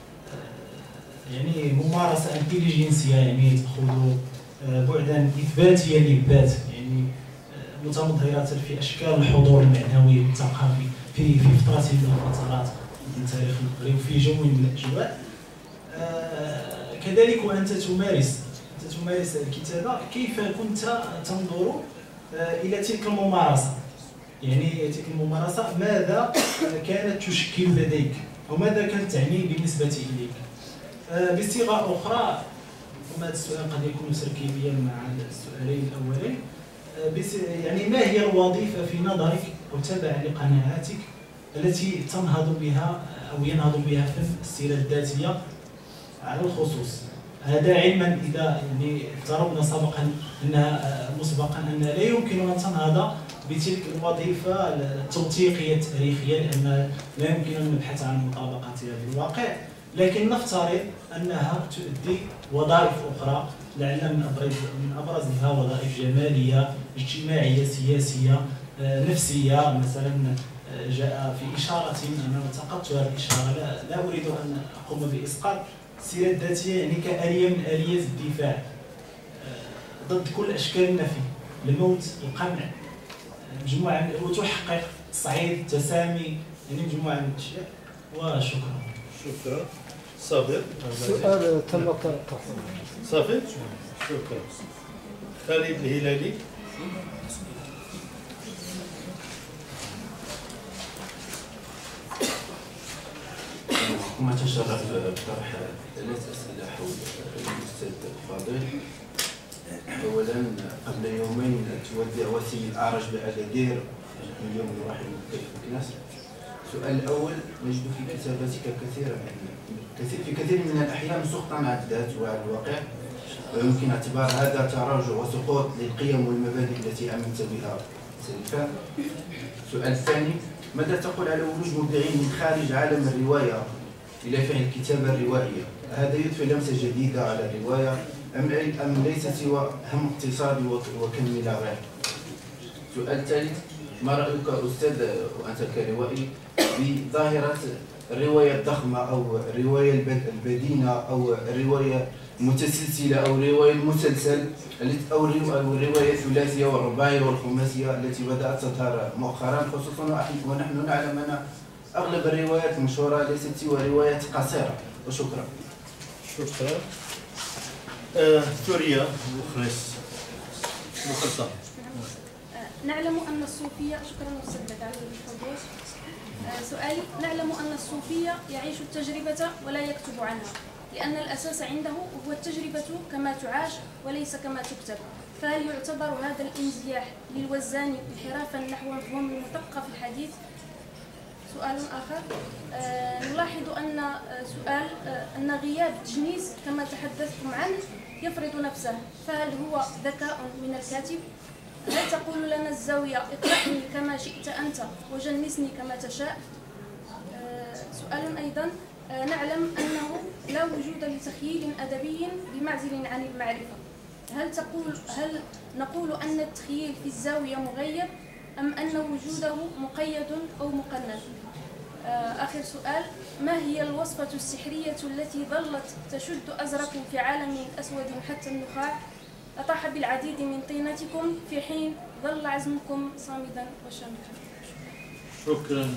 يعني ممارسة انتليجنسية، يعني تأخذ بعدا إثباتيا للذات، يعني متمظهرة في أشكال الحضور المعنوي والثقافي في في فترة من الفترات من تاريخ المغرب في جو من الأجواء. آه كذلك وأنت تمارس أنت تمارس الكتابة، كيف كنت تنظر آه إلى تلك الممارسة؟ يعني تلك الممارسة ماذا كانت تشكل لديك، أو ماذا كانت تعني بالنسبة إليك؟ آه بصيغة أخرى، وهذا السؤال قد يكون تركيبيا مع السؤالين الأولين، آه يعني ما هي الوظيفة في نظرك أو تبعا لقناعاتك التي تنهض بها أو ينهض بها فن السيرة الذاتية على الخصوص؟ هذا علما إذا يعني افترضنا سبقا أنها مسبقا أن لا يمكن أن تنهض بتلك الوظيفة التوثيقية التاريخية، لأن لا يمكن أن نبحث عن مطابقتها بالواقع، لكن نفترض أنها تؤدي وظائف أخرى، لعل من أبرز من أبرزها وظائف جمالية، اجتماعية، سياسية، نفسية. مثلا جاء في إشارة أنا التقطت هذه الإشارة، لا, لا أريد أن أقوم بإسقاط السيرة الذاتية يعني كآلية من آليات الدفاع ضد كل أشكال النفي، الموت، القمع، مجموعة وتحقق الصعيد، التسامي، يعني مجموعة من الأشياء. وشكرا. شكرا. صابر. سؤال تم طرحه. صافي. شكرا. خالد الهلالي. كما تشرف بطرح ثلاث أسئلة حول الأستاذ الفاضل. أولا، قبل يومين تودع وسيم الأعرج بأكادير، اليوم نرحب بك في الناس. السؤال الأول، نجد في كتاباتك كثيرا كثير في كثير من الأحيان سقطا على الذات وعلى الواقع، ويمكن اعتبار هذا تراجع وسقوط للقيم والمبادئ التي آمنت بها سلفا. السؤال الثاني، ماذا تقول على ولوج مبدعين من خارج عالم الرواية إلى فعل الكتابة الروائية؟ هذا يضفي لمسة جديدة على الرواية أم أم ليس سوى هم اقتصادي وكم لا غير؟ السؤال الثالث، ما رأيك أستاذ وأنت كروائي بظاهرة الرواية الضخمة أو الرواية البدينة أو الرواية المتسلسلة أو الرواية المسلسل أو الرواية الثلاثية والرباعية والخماسية التي بدأت تظهر مؤخرا، خصوصا ونحن نعلم أن أغلب الروايات المشهورة ليست سوى روايات قصيرة؟ وشكرا. شكرا. آه، سوريا مخلص مخلصة. نعلم أن الصوفية، شكرا أستاذ على الحضور. سؤالي، نعلم أن الصوفية يعيش التجربة ولا يكتب عنها، لأن الأساس عنده هو التجربة كما تعاش وليس كما تكتب، فهل يعتبر هذا الانزياح للوزان انحرافا نحو مفهوم المثقف الحديث؟ سؤال آخر، آه نلاحظ أن سؤال آه أن غياب التجنيس كما تحدثتم عنه يفرض نفسه، فهل هو ذكاء من الكاتب؟ هل تقول لنا الزاوية اقرأني كما شئت أنت وجنسني كما تشاء؟ سؤال أيضا، نعلم أنه لا وجود لتخييل أدبي بمعزل عن المعرفة. هل تقول هل نقول أن التخييل في الزاوية مغيب أم أن وجوده مقيد أو مقنن؟ آخر سؤال، ما هي الوصفة السحرية التي ظلت تشد أزركم في عالم أسود حتى النخاع، أطاح بالعديد من طينتكم في حين ظل عزمكم صامدا وشامخا؟ شكرا.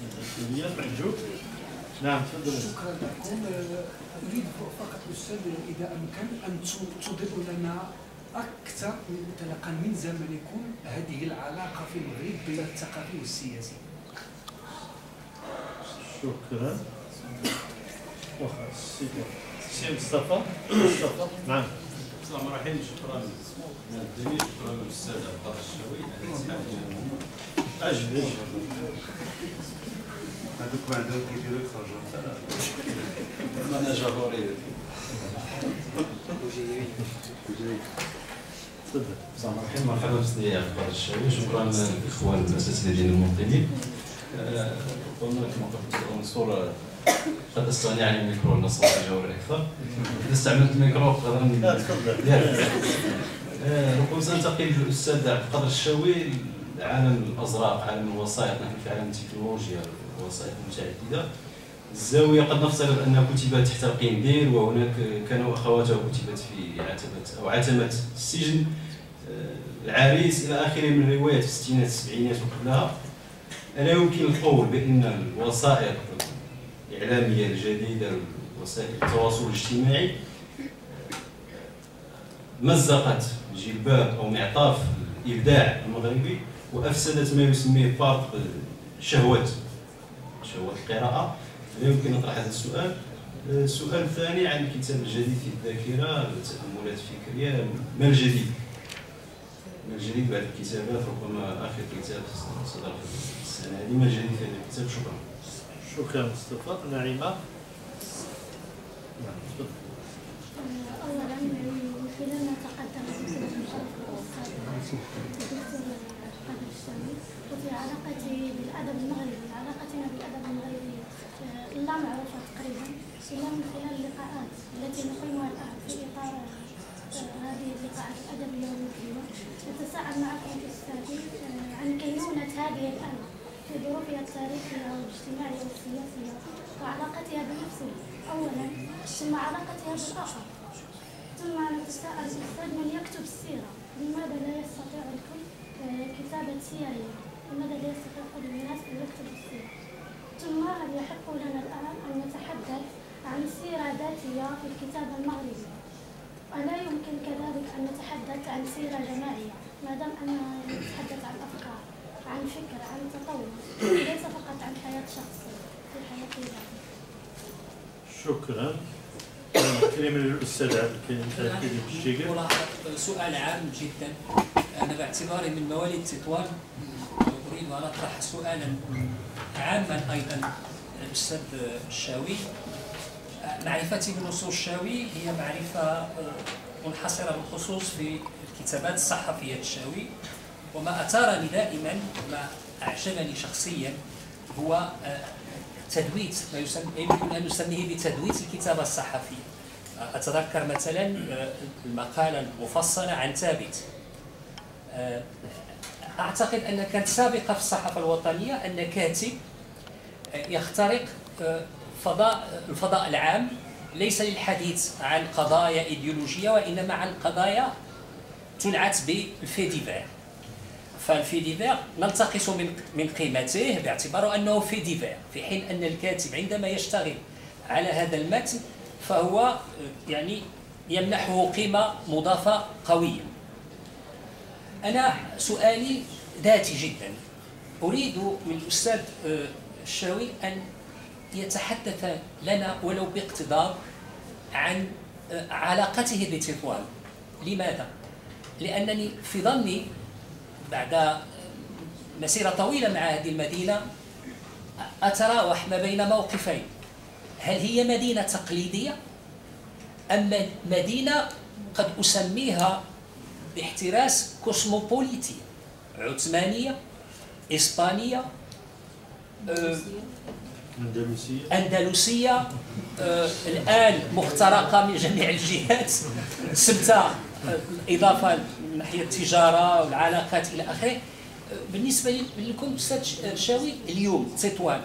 نعم تفضل. شكرا لكم. اريد فقط استاذ اذا امكن ان تضيء لنا اكثر منطلقا من زمنكم هذه العلاقه في المغرب بين الثقافي والسياسي. شكرا. سي مصطفى. مصطفى نعم. بسم الله الرحمن الرحيم. شكرا للجميع، شكرا للاستاذ عبد القادر الشاوي على اسماعنا. اجل اجل هذوك ما عندهم كيديروا يخرجوا انا جابوري. تفضل. بسم الله الرحمن الرحيم. مرحبا بسيدي عبد القادر الشاوي. شكرا للاخوان الاساتذه ديال المنظمين. قلنا كما قلت منصور قد استغني عن الميكرو لنستطيع الجواب اكثر. اذا استعملت الميكرو تقدر لا تفضل. نقول سننتقل للاستاذ عبد القادر الشاوي عالم الازرق، عالم الوسائط. نحن في عالم التكنولوجيا والوسائط المتعدده. الزاويه قد نفترض انها كتبت تحت القنديل، وهناك كان واخواتها كتبت في عتبه او عتمه السجن، العريس الى اخره من الروايات في الستينات السبعينات وقبلها. ألا يمكن القول بأن الوسائط الإعلامية الجديدة، وسائل التواصل الاجتماعي، مزقت جلباب أو معطاف الإبداع المغربي وأفسدت ما يسميه فرق شهوة شهوة القراءة؟ لا يمكن أن نطرح هذا السؤال. السؤال الثاني عن الكتاب الجديد في الذاكرة، التأملات الفكرية. ما الجديد؟ ما الجديد بعد الكتابات؟ ربما آخر كتاب صدر في السنة هذه. ما الجديد في هذا الكتاب؟ شكرا. شكرا مصطفى. نعيمة. أولا من خلال ما تقدم سلسلة المشرف الأستاذ الدكتور قادر الشاوي، وفي علاقتي بالأدب المغربي، علاقتنا بالأدب المغربي لا معروفة تقريبا إلا من خلال اللقاءات التي نقيمها الآن في إطار هذه اللقاءات الأدبية والمفهومة. نتساءل معكم أستاذي عن كينونة هذه الآلة في ظروفها التاريخية والاجتماعية والسياسية وعلاقتها بنفسها أولا، ثم علاقتها بالآخر. ثم نتساءل الأستاذ من يكتب السيرة لماذا لا يستطيع الكل كتابة سيرية؟ لماذا لا يستطيع كل الناس أن يكتبوا السيرة؟ ثم هل يحق لنا الآن أن نتحدث عن سيرة ذاتية في الكتابة المغربية؟ ولا يمكن كذلك أن نتحدث عن سيرة جماعية ما دام أننا نتحدث عن أفكار، عن فكر، عن تطور، ليس فقط عن حياة شخصية في حياة ذاتية. شكرا. كلمة للأستاذ عبد الكريم الشيقر. ملاحظة سؤال عام جدا. أنا باعتباري من مواليد تطوان أريد أن أطرح سؤالا عاما أيضا للأستاذ الشاوي. معرفتي بنصوص الشاوي هي معرفة منحصرة بالخصوص في الكتابات الصحفية الشاوي، وما أثارني دائما، ما أعجبني شخصيا، هو تدويت، ما يمكن أن نسميه بتدويت الكتابة الصحفية. أتذكر مثلا المقالة المفصلة عن ثابت. أعتقد أن كانت سابقة في الصحافة الوطنية أن كاتب يخترق فضاء الفضاء العام، ليس للحديث عن قضايا إيديولوجية وإنما عن قضايا تنعت بالفي ديفير. فالفي ديفير نلتقص من من قيمته باعتباره أنه في ديفير، في حين أن الكاتب عندما يشتغل على هذا المتن فهو يعني يمنحه قيمة مضافة قوية. أنا سؤالي ذاتي جدا. أريد من الأستاذ الشاوي أن يتحدث لنا ولو باقتضاب عن علاقته بتطوان. لماذا؟ لأنني في ظني بعد مسيرة طويلة مع هذه المدينة أتراوح ما بين موقفين: هل هي مدينة تقليدية أم مدينة قد أسميها باحتراس كوسموبوليتية، عثمانية، إسبانية، أندلسية أندلسية آه الآن مخترقة من جميع الجهات، سمتها إضافة من ناحية التجارة والعلاقات إلى آخره. بالنسبة لكم أستاذ الشاوي اليوم تطوان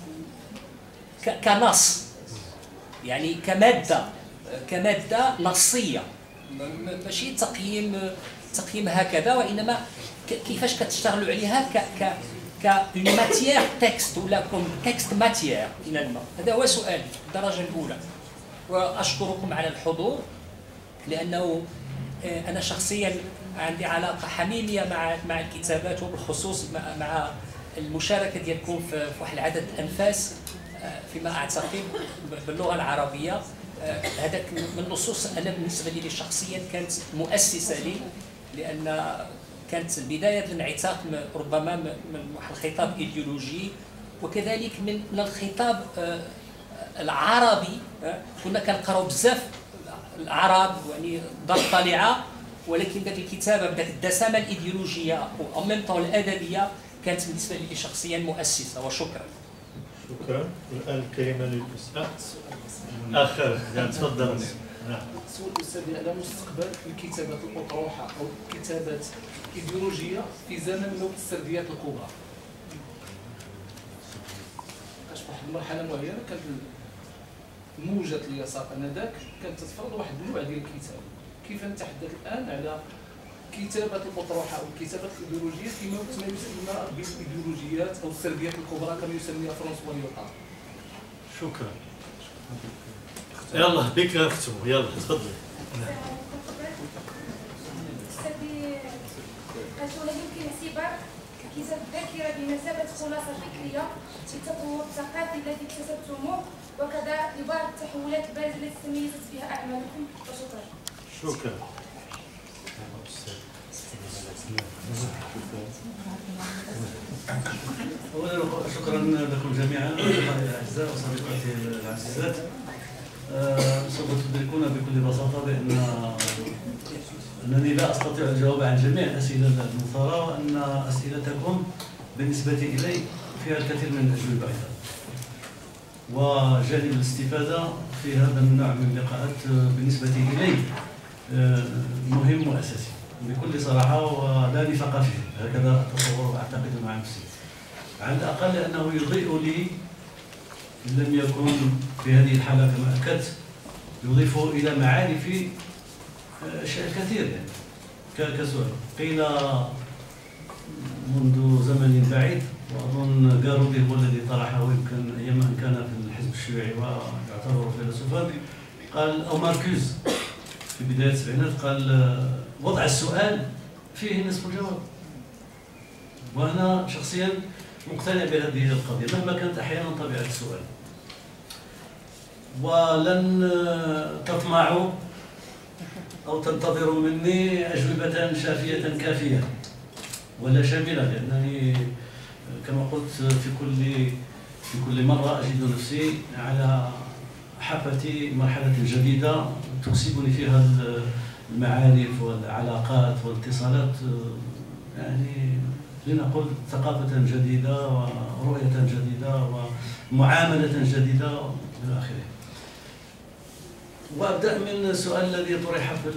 كنص، يعني كمادة كمادة نصية، ماشي تقييم تقييم هكذا، وإنما كيفاش كتشتغلوا عليها ك ك ك ماتيير تكست ولا كوم تكست ماتيير فينالمون. هذا هو سؤالي الدرجة الأولى، وأشكركم على الحضور لأنه أنا شخصيا عندي علاقة حميمية مع مع الكتابات، وبالخصوص مع, مع المشاركة ديالكم في واحد العدد أنفاس فيما أعتقد باللغة العربية. هذاك من النصوص أنا بالنسبة لي شخصيا كانت مؤسسة لي، لأن كانت بداية الانعتاق ربما من واحد الخطاب إيديولوجي، وكذلك من من الخطاب العربي. كنا كنقراو بزاف العرب يعني دار الطليعة، ولكن ذاك الكتابة بذاك الدسامة الإيديولوجية و ميم طون الأدبية كانت بالنسبة لي شخصيا مؤسسة. وشكرا. شكرا. الآن الكلمة للأستاذ آخر. تفضل. نعم. سؤال الأستاذ على مستقبل الكتابات الأطروحة أو الكتابات الإيديولوجية في زمن موت السرديات الكبرى. كاش واحد المرحلة معينة كانت موجة اليسار آنذاك كانت تتفرض واحد النوع ديال الكتابة. كيف نتحدث الآن على كتابة الأطروحة أو الكتابات الإيديولوجية في موت ما يسمى بالإيديولوجيات أو السرديات الكبرى كما يسميها فرانسوا ليوطار. شكرا. يلا بك نختموا. يلا تفضل. هل يمكن اعتبار كتاب الذاكرة بمثابة خلاصة فكرية للتطور الثقافي الذي اكتسبتموه، وكذا لبعض التحولات البارزة التي تميزت بها أعمالكم؟ وشكرا. شكرا. أولا شكرا لكم جميعا أصدقائي الأعزاء وصديقاتي العزيزات. سوف تدركون بكل بساطة بأن أنني لا أستطيع الجواب عن جميع الأسئلة المثارة، وأن أسئلتكم بالنسبة إلي فيها الكثير من الأجوبة أيضا، وجانب الاستفادة في هذا النوع من اللقاءات بالنسبة إلي مهم وأساسي بكل صراحة ولا نفاق فيه، هكذا أتصور وأعتقد مع نفسي، على الأقل لأنه يضيء لي إن لم يكن في هذه الحالة كما أكدت يضيف إلى معارفي أشياء كثير. يعني كسؤال قيل منذ زمن بعيد، وأظن جارودي هو الذي طرحه يمكن أيام أن كان في الحزب الشيوعي ويعتبر فيلسوفا، قال أو ماركوز في بداية السبعينات قال وضع السؤال فيه نصف الجواب. وأنا شخصيا مقتنع بهذه القضية مهما كانت أحيانا طبيعة السؤال. ولن تطمعوا أو تنتظروا مني أجوبة شافية كافية ولا شاملة، لأنني كما قلت في كل في كل مرة أجد نفسي على حافة مرحلة جديدة تكسبني فيها المعارف والعلاقات والاتصالات، يعني لنقول ثقافة جديدة ورؤية جديدة ومعاملة جديدة إلى آخره. وأبدأ من السؤال الذي طرح في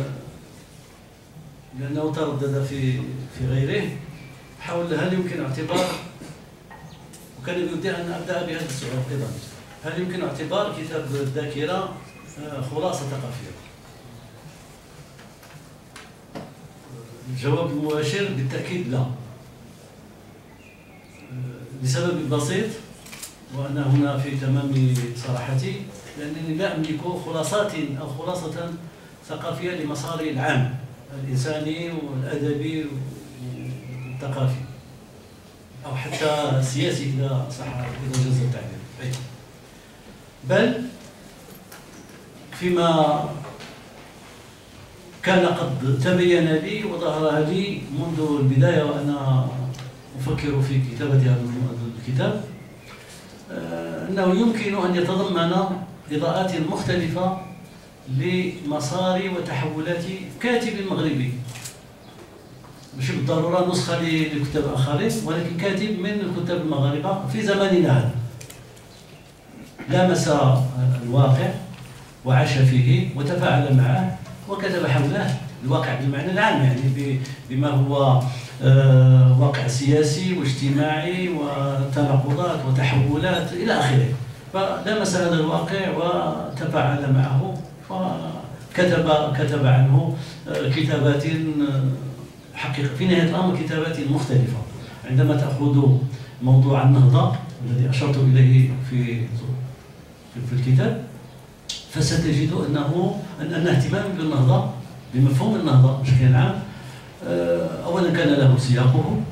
لأنه تردد في في غيره حول هل يمكن اعتبار، وكان بودي أن أبدأ بهذا السؤال أيضا، هل يمكن اعتبار كتاب الذاكرة خلاصة ثقافية؟ الجواب المباشر بالتأكيد لا، لسبب بسيط وأنا هنا في تمام صراحتي، لأنني لا أملك خلاصات أو خلاصة ثقافية لمساري العام الإنساني والأدبي والثقافي أو حتى السياسي إذا صح إذا جاز التعبير، بل فيما كان قد تبين لي وظهر لي منذ البداية وأنا أفكر في كتابة هذا الكتاب أنه يمكن أن يتضمن إضاءات مختلفة لمسار وتحولات كاتب مغربي مش بالضروره نسخه لكتاب اخرين، ولكن كاتب من الكتاب المغاربه في زماننا هذا لامس الواقع وعاش فيه وتفاعل معه وكتب حوله الواقع بالمعنى العام، يعني بما هو واقع سياسي واجتماعي وتناقضات وتحولات الى اخره. فلمس هذا الواقع وتفاعل معه وكتب كتب عنه كتابات حقيقة في نهاية الأمر كتابات مختلفة. عندما تأخذ موضوع النهضة الذي أشرت إليه في في الكتاب فستجد أنه أن اهتمام بالنهضة بمفهوم النهضة بشكل عام أولا كان له سياقه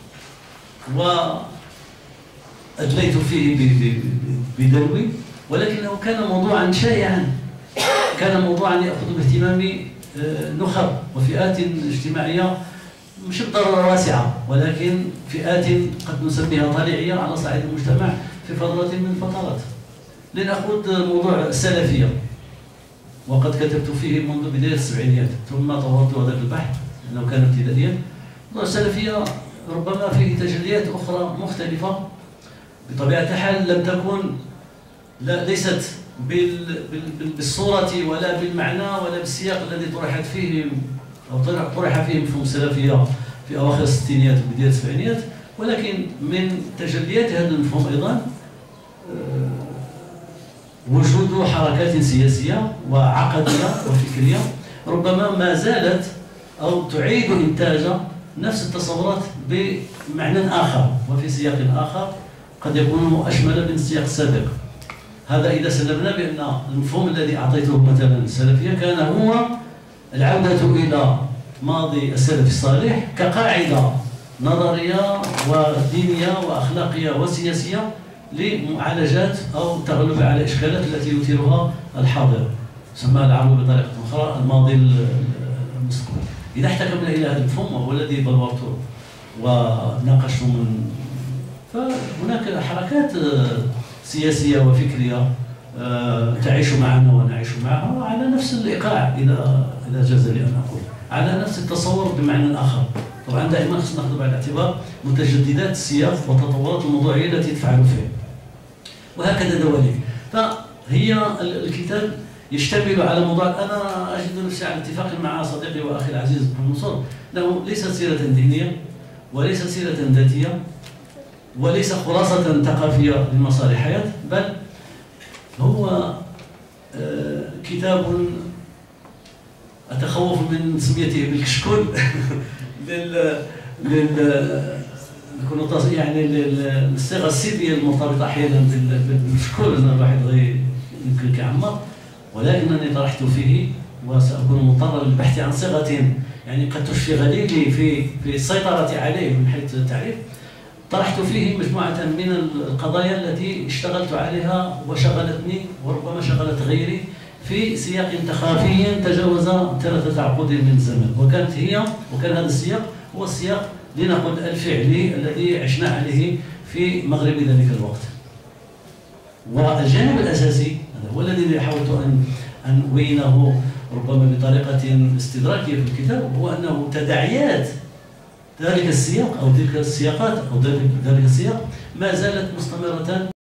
وأدليت فيه بدلوي، ولكنه كان موضوعا شائعا، كان موضوعا يأخذ باهتمام نخب وفئات اجتماعية مش بالضرورة واسعة، ولكن فئات قد نسميها طليعية على صعيد المجتمع في فترة من الفترات. لنأخذ موضوع السلفية، وقد كتبت فيه منذ بداية السبعينيات ثم طورت هذا البحث لأنه كان ابتدائيا. موضوع السلفية ربما فيه تجليات أخرى مختلفة بطبيعة الحال لم تكن لا ليست بالصورة ولا بالمعنى ولا بالسياق الذي طرحت فيه أو طرح فيه مفهوم السلفية في أواخر الستينيات وبداية السبعينيات، ولكن من تجليات هذا المفهوم أيضا وجود حركات سياسية وعقدية وفكرية ربما ما زالت أو تعيد إنتاج نفس التصورات بمعنى آخر وفي سياق آخر قد يكون أشمل من السياق السابق. هذا إذا سلمنا بأن المفهوم الذي أعطيته مثلا السلفية كان هو العودة إلى ماضي السلف الصالح كقاعدة نظرية ودينية وأخلاقية وسياسية لمعالجات أو تغلب على الإشكالات التي يثيرها الحاضر، سماها العرب بطريقة أخرى الماضي المستقبل. إذا احتكمنا إلى هذا المفهوم وهو الذي بلورته وناقشته من فهناك حركات سياسية وفكرية تعيش معنا ونعيش معها على نفس الإيقاع إذا إذا جاز لي أن أقول، على نفس التصور بمعنى آخر. طبعا دائما خصنا ناخذ بعين الاعتبار متجددات السياق وتطورات الموضوعية التي تفعل فيه. وهكذا دواليك. فهي الكتاب يشتمل على موضوع أنا أجد نفسي على اتفاق مع صديقي وأخي العزيز محمد منصور، أنه ليست سيرة دينية وليست سيرة ذاتية وليس خلاصة ثقافية لمصالح حياة، بل هو كتاب أتخوف من تسميته بالكشكول لل لل يعني للصيغة السيدية المرتبطة أحيانا بالكشكول أن الواحد يمكن كعمر، ولكنني طرحت فيه وسأكون مضطرا للبحث عن صيغة يعني قد تشفي غليلي في في السيطرة عليه من حيث التعريف. طرحت فيه مجموعة من القضايا التي اشتغلت عليها وشغلتني وربما شغلت غيري في سياق ثقافي تجاوز ثلاثة عقود من الزمن، وكانت هي وكان هذا السياق هو السياق لنقل الفعلي الذي عشنا عليه في مغرب ذلك الوقت. والجانب الأساسي هذا هو الذي حاولت أن أن أبينه ربما بطريقة استدراكية في الكتاب، هو أنه تداعيات ذلك السياق أو تلك السياقات أو ذلك السياق ما زالت مستمرة